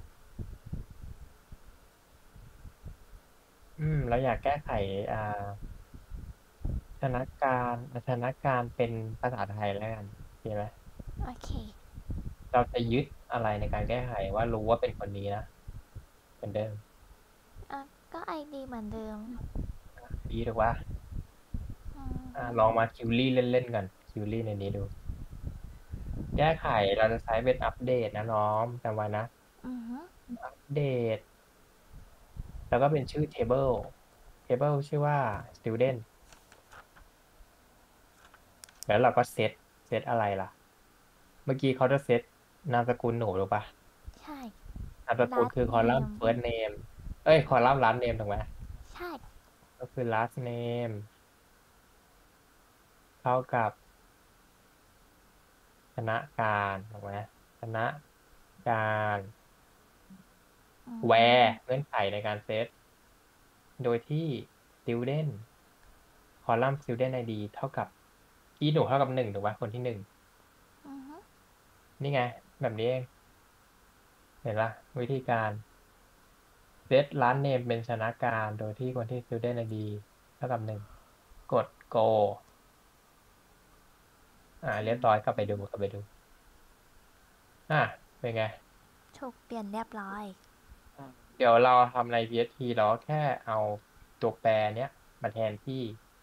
Speaker 1: อืมเราอยากแก้ไขอ่าสถานการณ์สถานการณ์เป็นภาษาไทยแล้วกันโอเคไหม
Speaker 2: โอเค
Speaker 1: เราจะยึดอะไรในการแก้ไขว่ารู้ว่าเป็นคนนี้นะเหมือนเดิม
Speaker 2: อ่ะก็ไอดีเหมือนเดิม
Speaker 1: ดีถูกว่า
Speaker 2: อือ
Speaker 1: อ่า
Speaker 2: ฮึ
Speaker 1: ลองมาคิวรี่เล่นๆก่อนคิวรี่ในนี้ดูแก้ไขเราจะใช้เป็นอัปเดตนะน้องจำไว้นะ
Speaker 2: อือฮึ
Speaker 1: date แล้วก็เป็นชื่อ table table ชื่อว่า student แล้วเราก็เซตเซตอะไรล่ะ เมื่อกี้เขาจะเซตนามสกุลหนูถูกปะ
Speaker 2: ใช่
Speaker 1: นามสกุล
Speaker 2: last
Speaker 1: คือ column
Speaker 2: name
Speaker 1: first name เอ้ย column last name ถูกไหม
Speaker 2: ใช่
Speaker 1: ก็คือ last name เท่ากับชนะการถูกไหมชนะการ
Speaker 2: อืม
Speaker 1: where เงื่อนไขในการเซตโดยที่ student column student ไอ ดี เท่ากับที่หนูเท่ากับหนึ่งถูกปะคนที่หนึ่ง
Speaker 2: อือฮึ
Speaker 1: นี่ไง แบบนี้เองเห็นปะวิธีการเซต last name เป็นชนะการโดยที่คนที่ student ไอ ดี เท่ากับหนึ่งกด go อ่าเรียบร้อยกลับไปดูกลับไปดูอ่ะเป็นไง
Speaker 2: ถูกเปลี่ยนเรียบร้อย
Speaker 1: เดี๋ยวเราทำใน พี เอช พี เราก็แค่เอาตัวแปรเนี้ยมาแทนที่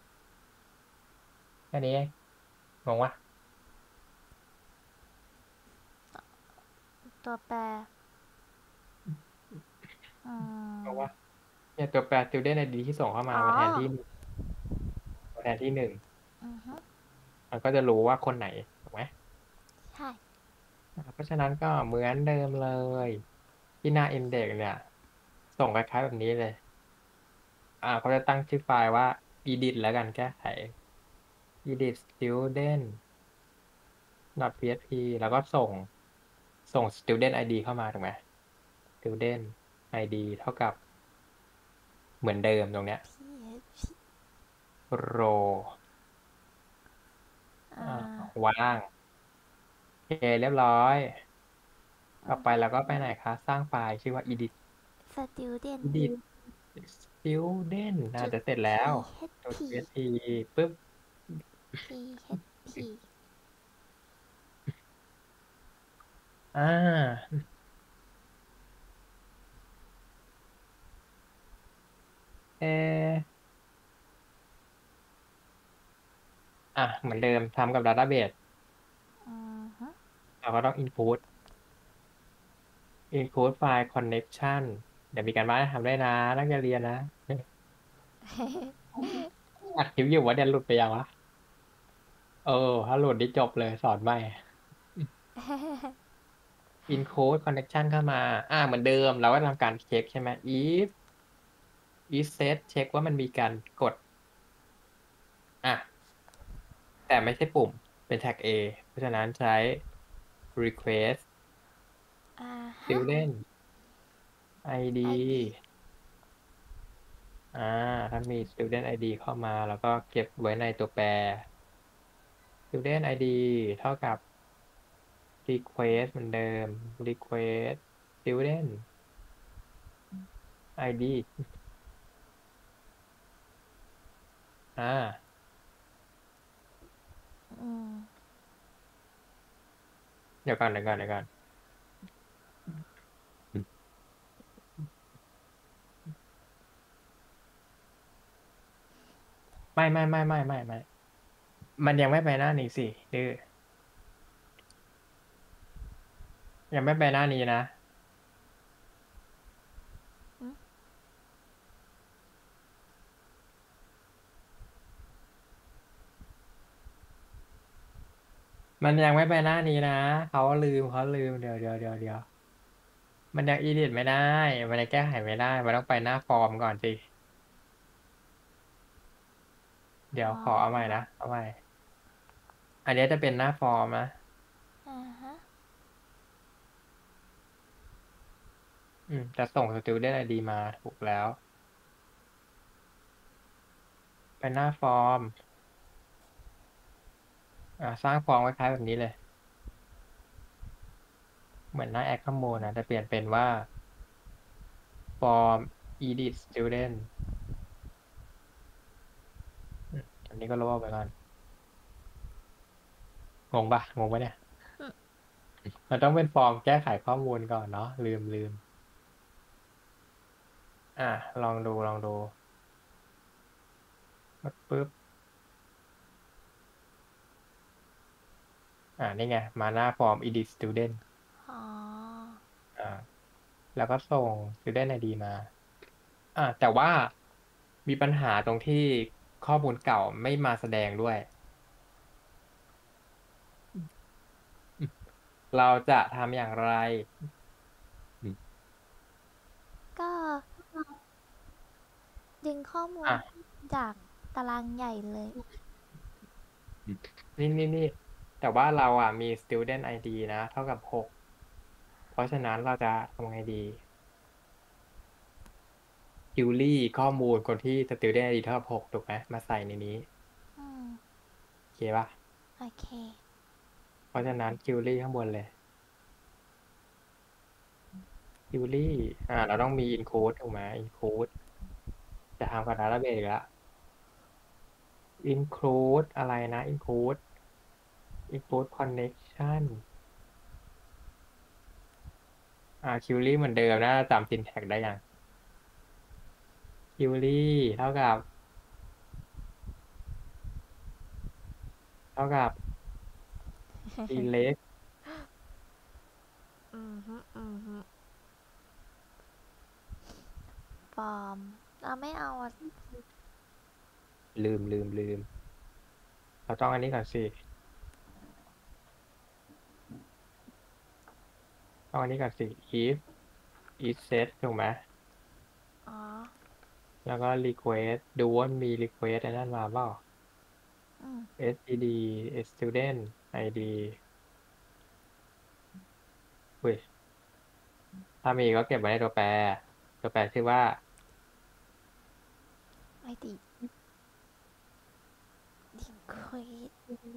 Speaker 1: แค่นี้เองงงวะ
Speaker 2: ตัวแปรอื
Speaker 1: งง
Speaker 2: ม
Speaker 1: วะเนี่ยตัวแปร student ไอ ดี ที่ส่งเข้ามา
Speaker 2: อ๋อ
Speaker 1: มาแทนที่มาแทนที่หนึ่ง
Speaker 2: อือฮึ
Speaker 1: มันก็จะรู้ว่าคนไหนถูกไหม
Speaker 2: ใช่
Speaker 1: อ่าเพราะฉะนั้นก็เหมือนเดิมเลยที่หน้า index เนี่ย ส่งคล้ายๆแบบนี้เลย อ่าเขาจะตั้งชื่อไฟล์ว่า edit แล้วกันแก้ไข edit student .php แล้วก็ส่งส่ง student ไอ ดี เข้ามาถูกไหม student ไอ ดี เท่ากับเหมือนเดิมตรงเนี้ย
Speaker 2: พี เอช พี
Speaker 1: row
Speaker 2: อ่
Speaker 1: อ่า
Speaker 2: า
Speaker 1: ว่างโอเคเรียบร้อยต่อไป
Speaker 2: อือฮึ
Speaker 1: เราก็ไปไหนคะ สร้างไฟล์ชื่อว่า edit
Speaker 2: student
Speaker 1: edit student น่า
Speaker 2: จุด
Speaker 1: จะเสร็จแล้วตัว
Speaker 2: php
Speaker 1: php ปุ๊บ
Speaker 2: php
Speaker 1: อ่าเอออ่ะเหมือนเดิมทำกับ database
Speaker 2: อือฮึ
Speaker 1: เราก็ต้อง include include file connection เดี๋ยวมีการบ้านให้ทำด้วยนะนักเรียนนะอัดคลิปอยู่ว่าเดี๋ยวหลุดไปยังวะเออถ้าหลุดนี่จบเลยสอนใหม่ include connection เข้ามาอ่าเหมือนเดิมเราก็ทำการเช็คใช่ไหม if if set เช็คว่ามันมีการกดอ่ะแต่ไม่ใช่ปุ่มเป็นแท็ก A เพราะฉะนั้นใช้ request
Speaker 2: อ่าฮะ
Speaker 1: student ไอ ดี
Speaker 2: id
Speaker 1: อ่าถ้ามี student ไอ ดี เข้ามาแล้วก็เก็บไว้ในตัวแปร student ไอ ดี เท่ากับ request เหมือนเดิม request student ไอ ดี อ่า
Speaker 2: อืม
Speaker 1: เดี๋ยวก่อนเดี๋ยวก่อนเดี๋ยวก่อนไม่ไม่ไม่ไม่ไม่ไม่มันยังไม่ไปหน้านี้สิดื้อยังไม่ไปหน้านี้นะ
Speaker 2: อืม
Speaker 1: มันยังไม่ไปหน้านี้นะเขาลืมเขาลืมเดี๋ยวเดี๋ยวเดี๋ยวเดี๋ยวมันยังอีดิทไม่ได้มันยังแก้ไขไม่ได้มันต้องไปหน้าฟอร์มก่อนสิเดี๋ยว
Speaker 2: อ๋อ
Speaker 1: ขอเอาใหม่นะเอาใหม่อันนี้จะเป็นหน้าฟอร์มนะ
Speaker 2: อ่าฮะ
Speaker 1: อืมจะส่ง student ไอ ดี มาถูกแล้วเป็นหน้าฟอร์มอ่าสร้างฟอร์มคล้ายๆแบบนี้เลยเหมือนหน้าแอคข้างบนนะจะเปลี่ยนเป็นว่าฟอร์ม edit student อืมอันนี้ก็ลบออกไปก่อนงงปะงงปะเนี่ยมันต้องเป็นฟอร์มแก้ไขข้อมูลก่อนเนาะลืมลืมอ่ะลองดูลองดูปึ๊บอ่านี่ไงมาหน้าฟอร์ม edit student
Speaker 2: อ๋อ
Speaker 1: อ่าแล้วก็ส่ง student ไอ ดี มาอ่ะแต่ว่ามีปัญหาตรงที่ข้อมูลเก่าไม่มาแสดงด้วย เราจะทำอย่างไรอืม
Speaker 2: ก็ดึงข้อมูล
Speaker 1: อ่ะ
Speaker 2: จากตารางใหญ่เลย
Speaker 1: อืมนี่นี่นี่แต่ว่าเราอ่ะมี student ไอ ดี นะเท่ากับหกเพราะฉะนั้นเราจะทำไงดีคิวรี่ข้อมูลคนที่ student ไอ ดี เท่ากับหกถูกไหมมาใส่ในนี้
Speaker 2: อืม
Speaker 1: โอเคป่ะ
Speaker 2: โอเค
Speaker 1: เพราะฉะนั้นคิวรี่ข้างบนเลยคิวรี่อ่าเราต้องมี include ถูกไหม include จะทำกับ database อีกแล้ว include อะไรนะ include include connection อ่าคิวรี่เหมือนเดิมนะจำ syntax ได้ยังคิวรี่เท่ากับเท่ากับ select
Speaker 2: อืมฮึอืมฮึฟอร์มเราไม่เอาอะ
Speaker 1: ลืมลืมลืมเราต้องอันนี้ก่อนสิต้องอันนี้ก่อนสิ if is set ถูกไหม
Speaker 2: อ๋อ
Speaker 1: แล้วก็ request ดูว่ามี request อันนั้นมาเปล่า
Speaker 2: อืม
Speaker 1: std student id อุ้ยถ้ามีก็เก็บไว้ในตัวแปรตัวแปรชื่อว่า
Speaker 2: ไอติดิควีด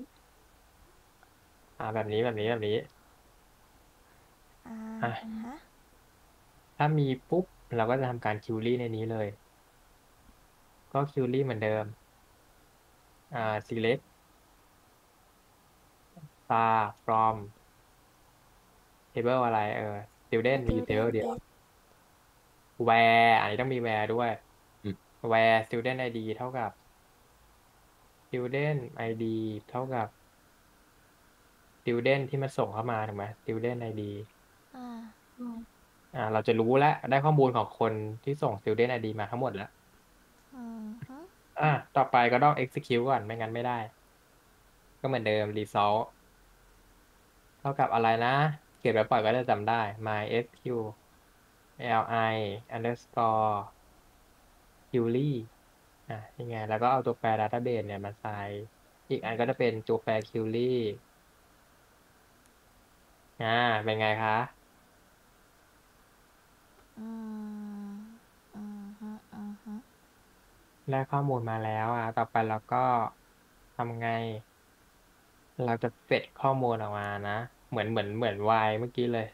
Speaker 1: อ่าแบบนี้แบบนี้แบบนี้
Speaker 2: อ่า
Speaker 1: อ่ะ
Speaker 2: ฮะ
Speaker 1: ถ้ามีปุ๊บเราก็จะทำการ query ในนี้เลยก็ query เหมือนเดิมอ่า select star from table อะไรเออ
Speaker 2: ส
Speaker 1: student มีอยู่
Speaker 2: ติลเดน
Speaker 1: table เดียว
Speaker 2: เอส
Speaker 1: where อันนี้ต้องมี where ด้วยอืม where student ไอ ดี เท่ากับ student ไอ ดี เท่ากับ student ที่มันส่งเข้ามาถูกไหม student ไอ ดี
Speaker 2: อ่า
Speaker 1: อืมอ่าเราจะรู้แล้วได้ข้อมูลของคนที่ส่ง student ไอ ดี มาทั้งหมดแล้ว
Speaker 2: อืมฮึ
Speaker 1: อ่าต่อไปก็ต้อง execute ก่อนไม่งั้นไม่ได้ก็เหมือนเดิม result เท่ากับอะไรนะเขียนไว้ปล่อยก็จะจำได้ mysqli underscore query อ่ะยังไงแล้วก็เอาตัวแปร database เนี่ยมาใส่อีกอันก็จะเป็นตัวแปร query อ่าเป็นไงคะ
Speaker 2: อืมอืมฮึอืมฮึ
Speaker 1: ได้ข้อมูลมาแล้วอ่ะต่อไปเราก็ทำไงเราจะเฟดข้อมูลออกมานะเหมือนเหมือนเหมือน y เมื่อกี้เลย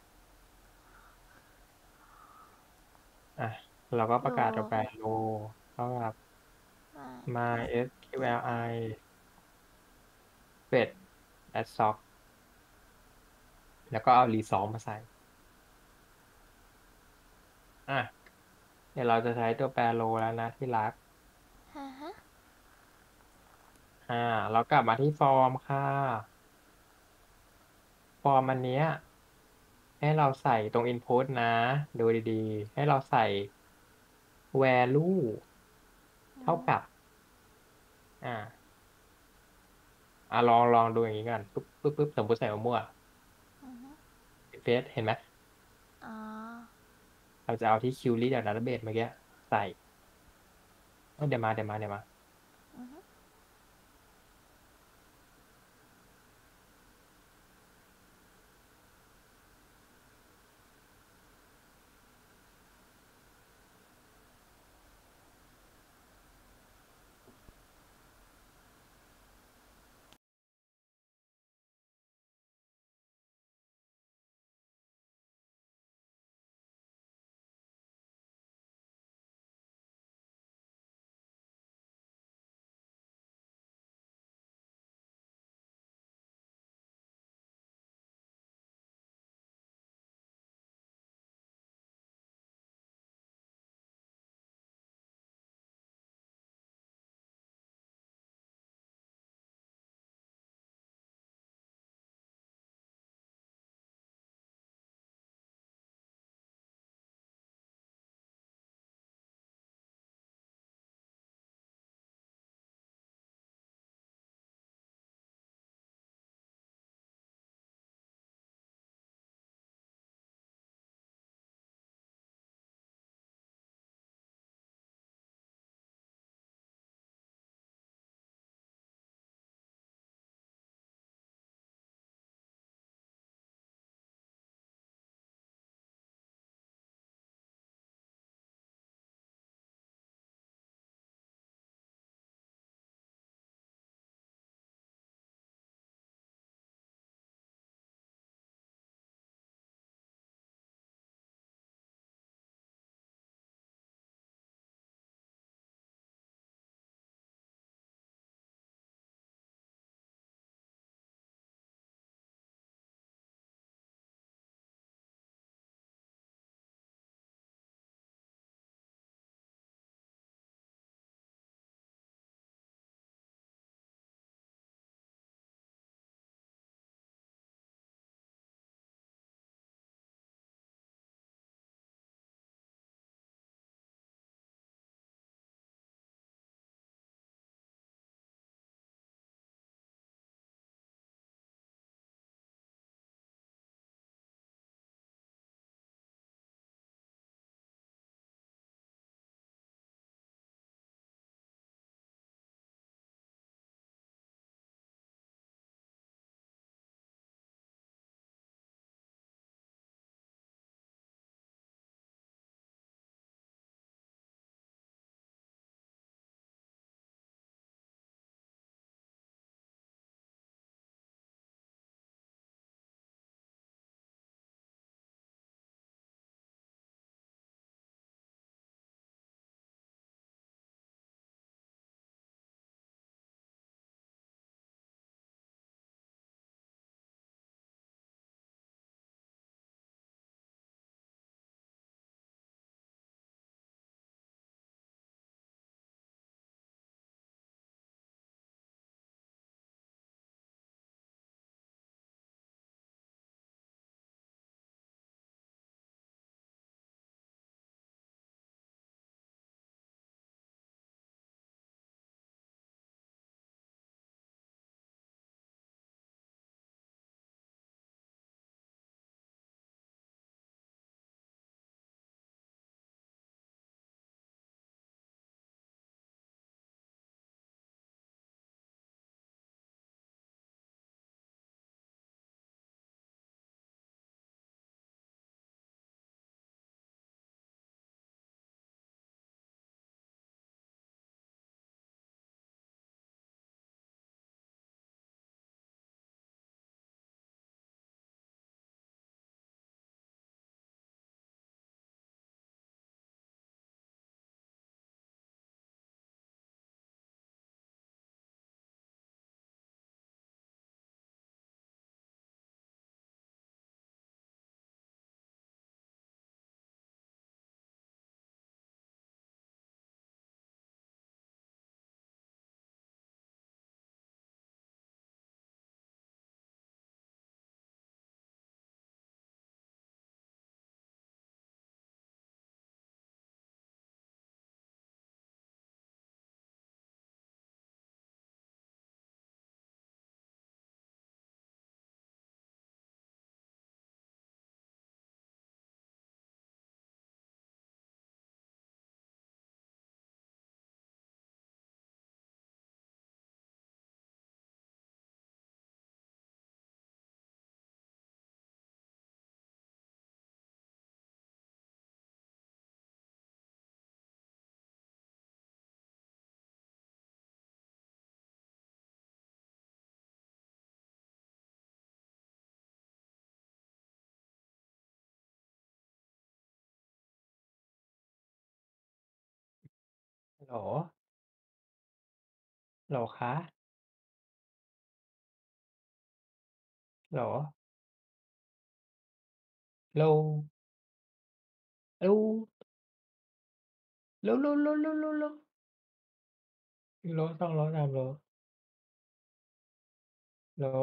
Speaker 1: อ่ะเราก็ป
Speaker 2: โล
Speaker 1: ระกาศตัวแปร row เท่ากับ
Speaker 2: มาเอส
Speaker 1: mysqli fetch add sock แล้วก็เอา result มาใส่อ่ะเดี๋ยวเราจะใช้ตัวแปร row แล้วนะที่รัก
Speaker 2: ฮะฮะ
Speaker 1: อ่าเรากลับมาที่ฟอร์มค่ะฟอร์มอันเนี้ยให้เราใส่ตรง input นะดูดีๆให้เราใส่ value
Speaker 2: อืม
Speaker 1: เท่ากับอ่าอ่าลองลองดูอย่างนี้กันปุ๊บปุ๊บปุ๊บสมมติใส่มั่ว
Speaker 2: อืมฮึ
Speaker 1: เฟสเห็นไหม
Speaker 2: อ๋อ
Speaker 1: เราจะเอาที่ query จาก database เมื่อกี้ใส่เอ้ยเดี๋ยวมาเดี๋ยวมาเดี๋ยวมา
Speaker 2: อืมฮึ
Speaker 1: โหลโหลคะโหลโลโลโลโลโลโลโลโลโลสองโลสามโลโล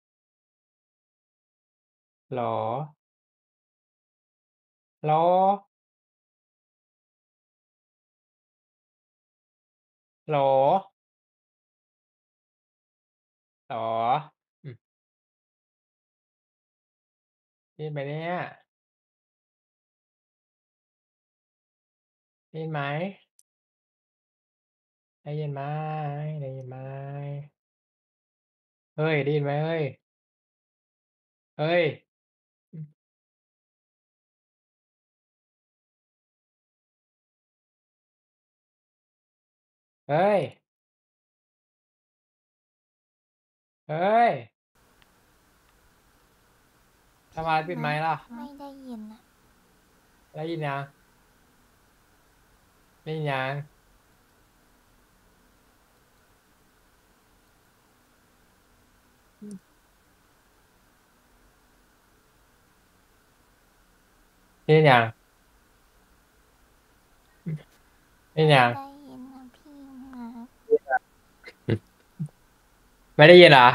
Speaker 1: โหลโหลโหลโหลอืมได้ยินไหมเนี่ยได้ยินไหมได้ยินไหมได้ยินไหมเฮ้ยได้ยินไหมเฮ้ยเฮ้ยอืมเฮ้ยเฮ้ยทำไม
Speaker 2: ได้ยินไหม
Speaker 1: ปิดไมค์ล่ะ
Speaker 2: ไม่ได้ยินอะ
Speaker 1: ได้ยินยังได้ยินยังอืมได้ยินยังอืมได้ยิน
Speaker 2: ไม่
Speaker 1: ยัง
Speaker 2: ได้ยินนะพี่มาร์ค
Speaker 1: อืมไม่ได้ยินเหรอ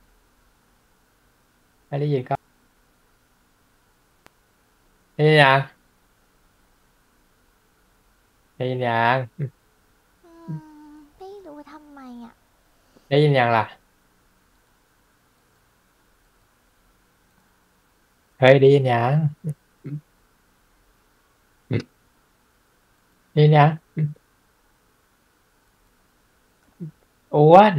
Speaker 1: ไม่ได้ยินก็ได้ยินยังได้ยินยังอืม
Speaker 2: อื
Speaker 1: อืม
Speaker 2: มไม่รู้ทำไมอ่ะ
Speaker 1: ได้ยินยังล่ะเฮ้ยได้ยินยังอืมอืมได้ยินยังอืมอ้วน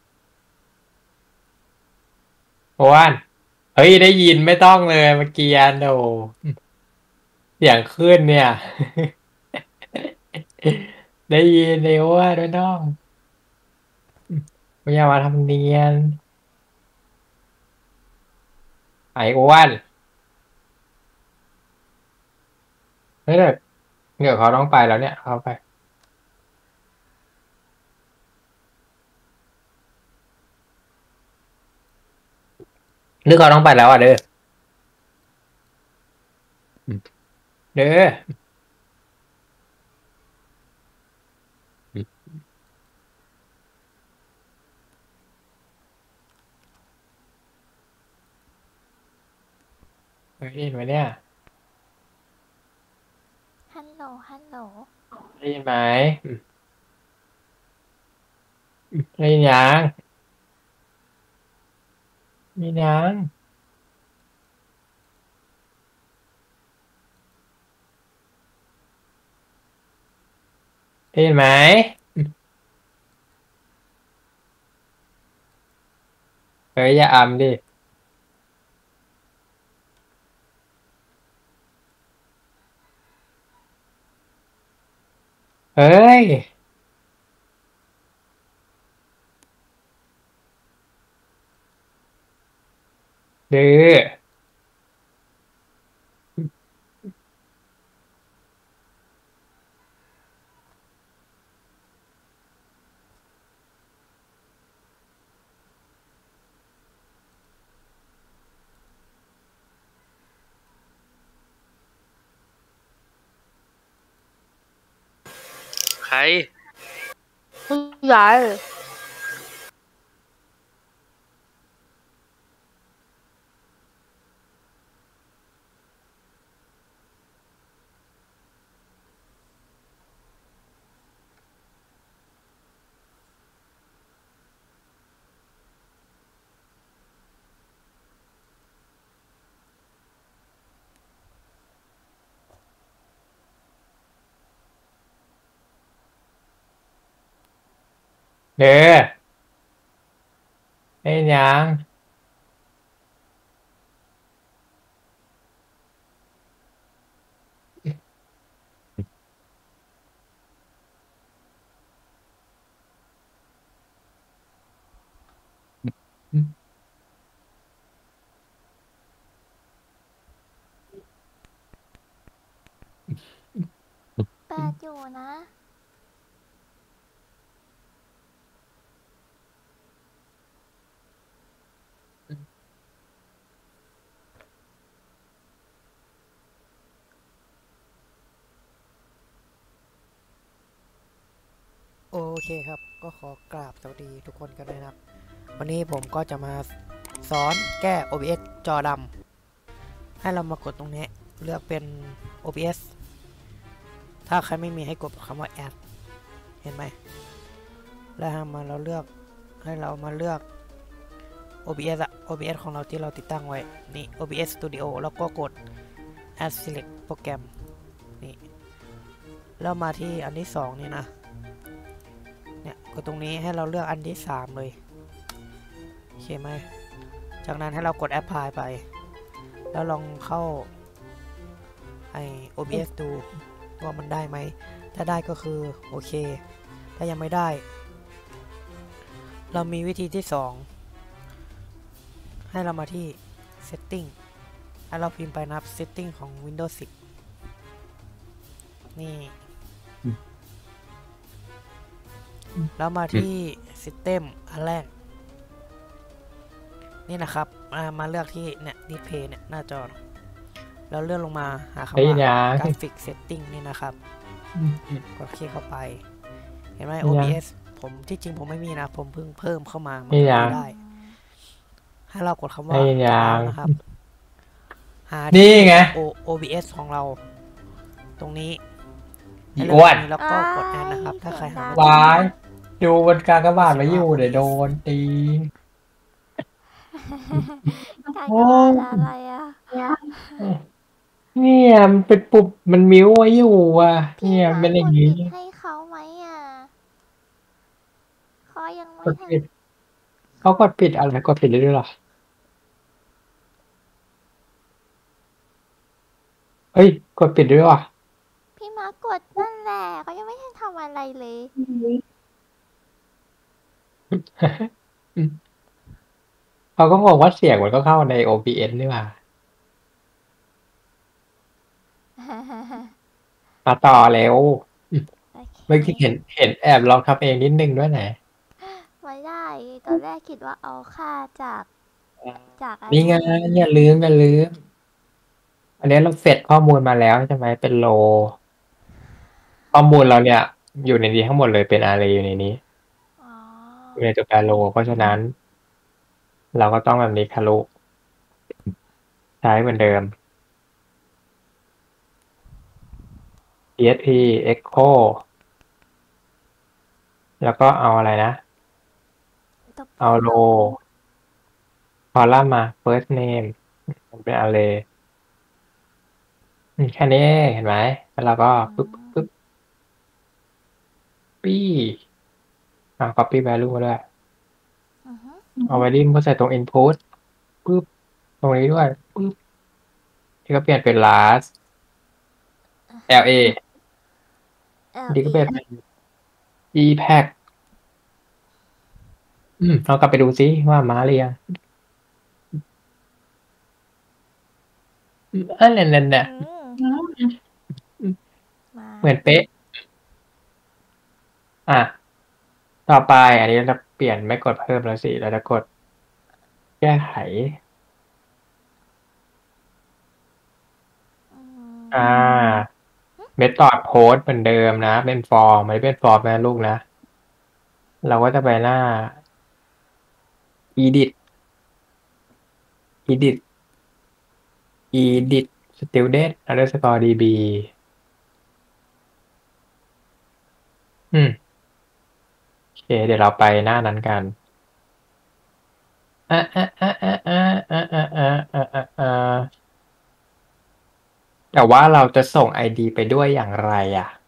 Speaker 1: อ้วนเฮ้ยได้ยินไม่ต้องเลยเมื่อกี้อันโดอืมเสียงขึ้นเนี่ยได้ยินเลยอ้วนไม่ต้องอืมไม่อยากมาทำเนียนไอ้อ้วนเฮ้ยเดี๋ยวเดี๋ยวเขาต้องไปแล้วเนี่ยเขาไปนึกเขาต้องไปแล้วอ่ะเด้ออืมเด้ออืมเฮ้ยได้ยินไหมเนี่ย
Speaker 2: ฮัลโหลฮัลโหล
Speaker 1: ได้ยินไหมอืมอืมได้ยินยังได้ยินยังได้ยินไหมอืมเฮ้ยอย่าอำดิเฮ้ยดื้อใคร
Speaker 2: ผู้ใหญ่
Speaker 1: เด้อได้ยินยังอืม
Speaker 2: เปิดอยู่นะ
Speaker 3: เคครับก็ขอกราบสวัสดีทุกคนกันเลยนะครับวันนี้ผมก็จะมาสอนแก้ โอ บี เอส จอดำให้เรามากดตรงนี้เลือกเป็น โอ บี เอส ถ้าใครไม่มีให้กดคำว่า add เห็นไหมแล้วมาเราเลือกให้เรามาเลือก โอ บี เอส อะ โอ บี เอส ของเราที่เราติดตั้งไว้นี่ โอ บี เอส Studio แล้วก็กด add select โปรแกรมนี่แล้วมาที่อันที่สองนี่นะเนี่ยกดตรงนี้ให้เราเลือกอันที่สามเลยโอเคไหมจากนั้นให้เรากด apply ไปแล้วลองเข้าไอ โอ บี เอส ดูว่ามันได้ไหมถ้าได้ก็คือโอเคถ้ายังไม่ได้เรามีวิธีที่สองให้เรามาที่ setting แล้วเราพิมพ์ไปนะครับ setting ของ Windows สิบนี่แล้วมาที่ system อันแรกนี่นะครับมามาเลือกที่เนี่ย display เนี่ยหน้าจอแล้วเลื่อนลงมาหาคำว่า graphic setting นี่นะครับกดคลิกเข้าไปเห็นไหม โอ บี เอส ผมที่จริงผมไม่มีนะผมเพิ่งเพิ่มเข้ามามันก็ไม่ได้ให้เรากดคำว่านะครับหาที่ โอ บี เอส ของเราตรงนี้
Speaker 1: อีอ้วน
Speaker 3: แล้วก็กดแอนนะครับถ้าใครหาไม่
Speaker 1: วายดูบนกากบาทมาอยู่เดี๋ยวโดนตี
Speaker 2: กากบาทอะไรอ่ะ
Speaker 1: เนี่ยมันเป็นปุบมันมิ้วไว้อยู่อ่ะเนี่ยเป็นอย่างนี้
Speaker 2: ให้เขาไหมอ่ะเขายังไม่
Speaker 1: กดปิดเขากดปิดอะไรกดปิดได้ด้วยหรอเฮ้ยกดปิดด้วยวะ
Speaker 2: พี่มากดนั่นแหละเขายังไม่ทันทำอะไรเลย
Speaker 1: เขาก็บอกว่าเสียงมันก็เข้าใน โอ บี เอส นี่หว่ามาต่อแล้วเมื่อกี้เห็นเห็นแอบลองทำเองนิดนึงด้วยไหน
Speaker 2: ไม่ได้ตอนแรกคิดว่าเอาค่าจากจาก
Speaker 1: นี่ไงอย่าลืมอย่าลืมอันนี้เราเสร็จข้อมูลมาแล้วใช่ไหมเป็นโลข้อมูลเราเนี่ยอยู่ในนี้ทั้งหมดเลยเป็นอาร์เรย์อยู่ในนี้อยู่ในตัวแปรโลเพราะฉะนั้นเราก็ต้องแบบนี้คารุใช้เหมือนเดิม พี เอส พี echo แล้วก็เอาอะไรนะเอาโลคอลัมน์มา first name มันเป็น array แค่นี้เห็นไหมแล้วเราก็ปึ๊บปึ๊บปี้อ่า copy value มาด้วยเอาไว้ดิมก็ใส่ตรง input ปึ๊บตรงนี้ด้วยปึ๊บที่ก็เปลี่ยนเป็น last la ที่ก็เปลี่ยนเป็น epack อืมเรากลับไปดูซิว่ามาหรือยังอันนั้นน่ะเหมือนเป๊ะอ่ะต่อไปอันนี้เราเปลี่ยนไม่กดเพิ่มแล้วสิเราจะกดแก้ไขอ่าเมธอดโพสเหมือนเดิมนะเป็นฟอร์มไม่เป็นฟอร์มนะลูกนะเราก็จะไปหน้า edit edit edit student underscore db อืมโอเคเดี๋ยวเราไปหน้านั้นกันอ่ะอ่ะอ่ะอ่ะอ่ะอ่ะอ่ะอ่ะอ่ะอ่ะอ่ะแต่ว่าเราจะส่ง ไอ ดี ไปด้วยอย่างไรอ่ะ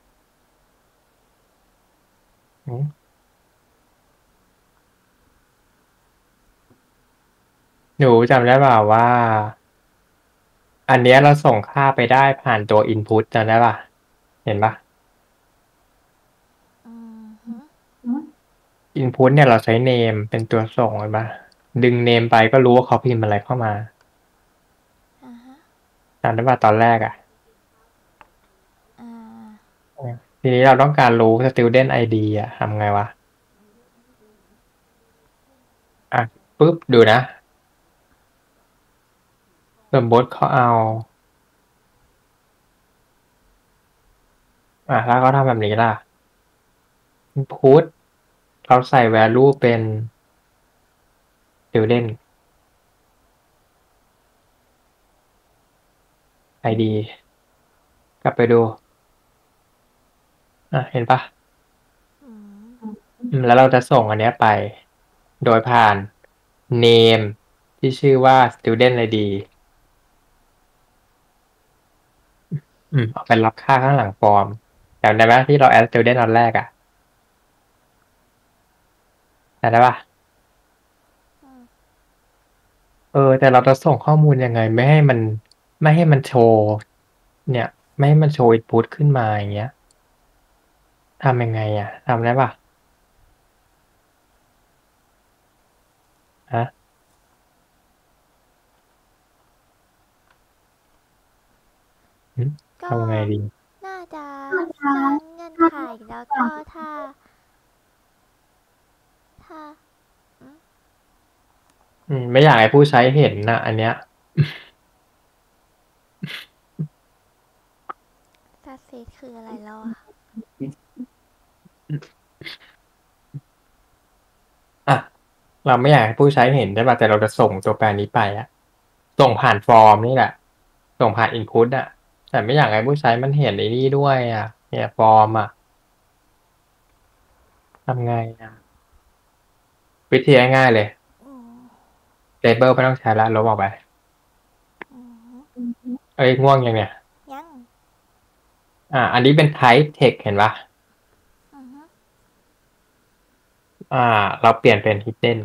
Speaker 1: หนูจำได้เปล่าว่า อันเนี้ยเราส่งค่าไปได้ผ่านตัว input จำได้ป่ะเห็นป่ะ input เนี่ยเราใช้ name เป็นตัวส่งเห็นป่ะดึง name ไปก็รู้ว่าเขาพิมพ์อะไรเข้ามาจำได้ป่ะตอนแรกอ่ะทีนี้เราต้องการรู้ student ไอ ดี อ่ะทำไงวะอ่ะปุ๊บดูนะสมมติเขาเอาอ่ะแล้วเขาทำแบบนี้ล่ะ input เราใส่ value เป็น student ไอ ดี กลับไปดู อ่ะ เห็นปะ
Speaker 2: อืม
Speaker 1: อืม แล้วเราจะส่งอันเนี้ยไป โดยผ่าน name ที่ชื่อว่า student ไอ ดี อืม เอาไปรับค่าข้างหลังฟอร์ม จำได้ไหมที่เรา add student ตอนแรกอะจำได้ปะ
Speaker 2: อืม
Speaker 1: เออ แต่เราจะส่งข้อมูลยังไง ไม่ให้มัน ไม่ให้มันโชว์ เนี่ย ไม่ให้มันโชว์ input ขึ้นมา อย่างเงี้ย ทำยังไงอะ ทำได้เปล่า? ฮะ? หือ
Speaker 2: ก
Speaker 1: ท็ำไงดี?
Speaker 2: น่าจะสร้างเงื่อนไข แล้วก็ถ้า ถ้า อืม
Speaker 1: อืม ไม่อยากให้ผู้ใช้เห็นน่ะ อันเนี้ย
Speaker 2: success คืออะไรแล้วอะ?
Speaker 1: อะ เราไม่อยากให้ผู้ใช้เห็น ใช่เปล่า แต่เราจะส่งตัวแปรนี้ไปอะ ส่งผ่านฟอร์มนี่แหละ ส่งผ่าน input อะ แต่ไม่อยากให้ผู้ใช้มันเห็นไอ้นี่ด้วยอะ เนี่ยฟอร์มอะ ทำไงอะ? วิธีง่าย ๆ เลย
Speaker 2: อืม
Speaker 1: Label ไม่ต้องใช้แล้ว ลบออกไป
Speaker 2: อือฮึ
Speaker 1: เฮ้ย ง่วงยังเนี่ย?
Speaker 2: ยัง
Speaker 1: อ่า อันนี้เป็น type text เห็นเปล่า?
Speaker 2: อือฮึ
Speaker 1: อ่า เราเปลี่ยนเป็น hidden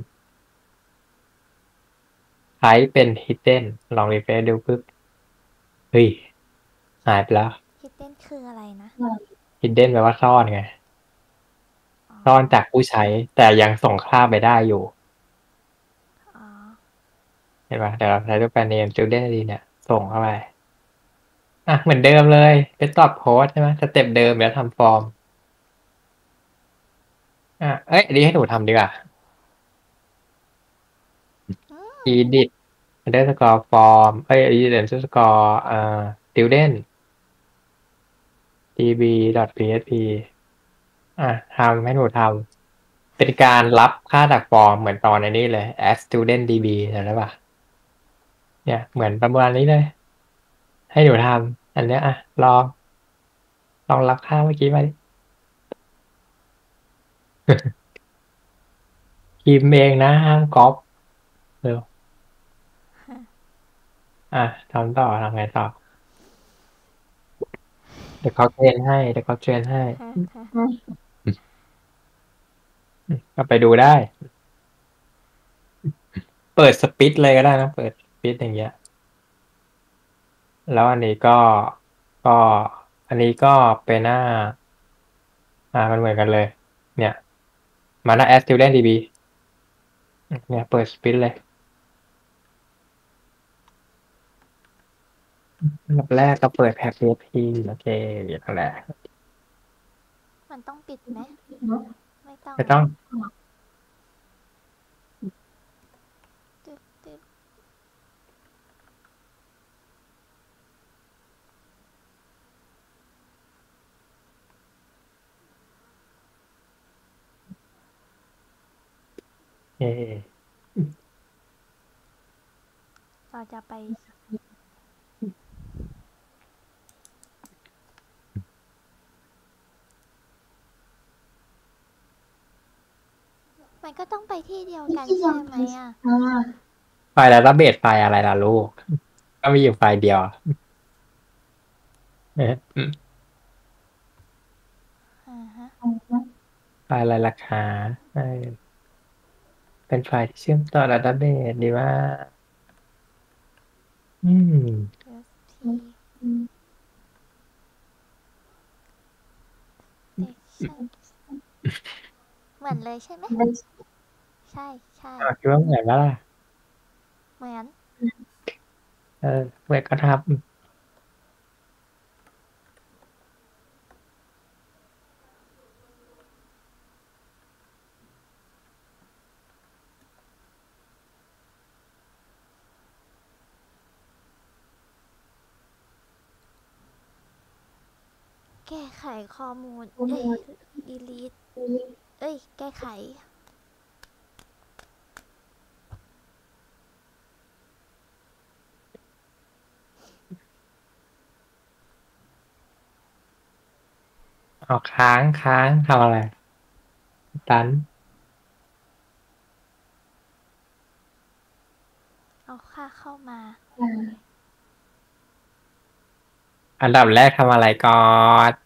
Speaker 1: type เป็น hidden ลอง refresh ดู ปึ๊บ เฮ้ย หายไปแล้ว
Speaker 2: hidden คืออะไรนะ?
Speaker 1: hidden แปลว่าซ่อนไง
Speaker 2: อ๋
Speaker 1: ซ่อนจา
Speaker 2: อ
Speaker 1: กผู้ใช้ แต่ยังส่งค่าไปได้อยู่
Speaker 2: อ๋อ
Speaker 1: เห็นเปล่า เดี๋ยวเราใช้ตัวแปร name student ไอ ดี เนี่ย ส่งเข้าไป อะ เหมือนเดิมเลย desktop post ใช่ไหม สเต็ปเดิม เดี๋ยวทำฟอร์ม อา เอ๊ย อันนี้ให้หนูทำดีกว่า
Speaker 2: อืม
Speaker 1: edit underscore form เอ๊ย edit underscore อ่า student db.php อา ทำ ให้หนูทำ เป็นการรับค่าจากฟอร์มเหมือนตอนไอ้นี่เลย add student db จำได้เปล่า? เนี่ย เหมือนประมาณนี้เลย ให้หนูทำ อันเนี้ย อะ ลอง ลองรับค่าเมื่อกี้มาดิ พิมพ์เองนะ ห้ามก๊อบ เร็ว อา ทำต่อ ทำไงต่อ? เดี๋ยวเขาเทรนให้ เดี๋ยวเขาเทรนให้ อือ อืม กลับไปดูได้ เปิด Split เลยก็ได้นะ เปิด Split อย่างเงี้ย แล้วอันนี้ก็ ก็ อันนี้ก็ไปหน้า อา มันเหมือนกันเลย เนี่ย มาหน้า add student db อือ เนี่ยเปิด Split เลย อือ อันดับแรกก็เปิด path.php โอเค นั่นแหละ
Speaker 2: มันต้องปิดไหม? ไม่ต้อง
Speaker 1: ไม่ต้อง
Speaker 2: ตึ๊บ ๆ
Speaker 1: เค อือ
Speaker 2: เราจะไป มันก็ต้องไปที่เดียวกันใช่ไหมอะ?
Speaker 1: ไฟล์ database ไฟล์อะไรล่ะลูก ก็มีอยู่ไฟล์เดียว อือฮึ อืม
Speaker 2: อะฮะ
Speaker 1: ไฟล์อะไรล่ะคะ? เออ เป็นไฟล์ที่เชื่อมต่อ database ดีมาก อืม
Speaker 2: php sections เหมือนเลยใช่ไหม? ใช่
Speaker 1: อ้าว
Speaker 2: ๆ
Speaker 1: คิดว่าเหมือนเปล่าล่ะ?
Speaker 2: เหมือน
Speaker 1: เออ เหมือนก็ทำ
Speaker 2: แก้ไขข้อมูล เอ๊ะ delete เออ้ย แก้ไข
Speaker 1: เอาค้างค้างทำอะไรตัน
Speaker 2: เอาค่าเข้ามา
Speaker 1: อันดับแรกทำอะไรก่อน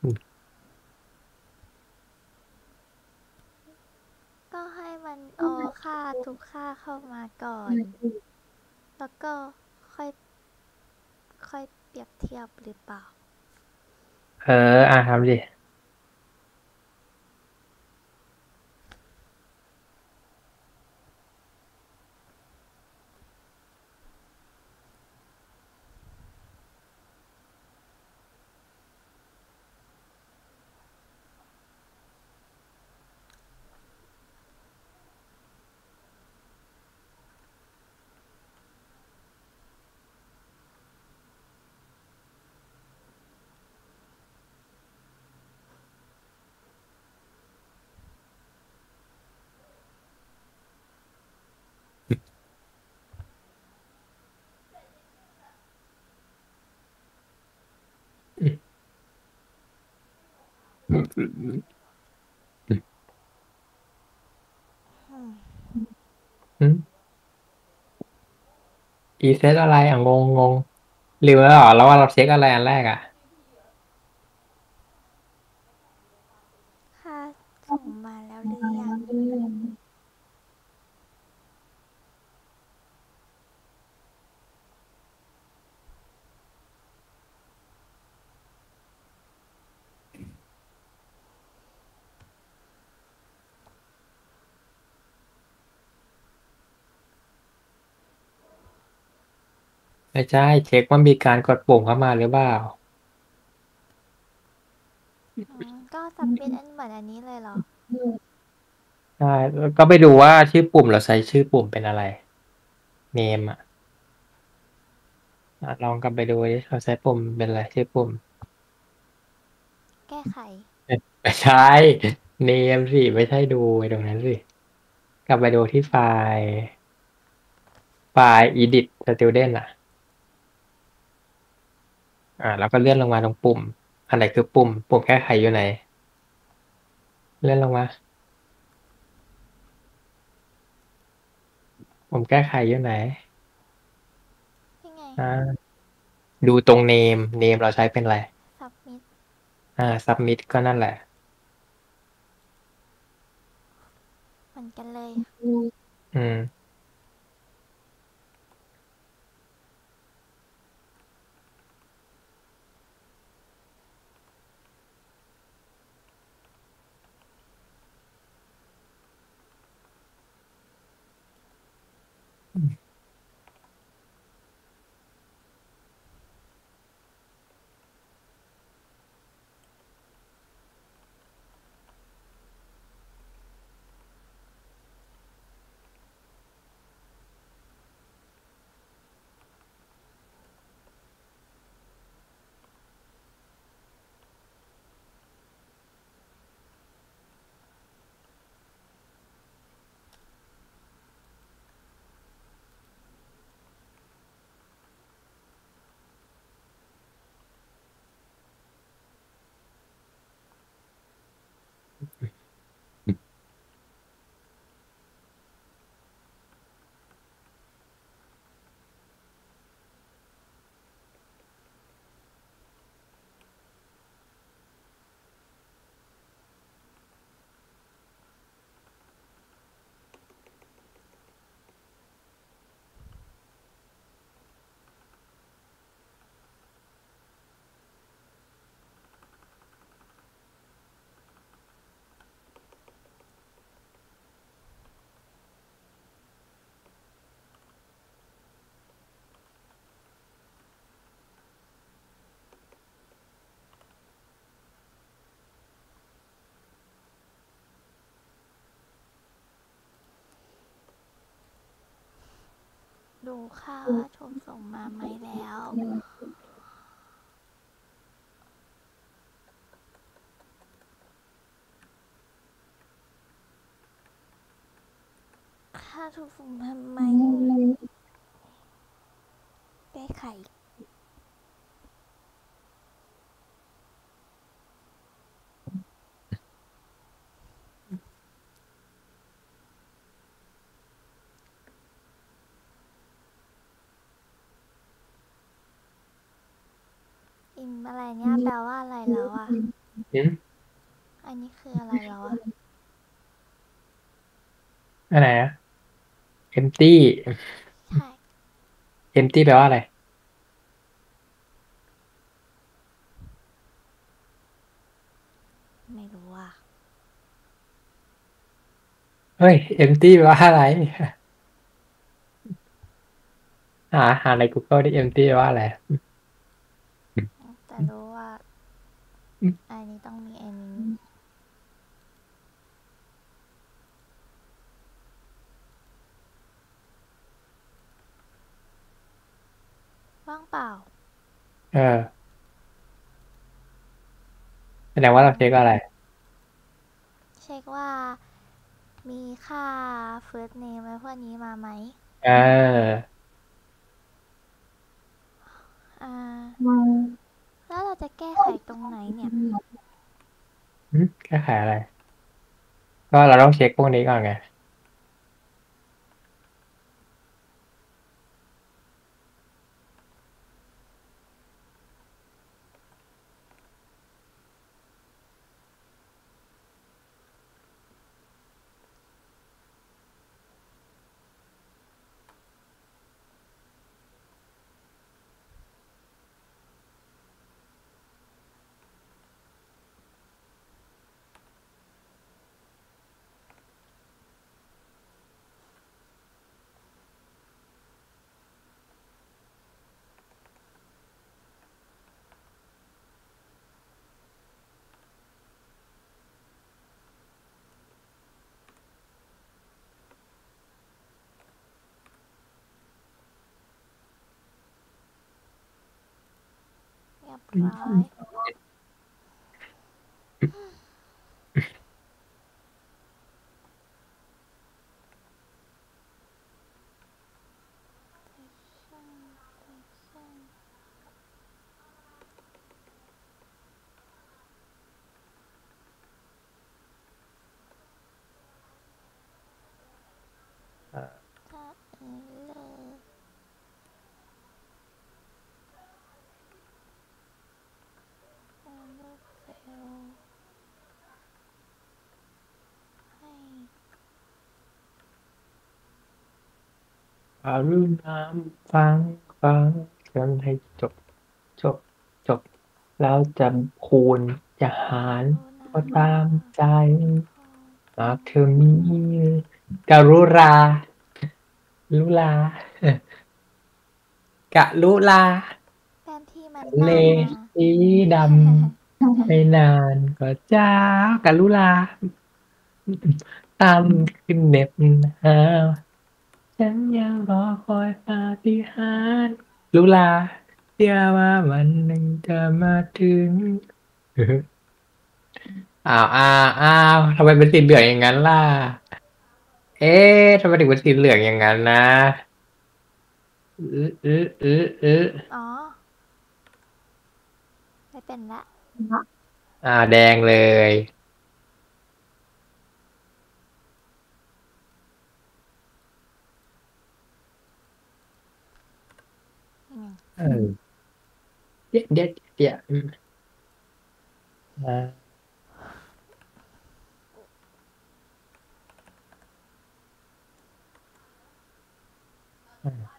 Speaker 2: ก็ให้มันเอาค่าทุกค่าเข้ามาก่อน แล้วก็ค่อยค่อยเปรียบเทียบหรือเปล่า
Speaker 1: เออ อ่ะทำดิ อืมอีเซตอะไรอ่ะงงงงลืมแล้วเหรอแล้วว่าเราเช็คอะไรอันแรกอ่ะ
Speaker 2: ค่าส่งมาแล้วหรือยัง
Speaker 1: ไม่ใช่เช็คว่ามีการกดปุ่มเข้ามาหรือเปล่า
Speaker 2: อืม ก็สับเป็นอันเหมือนอันนี้เลยเหรอ
Speaker 1: ใช่แล้วก็ไปดูว่าชื่อปุ่มเราใช้ชื่อปุ่มเป็นอะไร เนมอ่ะอ่ะลองกลับไปดูดิเราใช้ปุ่มเป็นอะไรชื่อปุ่ม
Speaker 2: แก้ไข
Speaker 1: ไม่ใช่ เนมสิไม่ใช่ดูไอ้ตรงนั้นสิ กลับไปดูที่ไฟล์ ไฟล์ edit student อ่ะ อ่าแล้วก็เลื่อนลงมาตรงปุ่ม อันไหนคือปุ่ม ปุ่มแก้ไขอยู่ไหน เลื่อนลงมา ปุ่มแก้ไขอยู่ไหน
Speaker 2: ยังไง
Speaker 1: อ่า ดูตรงเนม เนมเราใช้เป็นอะไร
Speaker 2: submit
Speaker 1: อ่า submit ก็นั่นแหละ
Speaker 2: เหมือนกันเลย
Speaker 1: อืม
Speaker 2: ดูค่าว่าถูกส่งมาไหมแล้ว
Speaker 1: อ
Speaker 2: ค่าถูกสุ่มทำไมแก้ไขอิมอะไรเนี่ยแปลว่าอะไรแล้วอ่ะ
Speaker 1: อืม
Speaker 2: อันนี้คืออะไรแล้วอ่ะ
Speaker 1: อันไหนอะ empty
Speaker 2: ใช่
Speaker 1: empty แปลว่าอะไร
Speaker 2: ไม่รู้อ่ะ
Speaker 1: เฮ้ย empty แปลว่าอะไร หาหาใน Google ที่ empty แปลว่าอะไร
Speaker 2: แต่รู้ว่า
Speaker 1: อืม
Speaker 2: อันนี้ต้องมีอันนี้ว่างเปล่า
Speaker 1: เออแสดงว่าเราเช็คอะไร
Speaker 2: เช็คว่า มีค่า first name ไว้พวกนี้มาไหม
Speaker 1: เออ
Speaker 2: อ่า แล้วเราจะแก้ไขตรงไหนเนี่ย
Speaker 1: อืมแก้ไขอะไร ก็เราต้องเช็คพวกนี้ก่อนไง
Speaker 2: เรียบร้อยถ้าเออเลยเออเลือกเซลล์ให้
Speaker 1: อารุณน้ำฟังฟังจนให้จบจบจบแล้วจะคูณจะหารก็ตามใจหากเธอมีกรุณาลุลากะลุลา
Speaker 2: แฟนที่มัน
Speaker 1: ทะเล
Speaker 2: นั่งนะ
Speaker 1: สีดำไม่นานก็จ้ากะลุลาตามขึ้นเหน็บหนาวฉันยังรอคอยปาฏิหาริย์ลุลาเชื่อว่าวันหนึ่งจะมาถึงอ้าวอ้าวอ้าวทำไมเป็นสีเหลืองอย่างนั้นล่ะ เอ๊ะทำไมถึงเป็นสีเหลืองอย่างนั้นนะอืออืออืออือ
Speaker 2: อ๋อ ไม่เป็นละ
Speaker 1: อ่าแดงเลย
Speaker 2: อืม
Speaker 1: เออเดี๋ยวเดี๋ยวเดี๋ยวอืมอ่าอืม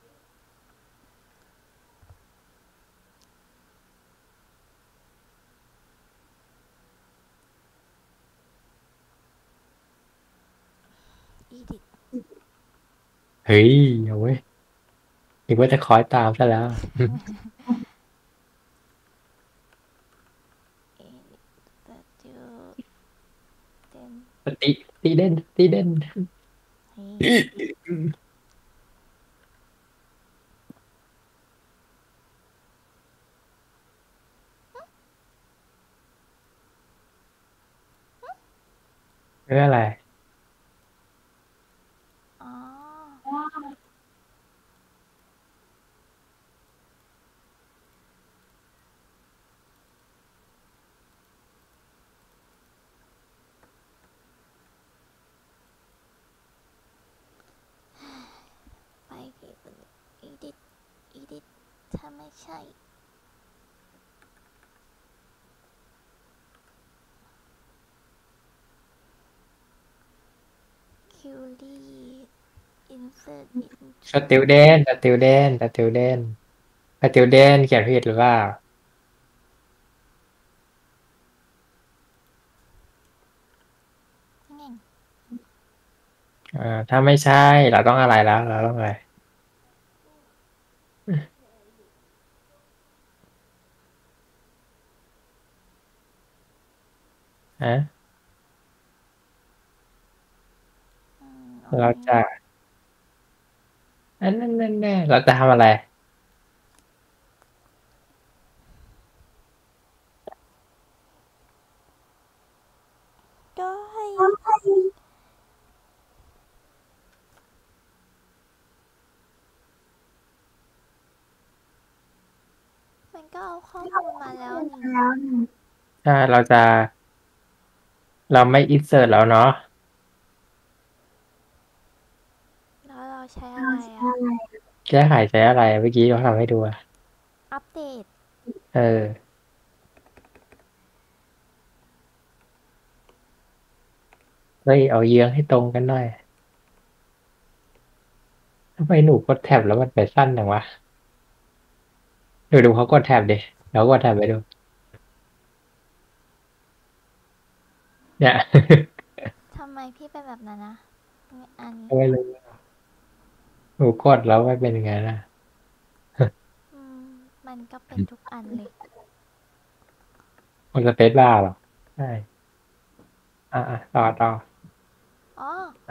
Speaker 2: อีดิท
Speaker 1: เฮ้ยโอ้ยนึกว่าจะคอยตามซะแล้ว
Speaker 2: อีดิทแต่จูเต็ม
Speaker 1: ตีตีเด่นตีเด่น
Speaker 2: เฮ้ย
Speaker 1: เรื่องอะไร
Speaker 2: อ๋อไม่ใช่ คิวรี่ insert into
Speaker 1: สติวเดนสติวเดนสติวเดนสติวเดนเขียนผิดหรือเปล่า
Speaker 2: ไง
Speaker 1: อ่าถ้าไม่ใช่เราต้องอะไรแล้วเราต้องอะไรฮะ
Speaker 2: อืมโอ
Speaker 1: เรา
Speaker 2: เค
Speaker 1: จะอันนั้นนั่นแน่เราจะทำอะไร
Speaker 2: ก็ให้ มันก็เอาข้อมูลมาแล้วนี่
Speaker 1: ใช่เราจะ เราไม่อินเสิร์ตแล้วเนาะ
Speaker 2: แล้วเราใช้อะไรอ่ะ
Speaker 1: แก้ไขใช้อะไรเมื่อกี้เราทำให้ดูอะ
Speaker 2: อัปเดต
Speaker 1: เออเฮ้ยเอาเยื้องให้ตรงกันหน่อยทำไมหนูกดแท็บแล้วมันไปสั้นจังวะดูดูเขากดแท็บดิแล้วกดแท็บไปดู เนี่ย
Speaker 2: ทำไมพี่เป็นแบบนั้นนะมีอันนี้
Speaker 1: ไม่รู้หนูกดแล้วไม่เป็นยังไงนะ
Speaker 2: อืม มันก็เป็นทุกอันเลย
Speaker 1: กดสเปซบาร์หรอใช่อ่ะอ่ะต่อต่อ
Speaker 2: อ๋อ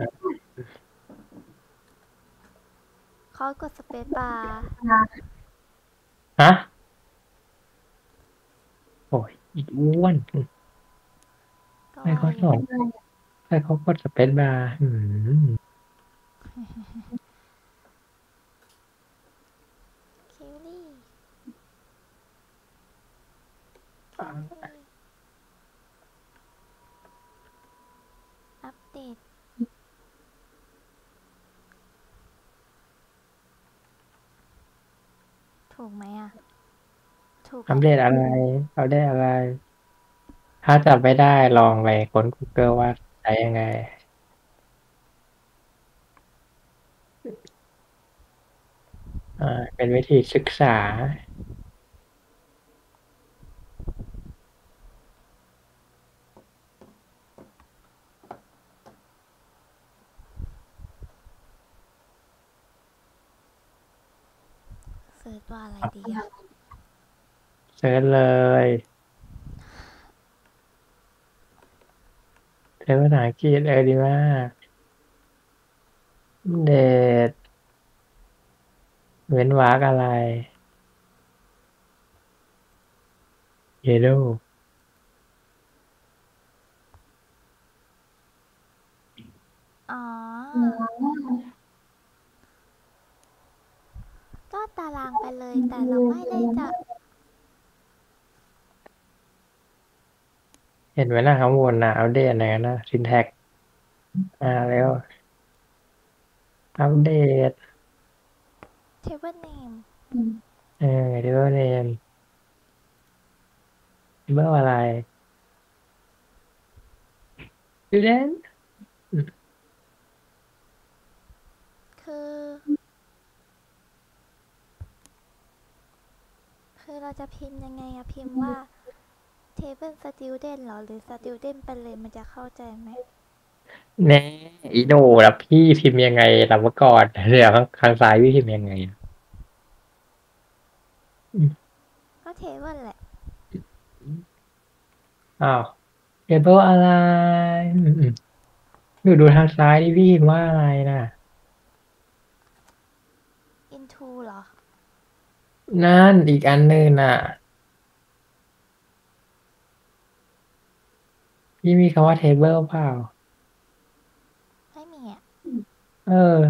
Speaker 2: เขากดสเปซบาร์
Speaker 1: ฮะโอ้ยอีกอ้วน
Speaker 2: ก็
Speaker 1: ใครเขา
Speaker 2: ว่าอ
Speaker 1: ส
Speaker 2: ยู่
Speaker 1: อนใครเขากดสเปซบาร์อืม
Speaker 2: คิวรี่
Speaker 1: อ่ะ
Speaker 2: คิวรี่ อัปเดต ถูกไหมอ่ะ ถูกแห
Speaker 1: อัป
Speaker 2: ละ
Speaker 1: เดตอะไรเอาได้อะไร ถ้าจับไม่ได้ลองไปค้น Google ว่าใช้ยังไง อ่า เป็นวิธีศึกษา
Speaker 2: เสิร์ชว่าอะไรดีอ่ะ
Speaker 1: เซิร์ชเลยเซิร์ชภาษาอังกฤษเออดีมากเดทเว้นวรรคอะไรเยโด
Speaker 2: อ๋อ ก็ตารางไปเลย แต่เราไม่ได้จะ
Speaker 1: เห็นไหมนะข้างบนนะอัปเดตอะไรกันนะ syntax อ่าแล้วอัปเดต
Speaker 2: table name
Speaker 1: เออ table name table อะไร student
Speaker 2: คือ คือเราจะพิมพ์ยังไงอะพิมพ์ว่า table student เหรอ หรือ student ไปเลยมันจะเข้าใจไหม
Speaker 1: แน่อีโน่แล้วพี่พิมพ์ยังไงเราเมื่อก่อนเดี๋ยวข้างข้างซ้ายพี่พิมพ์ยังไงอะ
Speaker 2: ก็ table แหละ
Speaker 1: อ้าว table อะไรอืมอืมดูดูทางซ้ายดิพี่พิมพ์ว่าอะไรนะ
Speaker 2: into เหรอ
Speaker 1: นั่นอีกอันหนึ่งน่ะ พี่มีคำว่า table เปล่า
Speaker 2: ไม่มีอะ
Speaker 1: เออ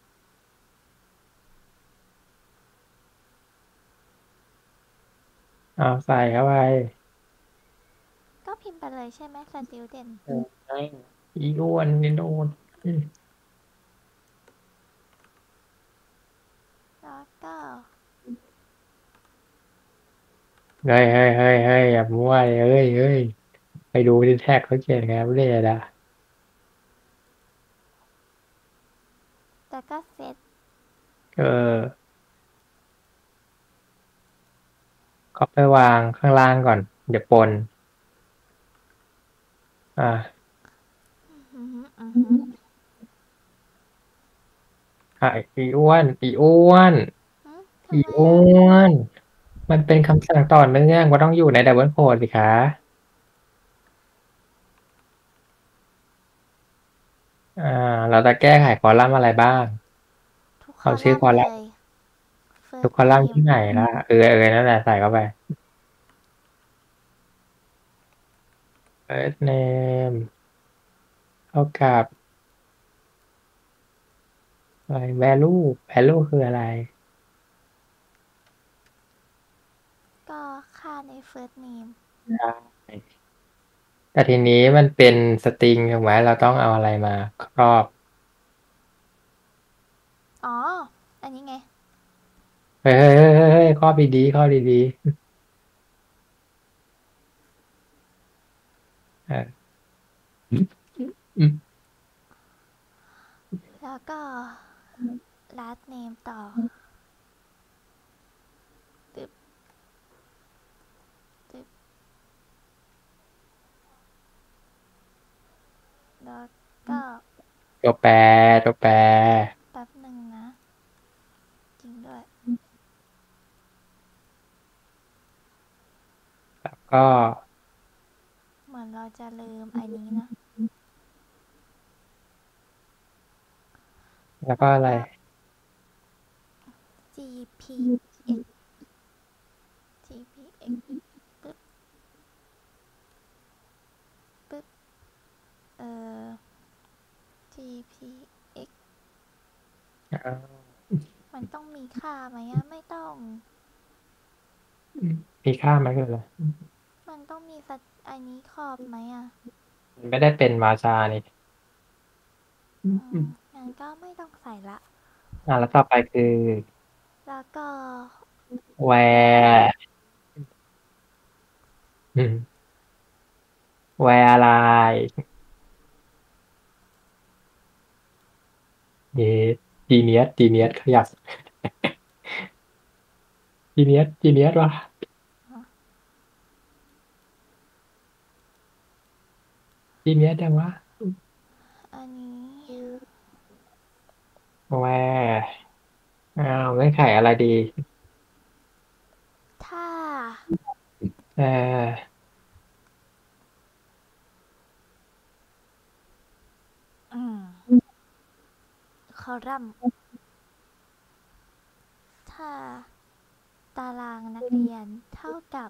Speaker 1: เอาใส่เข้าไป
Speaker 2: ก็พิมพ์ไปเลยใช่ไหม student
Speaker 1: เออใช่อีอ้วนนี่โดนอืม
Speaker 2: แล้วก็
Speaker 1: เฮ้ยเฮ้ยเฮ้ยเฮ้ยอย่ามั่วเลยเฮ้ยเฮ้ยไปดูที่แท็กเขาเขียนไงไม่ได้ละ
Speaker 2: แต่ก็เสร็จ
Speaker 1: เออก็ไปวางข้างล่างก่อน เดี๋ยวปน อ่ะ
Speaker 2: อือหืออือหือ
Speaker 1: อ่ะอีอ้วน อีอ้วน
Speaker 2: หืมทำ
Speaker 1: อี
Speaker 2: ไม
Speaker 1: อ้
Speaker 2: อ่ะ
Speaker 1: วน มันเป็นคำสั่งต่อเนื่องว่าต้องอยู่ในดับเบิลโคดสิคะ อ่า เราจะแก้ไขคอลัมน์อะไรบ้าง
Speaker 2: ทุกค
Speaker 1: เอา
Speaker 2: อ
Speaker 1: ชื่อ
Speaker 2: ลัม
Speaker 1: คอ
Speaker 2: น์
Speaker 1: ลั
Speaker 2: เล
Speaker 1: มน์
Speaker 2: ย
Speaker 1: ทุก
Speaker 2: First
Speaker 1: คอลัมน์ที่
Speaker 2: name
Speaker 1: ไหนล่ะ เออ เออ นั่นแหละใส่เข้าไป First name เท่ากับ อะไร value value คืออะไร
Speaker 2: ก็ค่าใน First name
Speaker 1: ได้ แต่ทีนี้มันเป็นสตริงถูกไหม เราต้องเอาอะไรมาครอบ
Speaker 2: อ๋อ อันนี้ไง
Speaker 1: เฮ้ยเฮ้ยเฮ้ยเฮ้ยเฮ้ยครอบดีๆครอบดีๆเอออืม
Speaker 2: แล้วก็ last name ต่อ ตึบ ตึบ แล้วก็
Speaker 1: ตัวแปร ตัวแปร
Speaker 2: แป๊บหนึ่งนะ จริงด้วย
Speaker 1: แล้วก็
Speaker 2: เหมือนเราจะลืมอันนี้นะ
Speaker 1: แล้วก็อะไร
Speaker 2: จี พี เอ็กซ์ จี พี เอ็กซ์ ปึ๊บ ปึ๊บ เอ่อ จี พี เอ็กซ์
Speaker 1: อ้าว
Speaker 2: มันต้องมีค่าไหมอะไม่ต้อง
Speaker 1: มีค่าไหมคืออะไร
Speaker 2: มันต้องมีสัตอันนี้ครอบไหมอะ
Speaker 1: มันไม่ได้เป็นมาชานี่
Speaker 2: อืม งั้นก็ไม่ต้องใส่ละ
Speaker 1: อ่า แล้วต่อไปคือ
Speaker 2: แล้วก็
Speaker 1: where อืม where อะไร เยส genius genius ขยับ genius genius ว่ะ genius จังวะ
Speaker 2: อันนี้
Speaker 1: where อ้าวเงื่อนไขอะไรดี
Speaker 2: ถ้า
Speaker 1: เออ
Speaker 2: อืม คอลัมน์ ถ้า ตารางนักเรียนเท่ากับ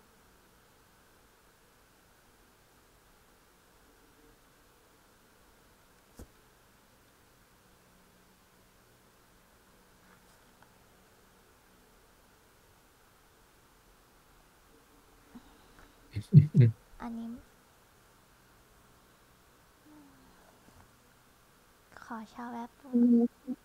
Speaker 2: อันนี้ ขอเช้าแป๊บนึง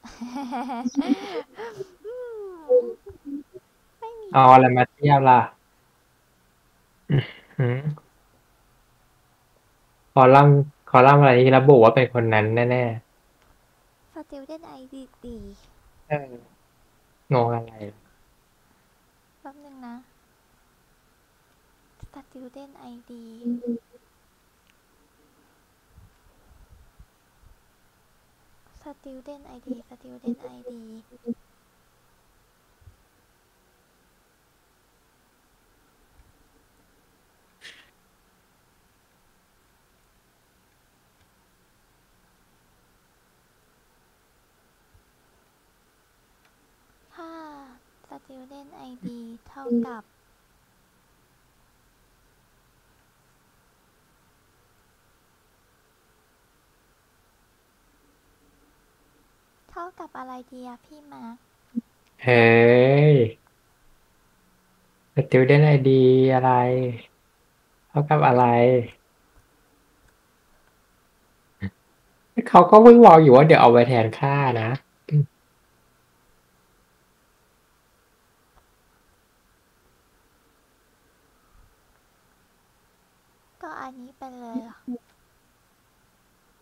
Speaker 2: ไม่มี
Speaker 1: เอาอะไรมาเทียบล่ะ อื้อหือ คอลัมน์ คอลัมน์อะไรที่ระบุว่าเป็นคนนั้นแน่
Speaker 2: student ไอ ดี ดี
Speaker 1: ๆ เออ งงอะไร
Speaker 2: แป๊บนึงนะ student ไอ ดี student ไอ ดี student ไอ ดี ถ้า student ไอ ดี เท่ากับ เท่ากับอะไรดีอะพี่มาร์ค
Speaker 1: เฮ้ย student ไอ ดี อะไร เท่ากับอะไร เขาก็เพิ่งบอกอยู่ว่าเดี๋ยวเอาไว้แทนค่านะ
Speaker 2: อ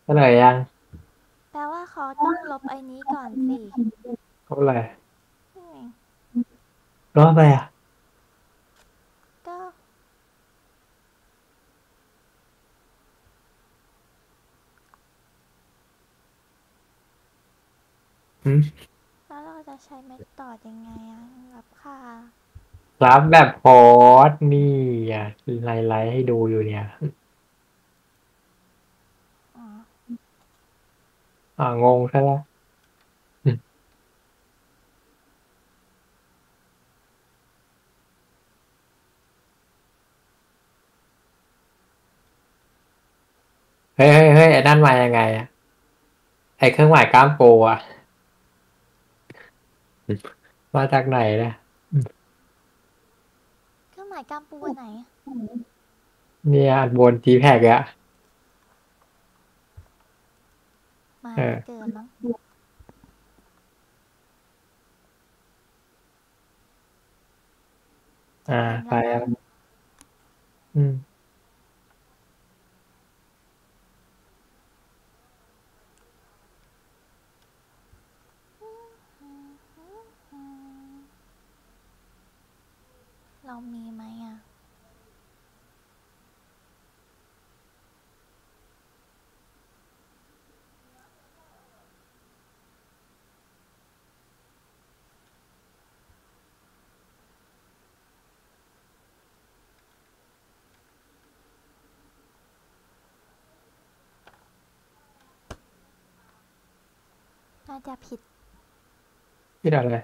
Speaker 1: เฉลยยัง
Speaker 2: แปลว่าเขาต้องลบไอ้นี้ก่อนสิ
Speaker 1: เขาอะไร
Speaker 2: นี่ไง
Speaker 1: ลบอะไรอ่ะ
Speaker 2: ก็
Speaker 1: หืม
Speaker 2: แล้วเราจะใช้เมธอดยังไงอะรับค่า
Speaker 1: รับแบบโพสต์นี่อ่ะไลฟ์ไลฟ์ให้ดูอยู่เนี่ย
Speaker 2: อ๋อ
Speaker 1: อ่างงซะแล้วอืมเฮ้ยเฮ้ยเฮ้ยไอ้นั่นมายังไงอ่ะไอ้เครื่องหมายกล้ามปูอ่ะมาจากไหนเนี่ย
Speaker 2: เครื่องหมายกำปูอันไหน
Speaker 1: เนี่ยอันบน จี แพ็ก อ่ะ
Speaker 2: มา
Speaker 1: เออ
Speaker 2: ไม่เกินมั้งจะ
Speaker 1: อ่า
Speaker 2: พิมพ์
Speaker 1: ไป
Speaker 2: แล้วนะ
Speaker 1: แล้วอืม
Speaker 2: เรามีไหมอ่ะน่าจะผิด
Speaker 1: คิดอะไร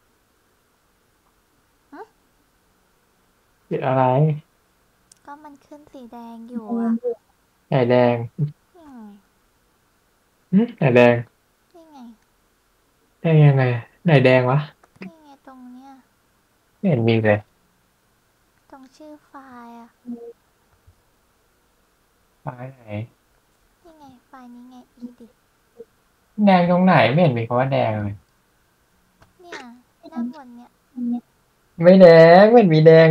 Speaker 2: ฮะ
Speaker 1: คิดอะไร
Speaker 2: ก็มันขึ้นสีแดงอยู่อ่ะ
Speaker 1: ไหนแดง
Speaker 2: นี่ไง
Speaker 1: หึไหนแดง
Speaker 2: นี่ไง
Speaker 1: แดงยังไงไหนแดงวะ
Speaker 2: นี่ไงตรงเนี้ย
Speaker 1: ไม่เห็นมีเลย
Speaker 2: ตรงชื่อไฟล์อ่ะ
Speaker 1: ไฟล์ไหน
Speaker 2: นี่ไงไฟล์นี้ไง edit
Speaker 1: แดงตรงไหนไม่เห็นมีคำว่าแดงเลย
Speaker 2: เนี่ยด้านบนเนี่ย
Speaker 1: ไม่แดงไม่เห็นมีแดง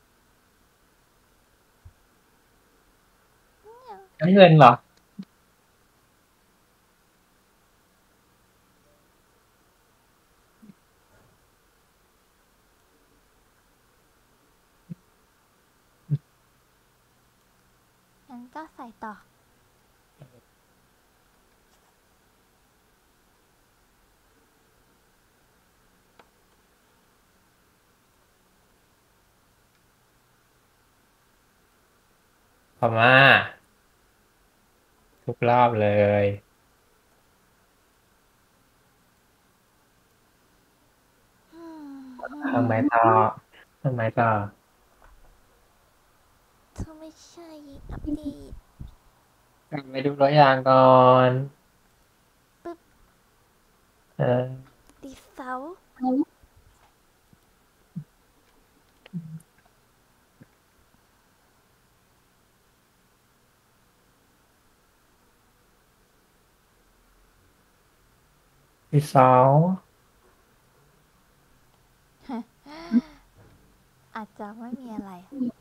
Speaker 1: น้ำเงินเหรอ
Speaker 2: งั้นก็ใส่ต่อ
Speaker 1: พม่าทุกรอบเลยทำไมต่อทำไมต่อ
Speaker 2: เธอไม่ใช่อัปเดต
Speaker 1: กลับไปดูตัวอย่างก่อน
Speaker 2: ปึ๊บ
Speaker 1: เออ
Speaker 2: ดีเซา
Speaker 1: ที่สอง
Speaker 2: อาจจะไม่มีอะไร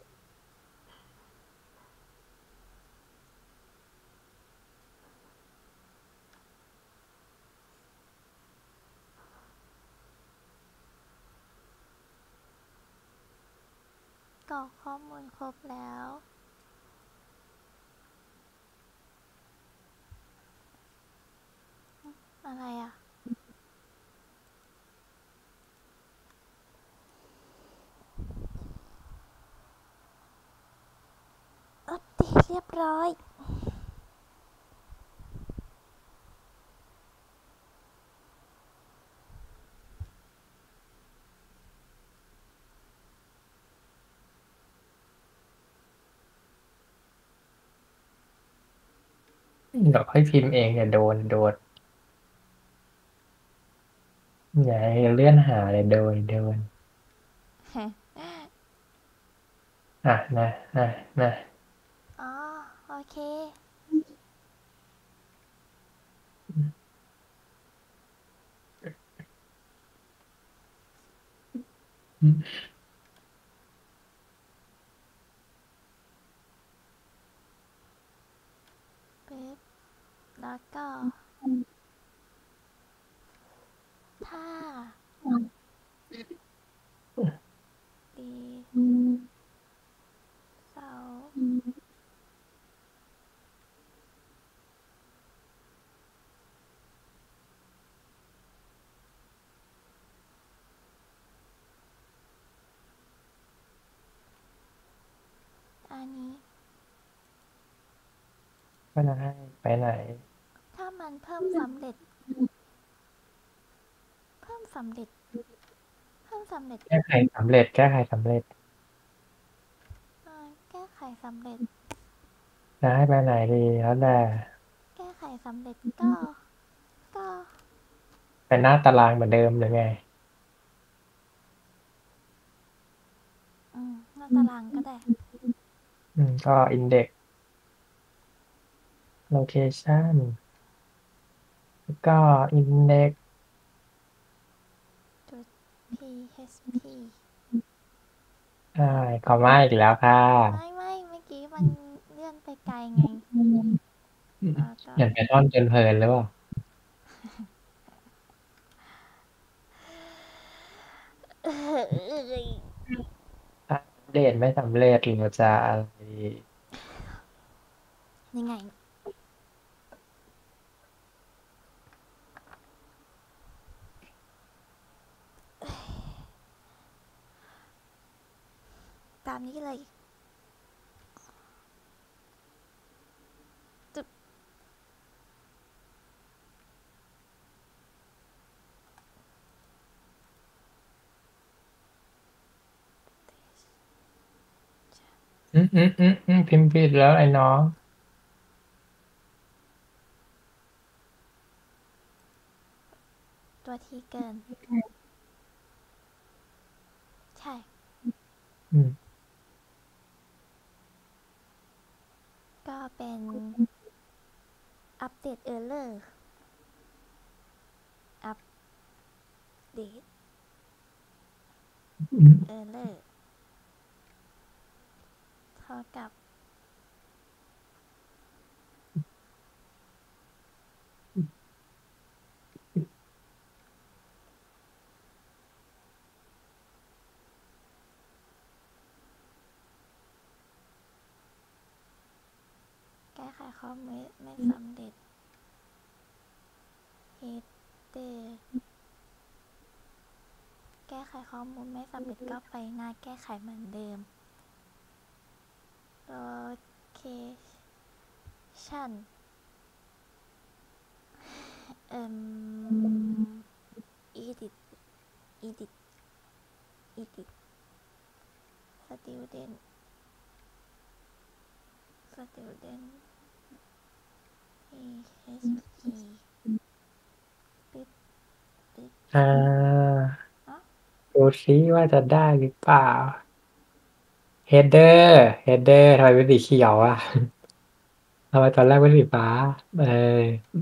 Speaker 2: กรอกข้อมูลครบแล้วอะไรอ่ะอัปเดตเรียบร้อย
Speaker 1: เดี๋ยวค่อยพิมพ์เองเนี่ยโดนโดนอย่าให้เลื่อนหาเลยโดนโดนอ่ะนะนะนะ
Speaker 2: อ๋อโอเค
Speaker 1: อืม
Speaker 2: ปึ๊บแล้วก็ ถ้า ดีเสาร์อันนี้
Speaker 1: ก็จะให้ไปไหน
Speaker 2: ถ้ามันเพิ่มสำเร็จ เพิ่มสำเร็จ เพิ่มสำเร็จ
Speaker 1: แก้ไขสำเร็จ แก้ไขสำเร็จ
Speaker 2: อ่าแก้ไขสำเร็จ
Speaker 1: จะให้ไปไหนดี แล้วแต่
Speaker 2: แก้ไขสำเร็จก็ ก็
Speaker 1: ไปหน้าตารางเหมือนเดิมหรือไง
Speaker 2: อืมหน้าตารางก็ได้
Speaker 1: อืม ก็ index location แล้วก็ index
Speaker 2: จุด php
Speaker 1: ใช่ขอมาอีกแล้วค่ะ
Speaker 2: ไม่ไม่เมื่อกี้มันเลื่อนไปไกลไงแล้วก็
Speaker 1: เขียน Python จนเพลินหรือเปล่า
Speaker 2: เอ้ย
Speaker 1: ถ้าอัปเดตไม่สำเร็จเราจะอะไรดี
Speaker 2: ยังไง ตามนี้เลยจุด
Speaker 1: อืมอืมอืมอืมพิมพ์ผิดแล้วไอ้น้อง
Speaker 2: ตัวทีเกิน ใช่
Speaker 1: อืม
Speaker 2: ก็เป็นอัปเดตเออร์เลอร์อัปเดต
Speaker 1: อืม
Speaker 2: เออร์เลอร์เท่ากับ แก้ไขข้อมูลไม่สำเร็จ header แก้ไขข้อมูลไม่สำเร็จก็ไปหน้าแก้ไขเหมือนเดิม location เอ่ม edit edit edit student student php ปิ๊บปิ๊บ
Speaker 1: อ่า
Speaker 2: อ๋อ
Speaker 1: ดูซิว่าจะได้หรือเปล่า header header ทำไมเป็นสีเขียวอ่ะ ทำไมตอนแรกเป็นสีฟ้า เออ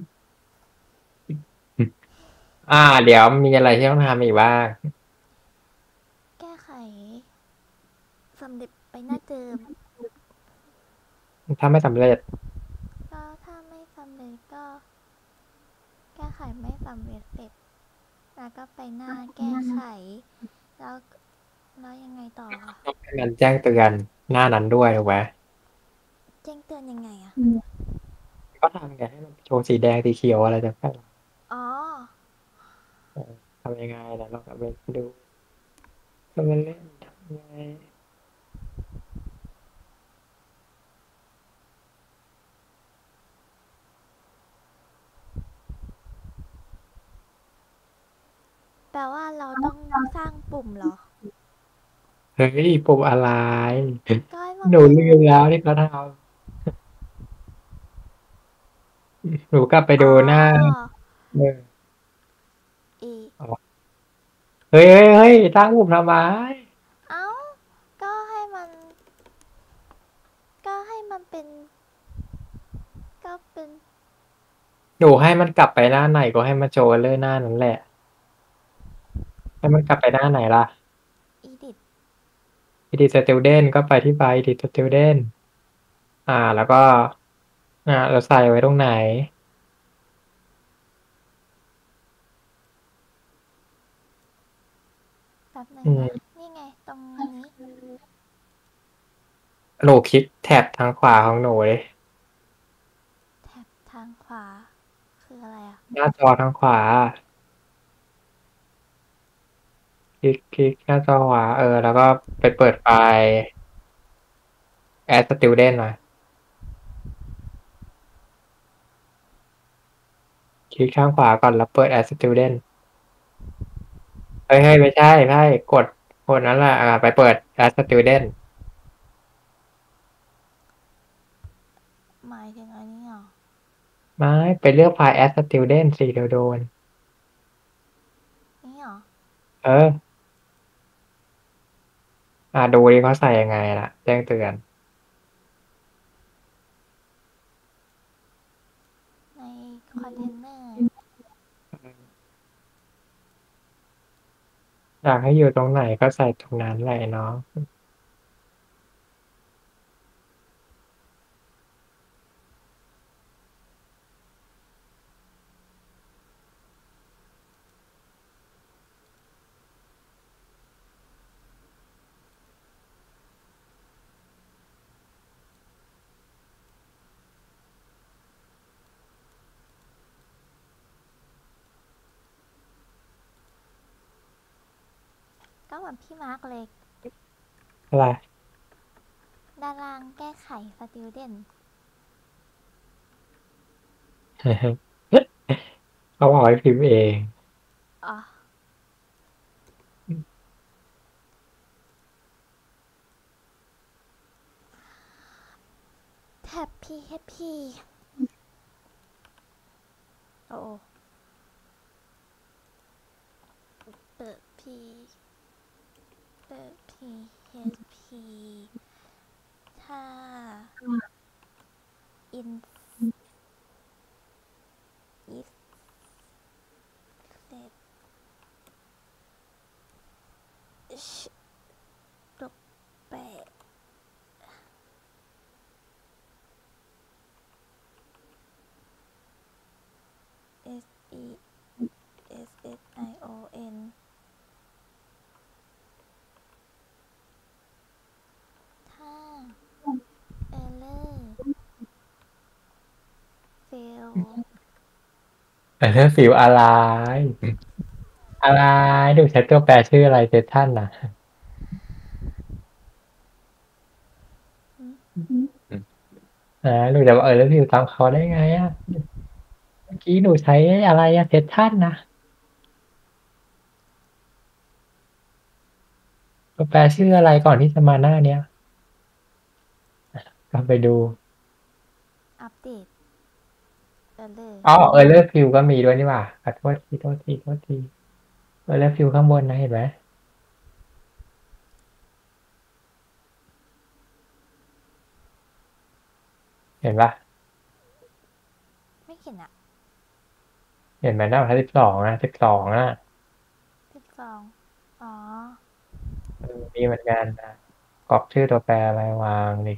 Speaker 1: อ่า เดี๋ยวมีอะไรที่ต้องทำอีกบ้าง
Speaker 2: แก้ไขสำเร็จไปหน้าเดิม
Speaker 1: ถ้าไม่สำเร็จ
Speaker 2: ก็ถ้าไม่สำเร็จก็ แก้ไขไม่สำเร็จเสร็จ แล้วก็ไปหน้าแก้ไข แล้วแล้วยังไงต่ออะ
Speaker 1: ให้มันแจ้งเตือนหน้านั้นด้วยถูกไหม
Speaker 2: แจ้งเตือนยังไงอะ
Speaker 1: ก็ทำไงให้มันโชว์สีแดงสีเขียวอะไรจะแค่
Speaker 2: อ๋อ
Speaker 1: ทำยังไงนะลองเอาไปดูทำมันเล่นทำยังไง
Speaker 2: แปลว่าเราต้องสร้างปุ่มเหรอ
Speaker 1: เฮ้ยปุ่มอะไร
Speaker 2: ก็ให้มัน
Speaker 1: หนู
Speaker 2: เป็น
Speaker 1: ลืมแล้วที่เขาทำหนูกลับไปดูหน้า
Speaker 2: อ๋อ
Speaker 1: เออ
Speaker 2: อี
Speaker 1: เฮ้ยเฮ้ยเฮ้ยตั้งปุ่มทำไม
Speaker 2: เอ้า ก็ให้มัน ก็ให้มันเป็น ก็เป็น
Speaker 1: หนูให้มันกลับไปหน้าไหนก็ให้มันโชว์เลยหน้านั้นแหละ ให้มันกลับไปหน้าไหนล่ะ
Speaker 2: edit
Speaker 1: edit student ก็ไปที่ไฟล์ edit student อ่า แล้วก็ อ่า เราใส่ไว้ตรงไหน
Speaker 2: ไหน
Speaker 1: อืม
Speaker 2: นะ นี่ไง ตรงนี้
Speaker 1: หนูคลิกแท็บทางขวาของหนูดิ
Speaker 2: แท็บทางขวา คืออะไรอะ?
Speaker 1: หน้าจอทางขวาอะ คลิก คลิกหน้าจอขวา เออ แล้วก็ไปเปิดไฟล์ Add Student มา คลิกข้างขวาก่อน แล้วเปิด Add Student เฮ้ย ๆ ไม่ใช่ ๆ กด กดนั่นแหละ อ่า ไปเปิด Add Student
Speaker 2: หมายถึงอันนี้เหรอ?
Speaker 1: ไม่ ไปเลือกไฟล์ Add Student สิ เดี๋ยวโดน
Speaker 2: นี้เหรอ?
Speaker 1: เออ อ่า ดูดิเขาใส่ยังไงน่ะ แจ้งเตือน
Speaker 2: ในคอนเทนเนอร์
Speaker 1: อืม อยากให้อยู่ตรงไหนก็ใส่ตรงนั้นแหละไอ้น้อง อือ
Speaker 2: ก็เหมือนพี่มาร์คเลย
Speaker 1: อะไร?
Speaker 2: ด้านล่างแก้ไข Student
Speaker 1: เขาบอกให้พิมพ์เอง
Speaker 2: อ๋อ
Speaker 1: อืม
Speaker 2: แท็บ พี เอช พี โอ้ เปิด P เปิด พี เอช พี ถ้า in if set ช ตัวแปร S E S S I O N ถ้า error fail
Speaker 1: error fail อะไร อะไร หนูใช้ตัวแปรชื่ออะไร session น่ะ?
Speaker 2: หือ?
Speaker 1: อือฮึ อืม อา หนูจะมา error fail ตามเขาได้ไงอะ อือ เมื่อกี้หนูใช้อะไรอะ session น่ะ ตัวแปรชื่ออะไรก่อนที่จะมาหน้าเนี้ย? อะ กลับไปดู
Speaker 2: อัปเดต error
Speaker 1: อ้อ error fail ก็มีด้วยนี่หว่า ขอโทษที ๆ ๆ error fail ข้างบนนะ เห็นไหม? เห็นเปล่า?
Speaker 2: ไม่เห็นอะ
Speaker 1: เห็นไหมหน้าบรรทัด สิบสอง อะ สิบสอง อะ
Speaker 2: สิบสอง อ๋อ
Speaker 1: เออ มีเหมือนกันนะ กรอกชื่อตัวแปรอะไรวางดิ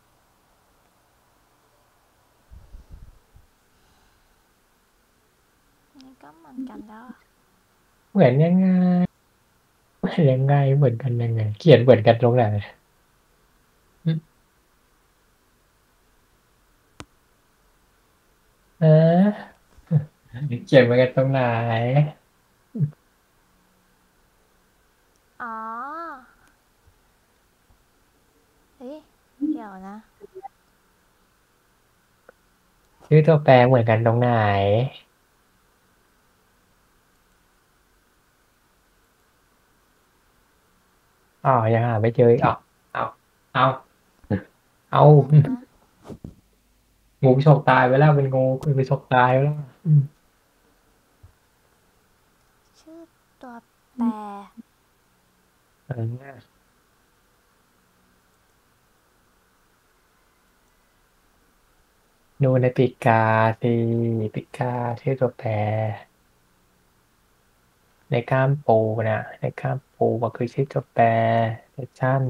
Speaker 2: นี่ก็เหมือนกันแล้วอะ
Speaker 1: เหมือนยังไง เหมือนยังไง เหมือนกันยังไง เขียนเหมือนกันตรงไหน? หือ? ฮะ เขียนเหมือนกันตรงไหน? อือ
Speaker 2: อ๋อ เฮ้ย เดี๋ยวนะ
Speaker 1: ชื่อตัวแปรเหมือนกันตรงไหน? อ้าว ยังหาไม่เจออีก อ้าว อ้าว อ้าว อ้าว
Speaker 2: แป๊บนึงนะ
Speaker 1: งูฉกตายไปแล้ว เป็นงู งูฉกตายไปแล้ว อืม
Speaker 2: ชื่อตัวแ
Speaker 1: อ
Speaker 2: ปืร
Speaker 1: ม อา ดูในปีกกาสิ ปีกกาชื่อตัวแปร ในก้ามปูน่ะ ในก้ามปูอะคือชื่อตัวแปร session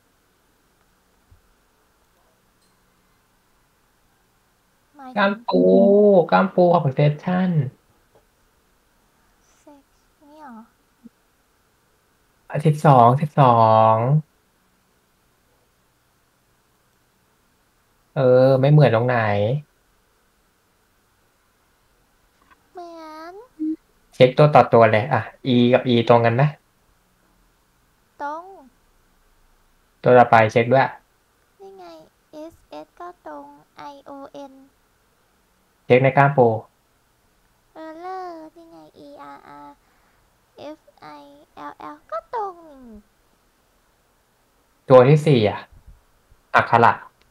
Speaker 1: ก
Speaker 2: หมายถ้
Speaker 1: า
Speaker 2: ึง
Speaker 1: มปู ก้ามปูของ session
Speaker 2: sex นี่เหรอ?
Speaker 1: สิบสองสิบสอง เออ ไม่เหมือนตรงไหน
Speaker 2: เหมือน
Speaker 1: เช็คตัวต่อตัวเลยอ่ะ e กับ e ตรงกันไหม
Speaker 2: ตรง
Speaker 1: ตัวต่อไปเช็คด้วย
Speaker 2: นี่ไง S S ก็ตรง I O N
Speaker 1: เช็คในก้านปู
Speaker 2: เออเลอร์นี่ไง E R R F I L L ก็ตรงนี่
Speaker 1: ตัวที่สี่อ่ะ อักขระ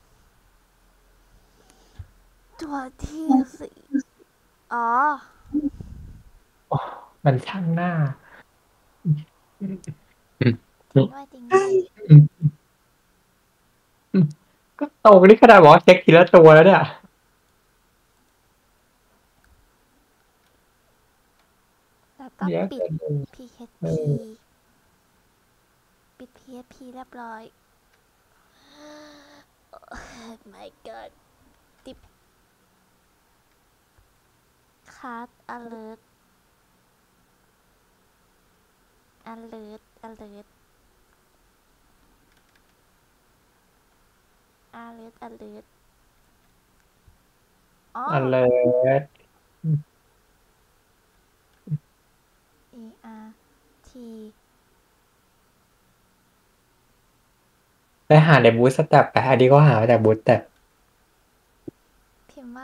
Speaker 2: ตัวที่สี่อ๋อ
Speaker 1: โอ้มันช่างหน้า
Speaker 2: จริงด้วยจริงด้วย
Speaker 1: ก็ตรงนี่ขนาดบอกว่าเช็คทีละตัวแล้วเนี่ย
Speaker 2: แล้วก็
Speaker 1: เยอะ
Speaker 2: ปิด
Speaker 1: เกิน
Speaker 2: P H
Speaker 1: เอ
Speaker 2: P
Speaker 1: อ
Speaker 2: ปิด P H P เรียบร้อย Oh my god ติด card alert alert alert alert alert อ๋อ
Speaker 1: alert
Speaker 2: E R T
Speaker 1: ไปหาในบูสต์สแต็ปไปอันนี้ก็หามาจากบูสต์สแต็ป
Speaker 2: พิมพ์ว่า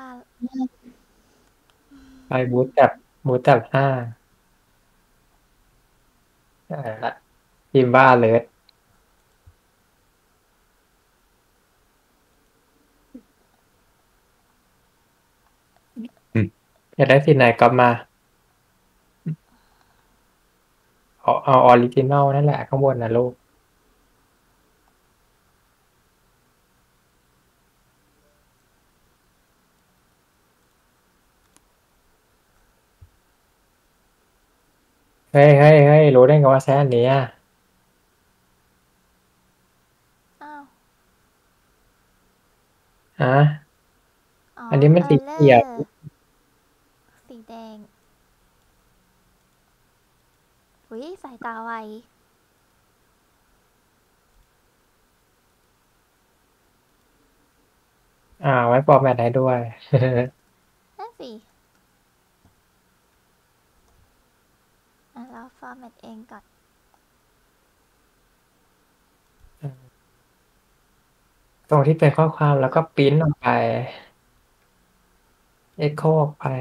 Speaker 1: ไปบูสต์สแต็ปบูสต์สแต็ปห้าได้ละพิมพ์ว่า alert อยากได้สีไหนก็มา เอาเอาออริจินอลนั่นแหละข้างบนนะลูก เฮ้ยเฮ้ยเฮ้ยรู้ได้ไงว่าใช้อันนี้อ่ะ
Speaker 2: อ้าว
Speaker 1: ฮะ
Speaker 2: อ๋อ
Speaker 1: อันนี้มันสีเขียว
Speaker 2: alert สีแดงอุ้ยสายตาไว
Speaker 1: อ่า ไว้ฟอร์แมตให้ด้วย
Speaker 2: นั่นสิอ่ะเราฟอร์แมตเองก่อน
Speaker 1: ตรงที่เป็นข้อความแล้วก็ปริ้นออกไป เอ็กโคออกไป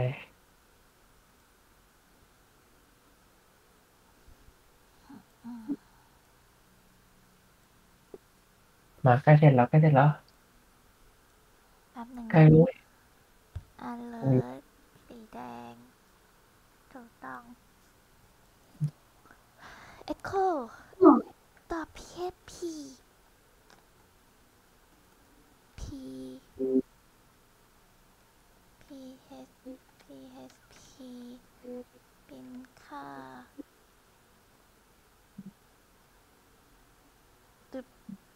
Speaker 1: มาใกล้เสร็จแล้วใกล้เสร็จแล้ว
Speaker 2: แป๊บหนึ่ง
Speaker 1: ใกล้
Speaker 2: นะ
Speaker 1: รู้
Speaker 2: alert สีแดง ถูกต้อง echo ต่อ P H P P P H P H P เป็นค่าตึบ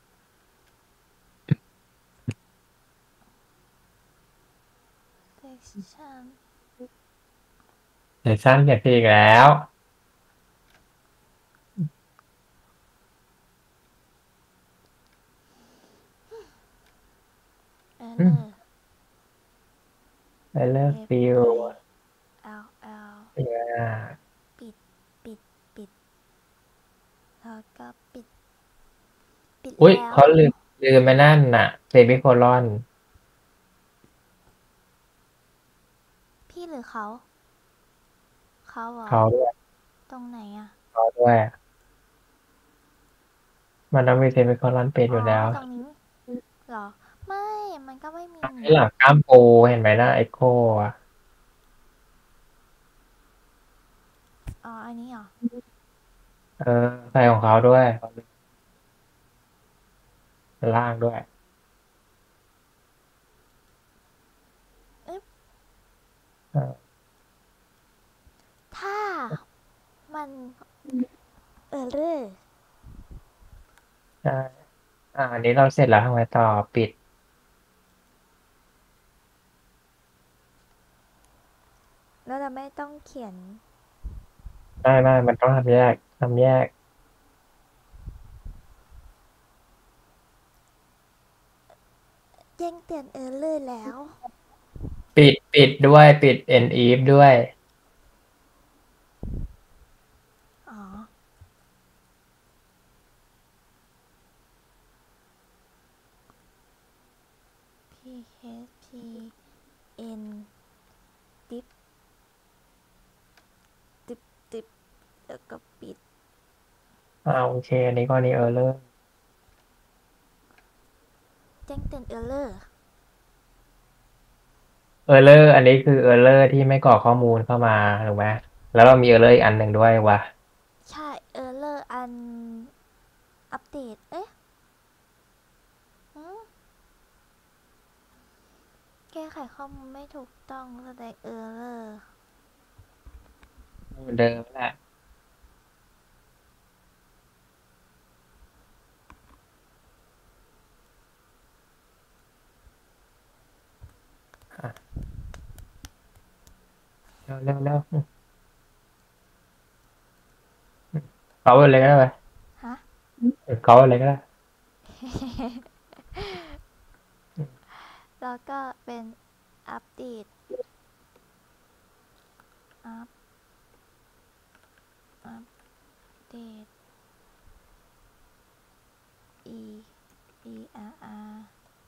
Speaker 2: section
Speaker 1: เดี๋ยวสร้างเขียนผิดอีกแล้ว
Speaker 2: error
Speaker 1: ไปเลิก
Speaker 2: F
Speaker 1: ฟิล
Speaker 2: I L L
Speaker 1: อ่า
Speaker 2: ปิด ปิด ปิด แล้วก็ปิด ปิด
Speaker 1: อุ้ย
Speaker 2: แล้ว
Speaker 1: เขาลืมลืมไปนั่นน่ะเซมิโคลอน
Speaker 2: พี่หรือเขา เขาเหรอ
Speaker 1: เขาด้วย
Speaker 2: ตรงไหนอะ
Speaker 1: เขาด้วย มันต้องมีเซมิโคลอนเป็นอ
Speaker 2: อ๋อยู่
Speaker 1: แล้ว
Speaker 2: ตรงนี้เหรอ ไม่ มันก็ไม่มี
Speaker 1: ให้
Speaker 2: นี่
Speaker 1: หลังก้ามปูเห็นไหมนะเอ็กโคอ่ะ
Speaker 2: อ๋อ อันนี้เหรอ
Speaker 1: เออใส่ของเขาด้วยล่างด้วย
Speaker 2: อึ๊บ
Speaker 1: เออ
Speaker 2: ถ้ามันเออเลอร์
Speaker 1: ใช่อ่าอันนี้เราเสร็จแล้วทำไงต่อปิด
Speaker 2: แล้วเราไม่ต้องเขียน
Speaker 1: ไม่ไม่มันต้องทำแยกทำแยก
Speaker 2: แจ้งเตือนเออร์เลอร์แล้ว
Speaker 1: ปิดปิดด้วยปิด end if ด้วย
Speaker 2: อ๋อ php n ดิฟดิฟดิฟแล้วก็ปิด
Speaker 1: อ่าโอเค อันนี้ก็อันนี้เออเลอร์
Speaker 2: แจ้งเตือนเออร์เลอร์
Speaker 1: เออเลอร์อันนี้คือเออเลอร์ที่ไม่กรอกข้อมูลเข้ามาถูกไหมแล้วเรามีเออเลอร์อีกอันหนึ่งด้วยวะ
Speaker 2: ใช่เออร์เลอร์อันอัปเดต เอ๊ะหืมแก้ไขข้อมูลไม่ถูกต้องแสดงเออร์เลอร์
Speaker 1: เหมือนเดิมแหละอ่ะเร็วเร็วเร็วอืมเขาอะไรก็ได้ไป
Speaker 2: ฮะ
Speaker 1: เขาอะไรก็ได้
Speaker 2: แล้วก็เป็นอัปเดต อัป อัปเดต e e r r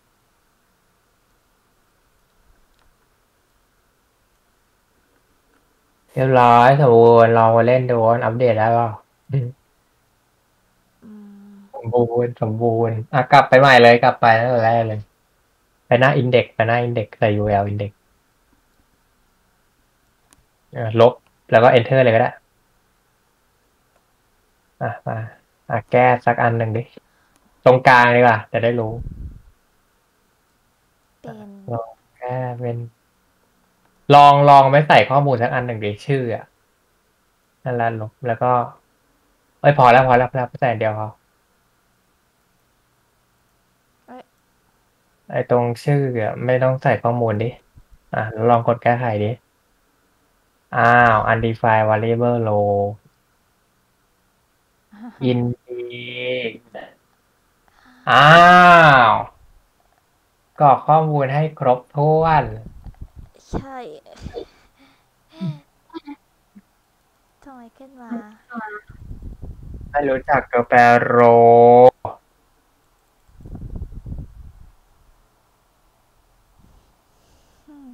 Speaker 1: เรียบร้อยสมบูรณ์ลองมาเล่นดูว่าอัปเดตได้เปล่าอืม
Speaker 2: อืม
Speaker 1: สมบูรณ์สมบูรณ์อ่ะกลับไปใหม่เลยกลับไปตั้งแต่แรกเลย ไปหน้าอินเด็กไปหน้าอินเด็กใส่ ยู แอล อินเด็กลบแล้วก็ enter เลยก็ได้อ่ะมาอ่ะแก้สักอันหนึ่งดิตรงกลางดีกว่าจะได้รู้
Speaker 2: เป็น
Speaker 1: ลองแก้เป็น ลองลองไม่ใส่ข้อมูลสักอันหนึ่งดิชื่ออ่ะนั่นแหละลบแล้วก็เอ้ยพอแล้วพอแล้วพอแล้วใส่อันเดียวพอไอ้ตรงชื่ออ่ะไม่ต้องใส่ข้อมูลดิอ่ะแล้วลองกดแก้ไขดิอ้าว undefined variable row in อ้าวกรอกข้อมูลให้ครบถ้วน
Speaker 2: ใช่ทำไมขึ้นมา
Speaker 1: ไม่รู้จักกาแฟโร
Speaker 2: อืม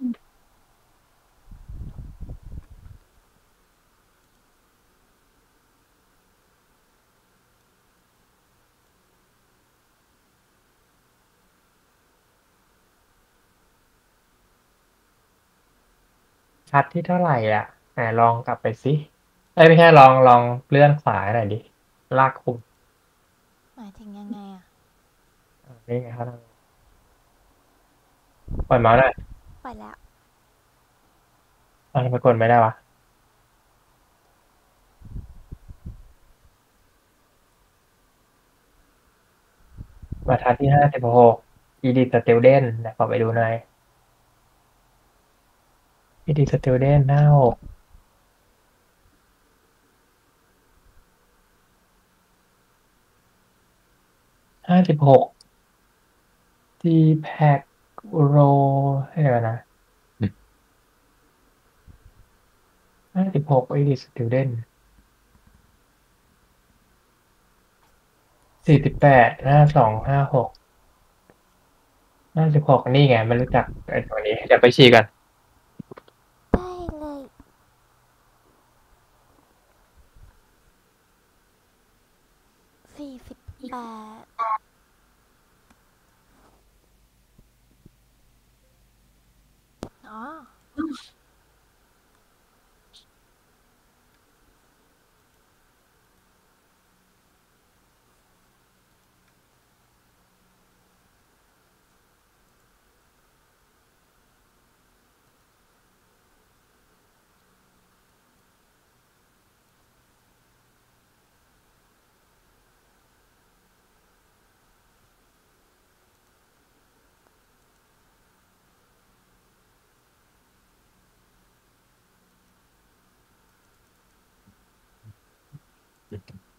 Speaker 1: ชัดที่เท่าไหร่อ่ะไหนลองกลับไปสิเอ้ยไม่ใช่ลองลองเลื่อนขวาหน่อยดิลากคุม
Speaker 2: หมายถึงยังไงอ่ะ
Speaker 1: อ่ะนี่ไงครับปล่อยเมาส์หน่อย
Speaker 2: ปล่อยแล้ว
Speaker 1: อ่ะทำไมกดไม่ได้วะบรรทัดที่ห้าสิบหก edit student เดี๋ยวขอไปดูหน่อย edit student หน้าหกห้าสิบหก gpack row ให้เดี๋ยวนะห้าสิบหก edit student สี่สิบแปดห้าสองห้าหกห้าสิบหกนี่ไงไม่รู้จักไอ้ตัวนี้เดี๋ยวไปชี้กัน
Speaker 2: ได้เลย สี่สิบแปด อ๋อ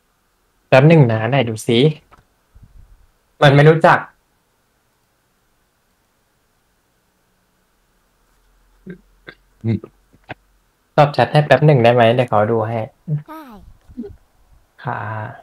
Speaker 1: แป๊บหนึ่งนะไหนดูซิมันไม่รู้จักตอบแชทให้แป๊บหนึ่งได้ไหมเดี๋ยวเขาดูให้
Speaker 2: ได้
Speaker 1: ค่ะ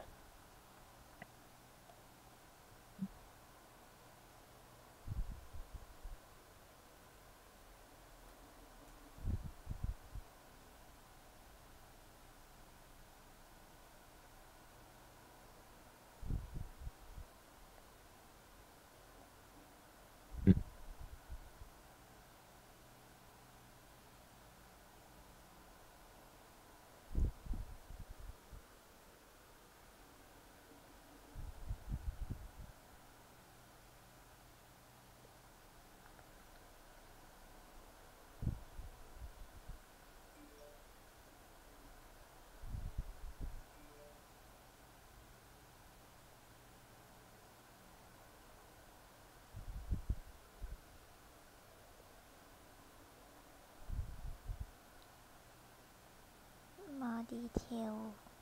Speaker 2: มอดีเทล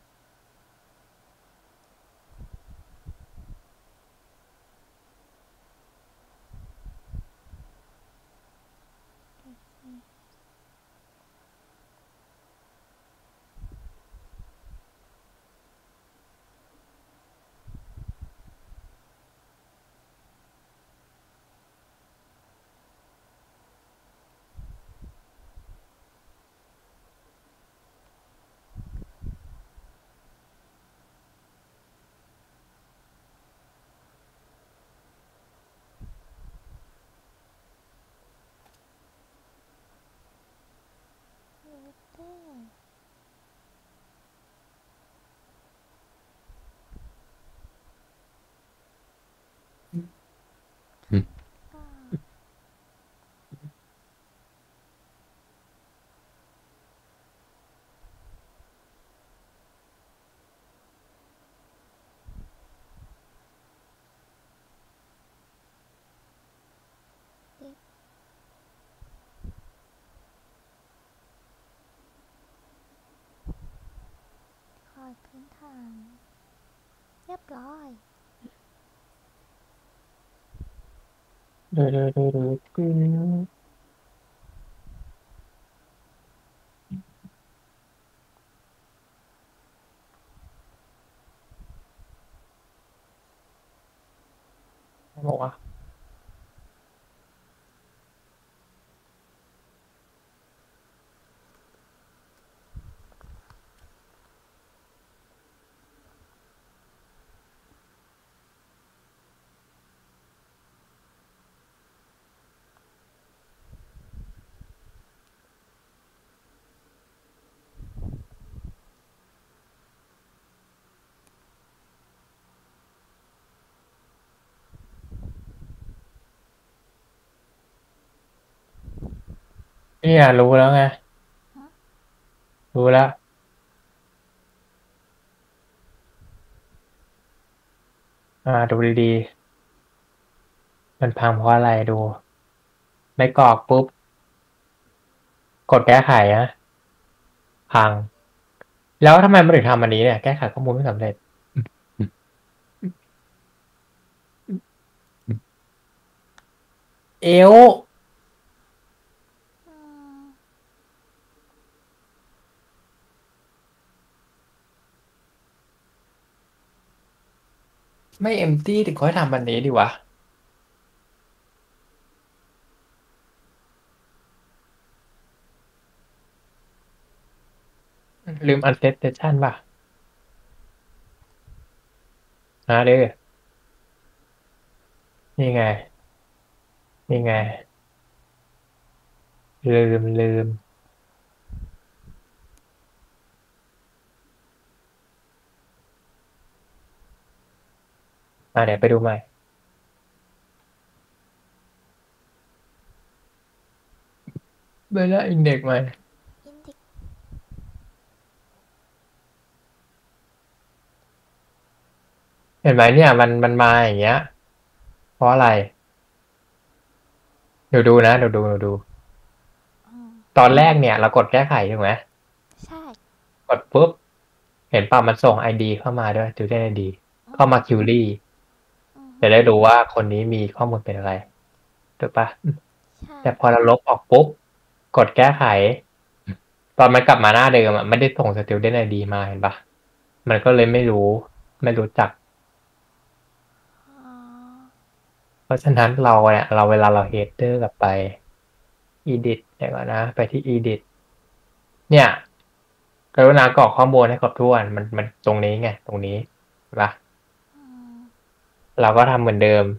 Speaker 2: ยูเตอร์ก็ติ๊กคอร์ดพื้นฐานเรียบร้อย
Speaker 1: ดูดูดูดูดูบอกว่าเนี่ยรู้แล้วไง รู้แล้ว อ่า ดูดีๆ มันพังเพราะอะไรดู ไม่กรอกปุ๊บ กดแก้ไขนะพัง แล้วทำไมมันถึงทำอันนี้เนี่ย แก้ไขข้อมูลไม่สำเร็จ เอว
Speaker 2: อืม
Speaker 1: ไม่เอมตี้ถึงค่อยทำอันนี้ดีวะ ลืม unset session ป่ะนะเด้อนี่ไง นี่ไง ลืม ลืม อ่าเดี๋ยวไปดูใหม่ เบลล่าอินเด็กใหม่
Speaker 2: อินดิก
Speaker 1: เห็นไหมเนี่ย มัน มันมาอย่างเงี้ย เพราะอะไร เดี๋ยวดูนะ เดี๋ยวดูเดี๋ยวดู
Speaker 2: อืม
Speaker 1: ตอนแรกเนี่ย เรากดแก้ไขถูกไหม
Speaker 2: ใช่
Speaker 1: กดปุ๊บ เห็นป่ะมันส่ง ไอ ดี เข้ามาด้วย student ไอ ดี
Speaker 2: อืม
Speaker 1: เข้ามา query
Speaker 2: อืม
Speaker 1: จะได้รู้ว่าคนนี้มีข้อมูลเป็นอะไร ถูกป่ะ
Speaker 2: ใช่
Speaker 1: แต่พอเราลบออกปุ๊บ กกดแก้ไข ตอนมันกลับมาหน้าเดิมอ่ะไม่ได้ส่ง student ไอ ดี มาเห็นปะมันก็เลยไม่รู้ ไม่รู้จัก
Speaker 2: อ๋อ
Speaker 1: เพราะฉะนั้นเราเนี่ยเราเวลาเรา header กลับไป edit เดี๋ยวก่อนนะ ไปที่ edit เนี่ยกรุณากรอกข้อมูลให้ครบถ้วน มันมันตรงนี้ไง ตรงนี้เห็นปะ
Speaker 2: อืม
Speaker 1: เราก็ทำเหมือนเดิม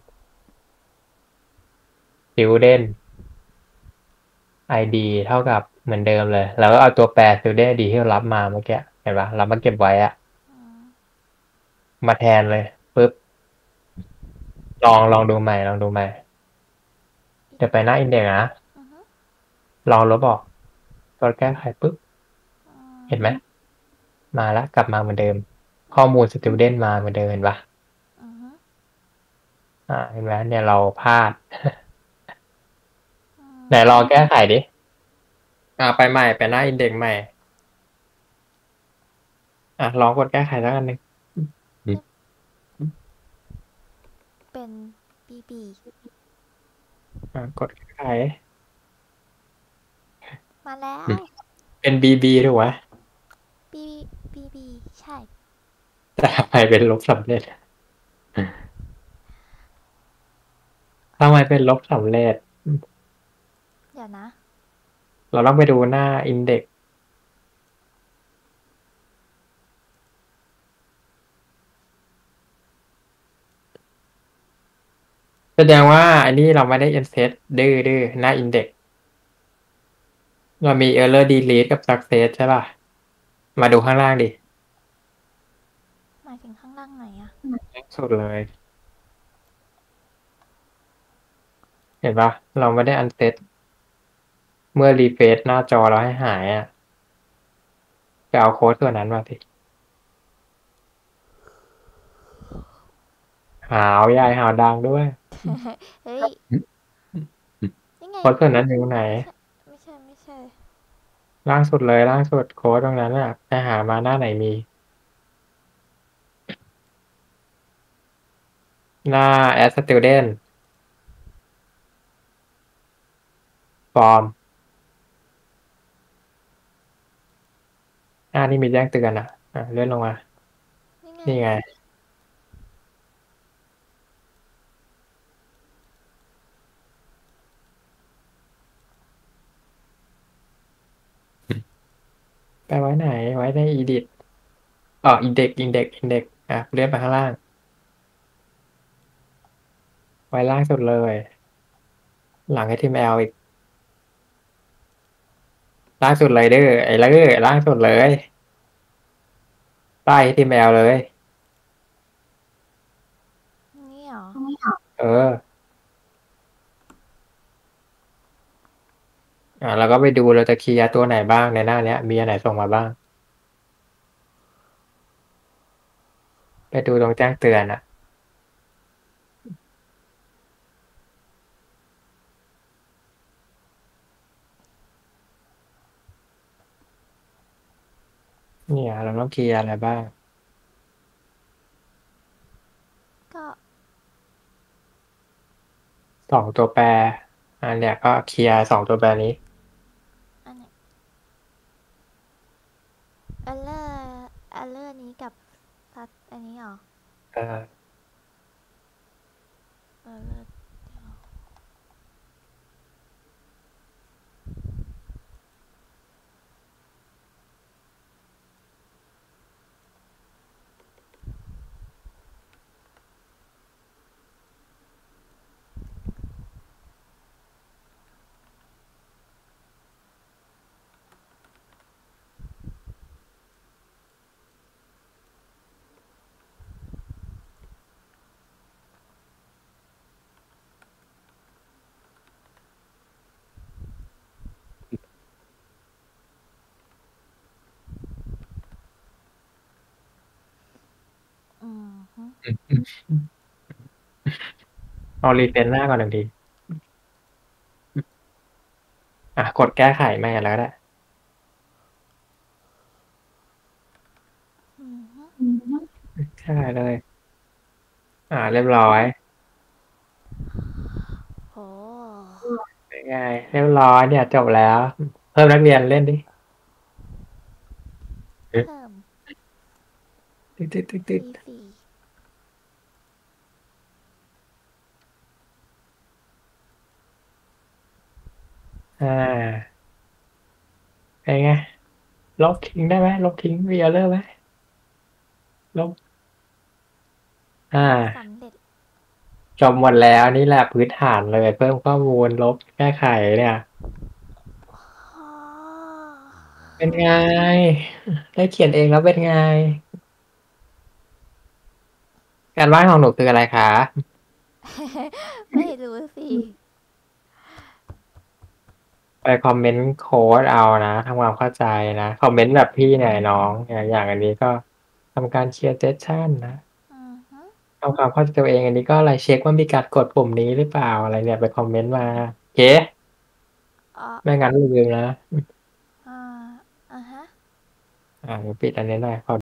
Speaker 1: student ไอ ดี เท่ากับเหมือนเดิมเลย แล้วก็เอาตัวแปร student ไอ ดี ที่เรารับมาเมื่อกี้เห็นปะเรามาเก็บไว้อะ
Speaker 2: อืม
Speaker 1: มาแทนเลยปึ๊บลองลองดูใหม่ลองดูใหม่เดี๋ยวไปหน้า index นะ
Speaker 2: อือฮึ
Speaker 1: ลองลบออกกดแก้ไขปึ๊บ
Speaker 2: อืม
Speaker 1: เห็นไหมมาแล้วกลับมาเหมือนเดิม ข้อมูล student มาเหมือนเดิมเห็นปะ
Speaker 2: อือฮึ
Speaker 1: อ่าเห็นไหมเนี่ยเราพลาด
Speaker 2: อืม
Speaker 1: ไหนลองแก้ไขดิอ่าไปใหม่ไปหน้า index ใหม่ อ่ะลองกดแก้ไขสักอันหนึ่ง
Speaker 2: เป็น บี บี
Speaker 1: อ่ากดแก้ไข
Speaker 2: มาแล้ว
Speaker 1: เป็น บี บี ถูกไหม
Speaker 2: บี บี บี ใช่
Speaker 1: แต่ทำไมเป็นลบสำเร็จทำไมเป็นลบสำเร็จ
Speaker 2: เดี๋ยวนะ
Speaker 1: เราต้องไปดูหน้า index แสดงว่าอันนี้เราไม่ได้ insert ดื้อดื้อหน้า index เรามี error delete กับ success ใช่ป่ะ มาดูข้างล่างดิ
Speaker 2: หมายถึงข้างล่างไหนอะ
Speaker 1: สุดเลย เห็นป่ะ เราไม่ได้ unset เมื่อ refresh หน้าจอเราให้หายอ่ะไปเอาโค้ดตัวนั้นมาสิหาวใหญ่หาวดังด้วย
Speaker 2: เฮ้ย นี่ไง
Speaker 1: โค้ดตัวนั้นอยู่ไหน
Speaker 2: ไม่ใช่ ไม่ใช่
Speaker 1: ล่างสุดเลยล่างสุดโค้ดตรงนั้นอ่ะไปหามาหน้าไหนมี หน้า add student form อ่านี่มีแจ้งเตือนอ่ะ อ่ะเลื่อนลงมา
Speaker 2: นี่ไง
Speaker 1: นี่ไง ไปไว้ไหน ไว้ใน edit อ๋อ index index index อ่ะเลื่อนไปข้างล่าง ไว้ล่างสุดเลย หลัง เอช ที เอ็ม แอล อีก ล่างสุดเลยเด้อไอ้เด้อล่างสุดเลย ใต้ เอช ที เอ็ม แอล เลย
Speaker 2: นี่เหรอ
Speaker 1: เออ อ่าเราก็ไปดูเราจะเคลียร์ตัวไหนบ้างในหน้าเนี้ย มีอันไหนส่งมาบ้าง ไปดูตรงแจ้งเตือนอ่ะ เนี่ยเราต้องเคลียร์อะไรบ้าง
Speaker 2: ก็
Speaker 1: สองตัวแปร อันเนี้ยก็เคลียร์สองตัวแปรนี้
Speaker 2: อันไหน error error นี้กับซัดอันนี้เหรอ
Speaker 1: เออ
Speaker 2: error อืมฮึ
Speaker 1: เอารีเฟรชหน้าก่อนหนึ่งทีอ่ะกดแก้ไขใหม่แล้วก็ได้
Speaker 2: อืมฮึ
Speaker 1: ใช่เลย อ่าเรียบร้อย
Speaker 2: โห
Speaker 1: เป็นไงไงเรียบร้อยเนี่ยจบแล้ว เพิ่มนักเรียนเล่นดิ
Speaker 2: เพิ่ม
Speaker 1: ตึ๊ดตึ๊ดตึ๊ดตึ๊ด
Speaker 2: ทีสี่
Speaker 1: อ่าเป็นไงลบทิ้งได้ไหมลบทิ้งวีเออร์ไหมลบอ่า
Speaker 2: สำเร็จ
Speaker 1: จบหมดแล้วนี่แหละพื้นฐานเลย เพิ่มข้อมูลลบแก้ไขเนี่ย
Speaker 2: อ๋อ
Speaker 1: เป็นไง ได้เขียนเองแล้วเป็นไง การบ้านของหนูคืออะไรคะ
Speaker 2: ไม่รู้สิ
Speaker 1: ไปคอมเมนต์โค้ดเอานะทำความเข้าใจนะ คอมเมนต์แบบพี่เนี่ยน้องอย่างอย่างอันนี้ก็ทำการเชียร์เซสชั่นนะ
Speaker 2: อือฮึ
Speaker 1: ทำความเข้าใจตัวเองอันนี้ก็อะไรเช็คว่ามีการกดปุ่มนี้หรือเปล่าอะไรเนี่ยไปคอมเมนต์มาโอเค
Speaker 2: อ๋อ
Speaker 1: ไม่งั้นลืมนะ
Speaker 2: อ่าอ่าฮะ
Speaker 1: อ่าปิดอันนี้หน่อยขอ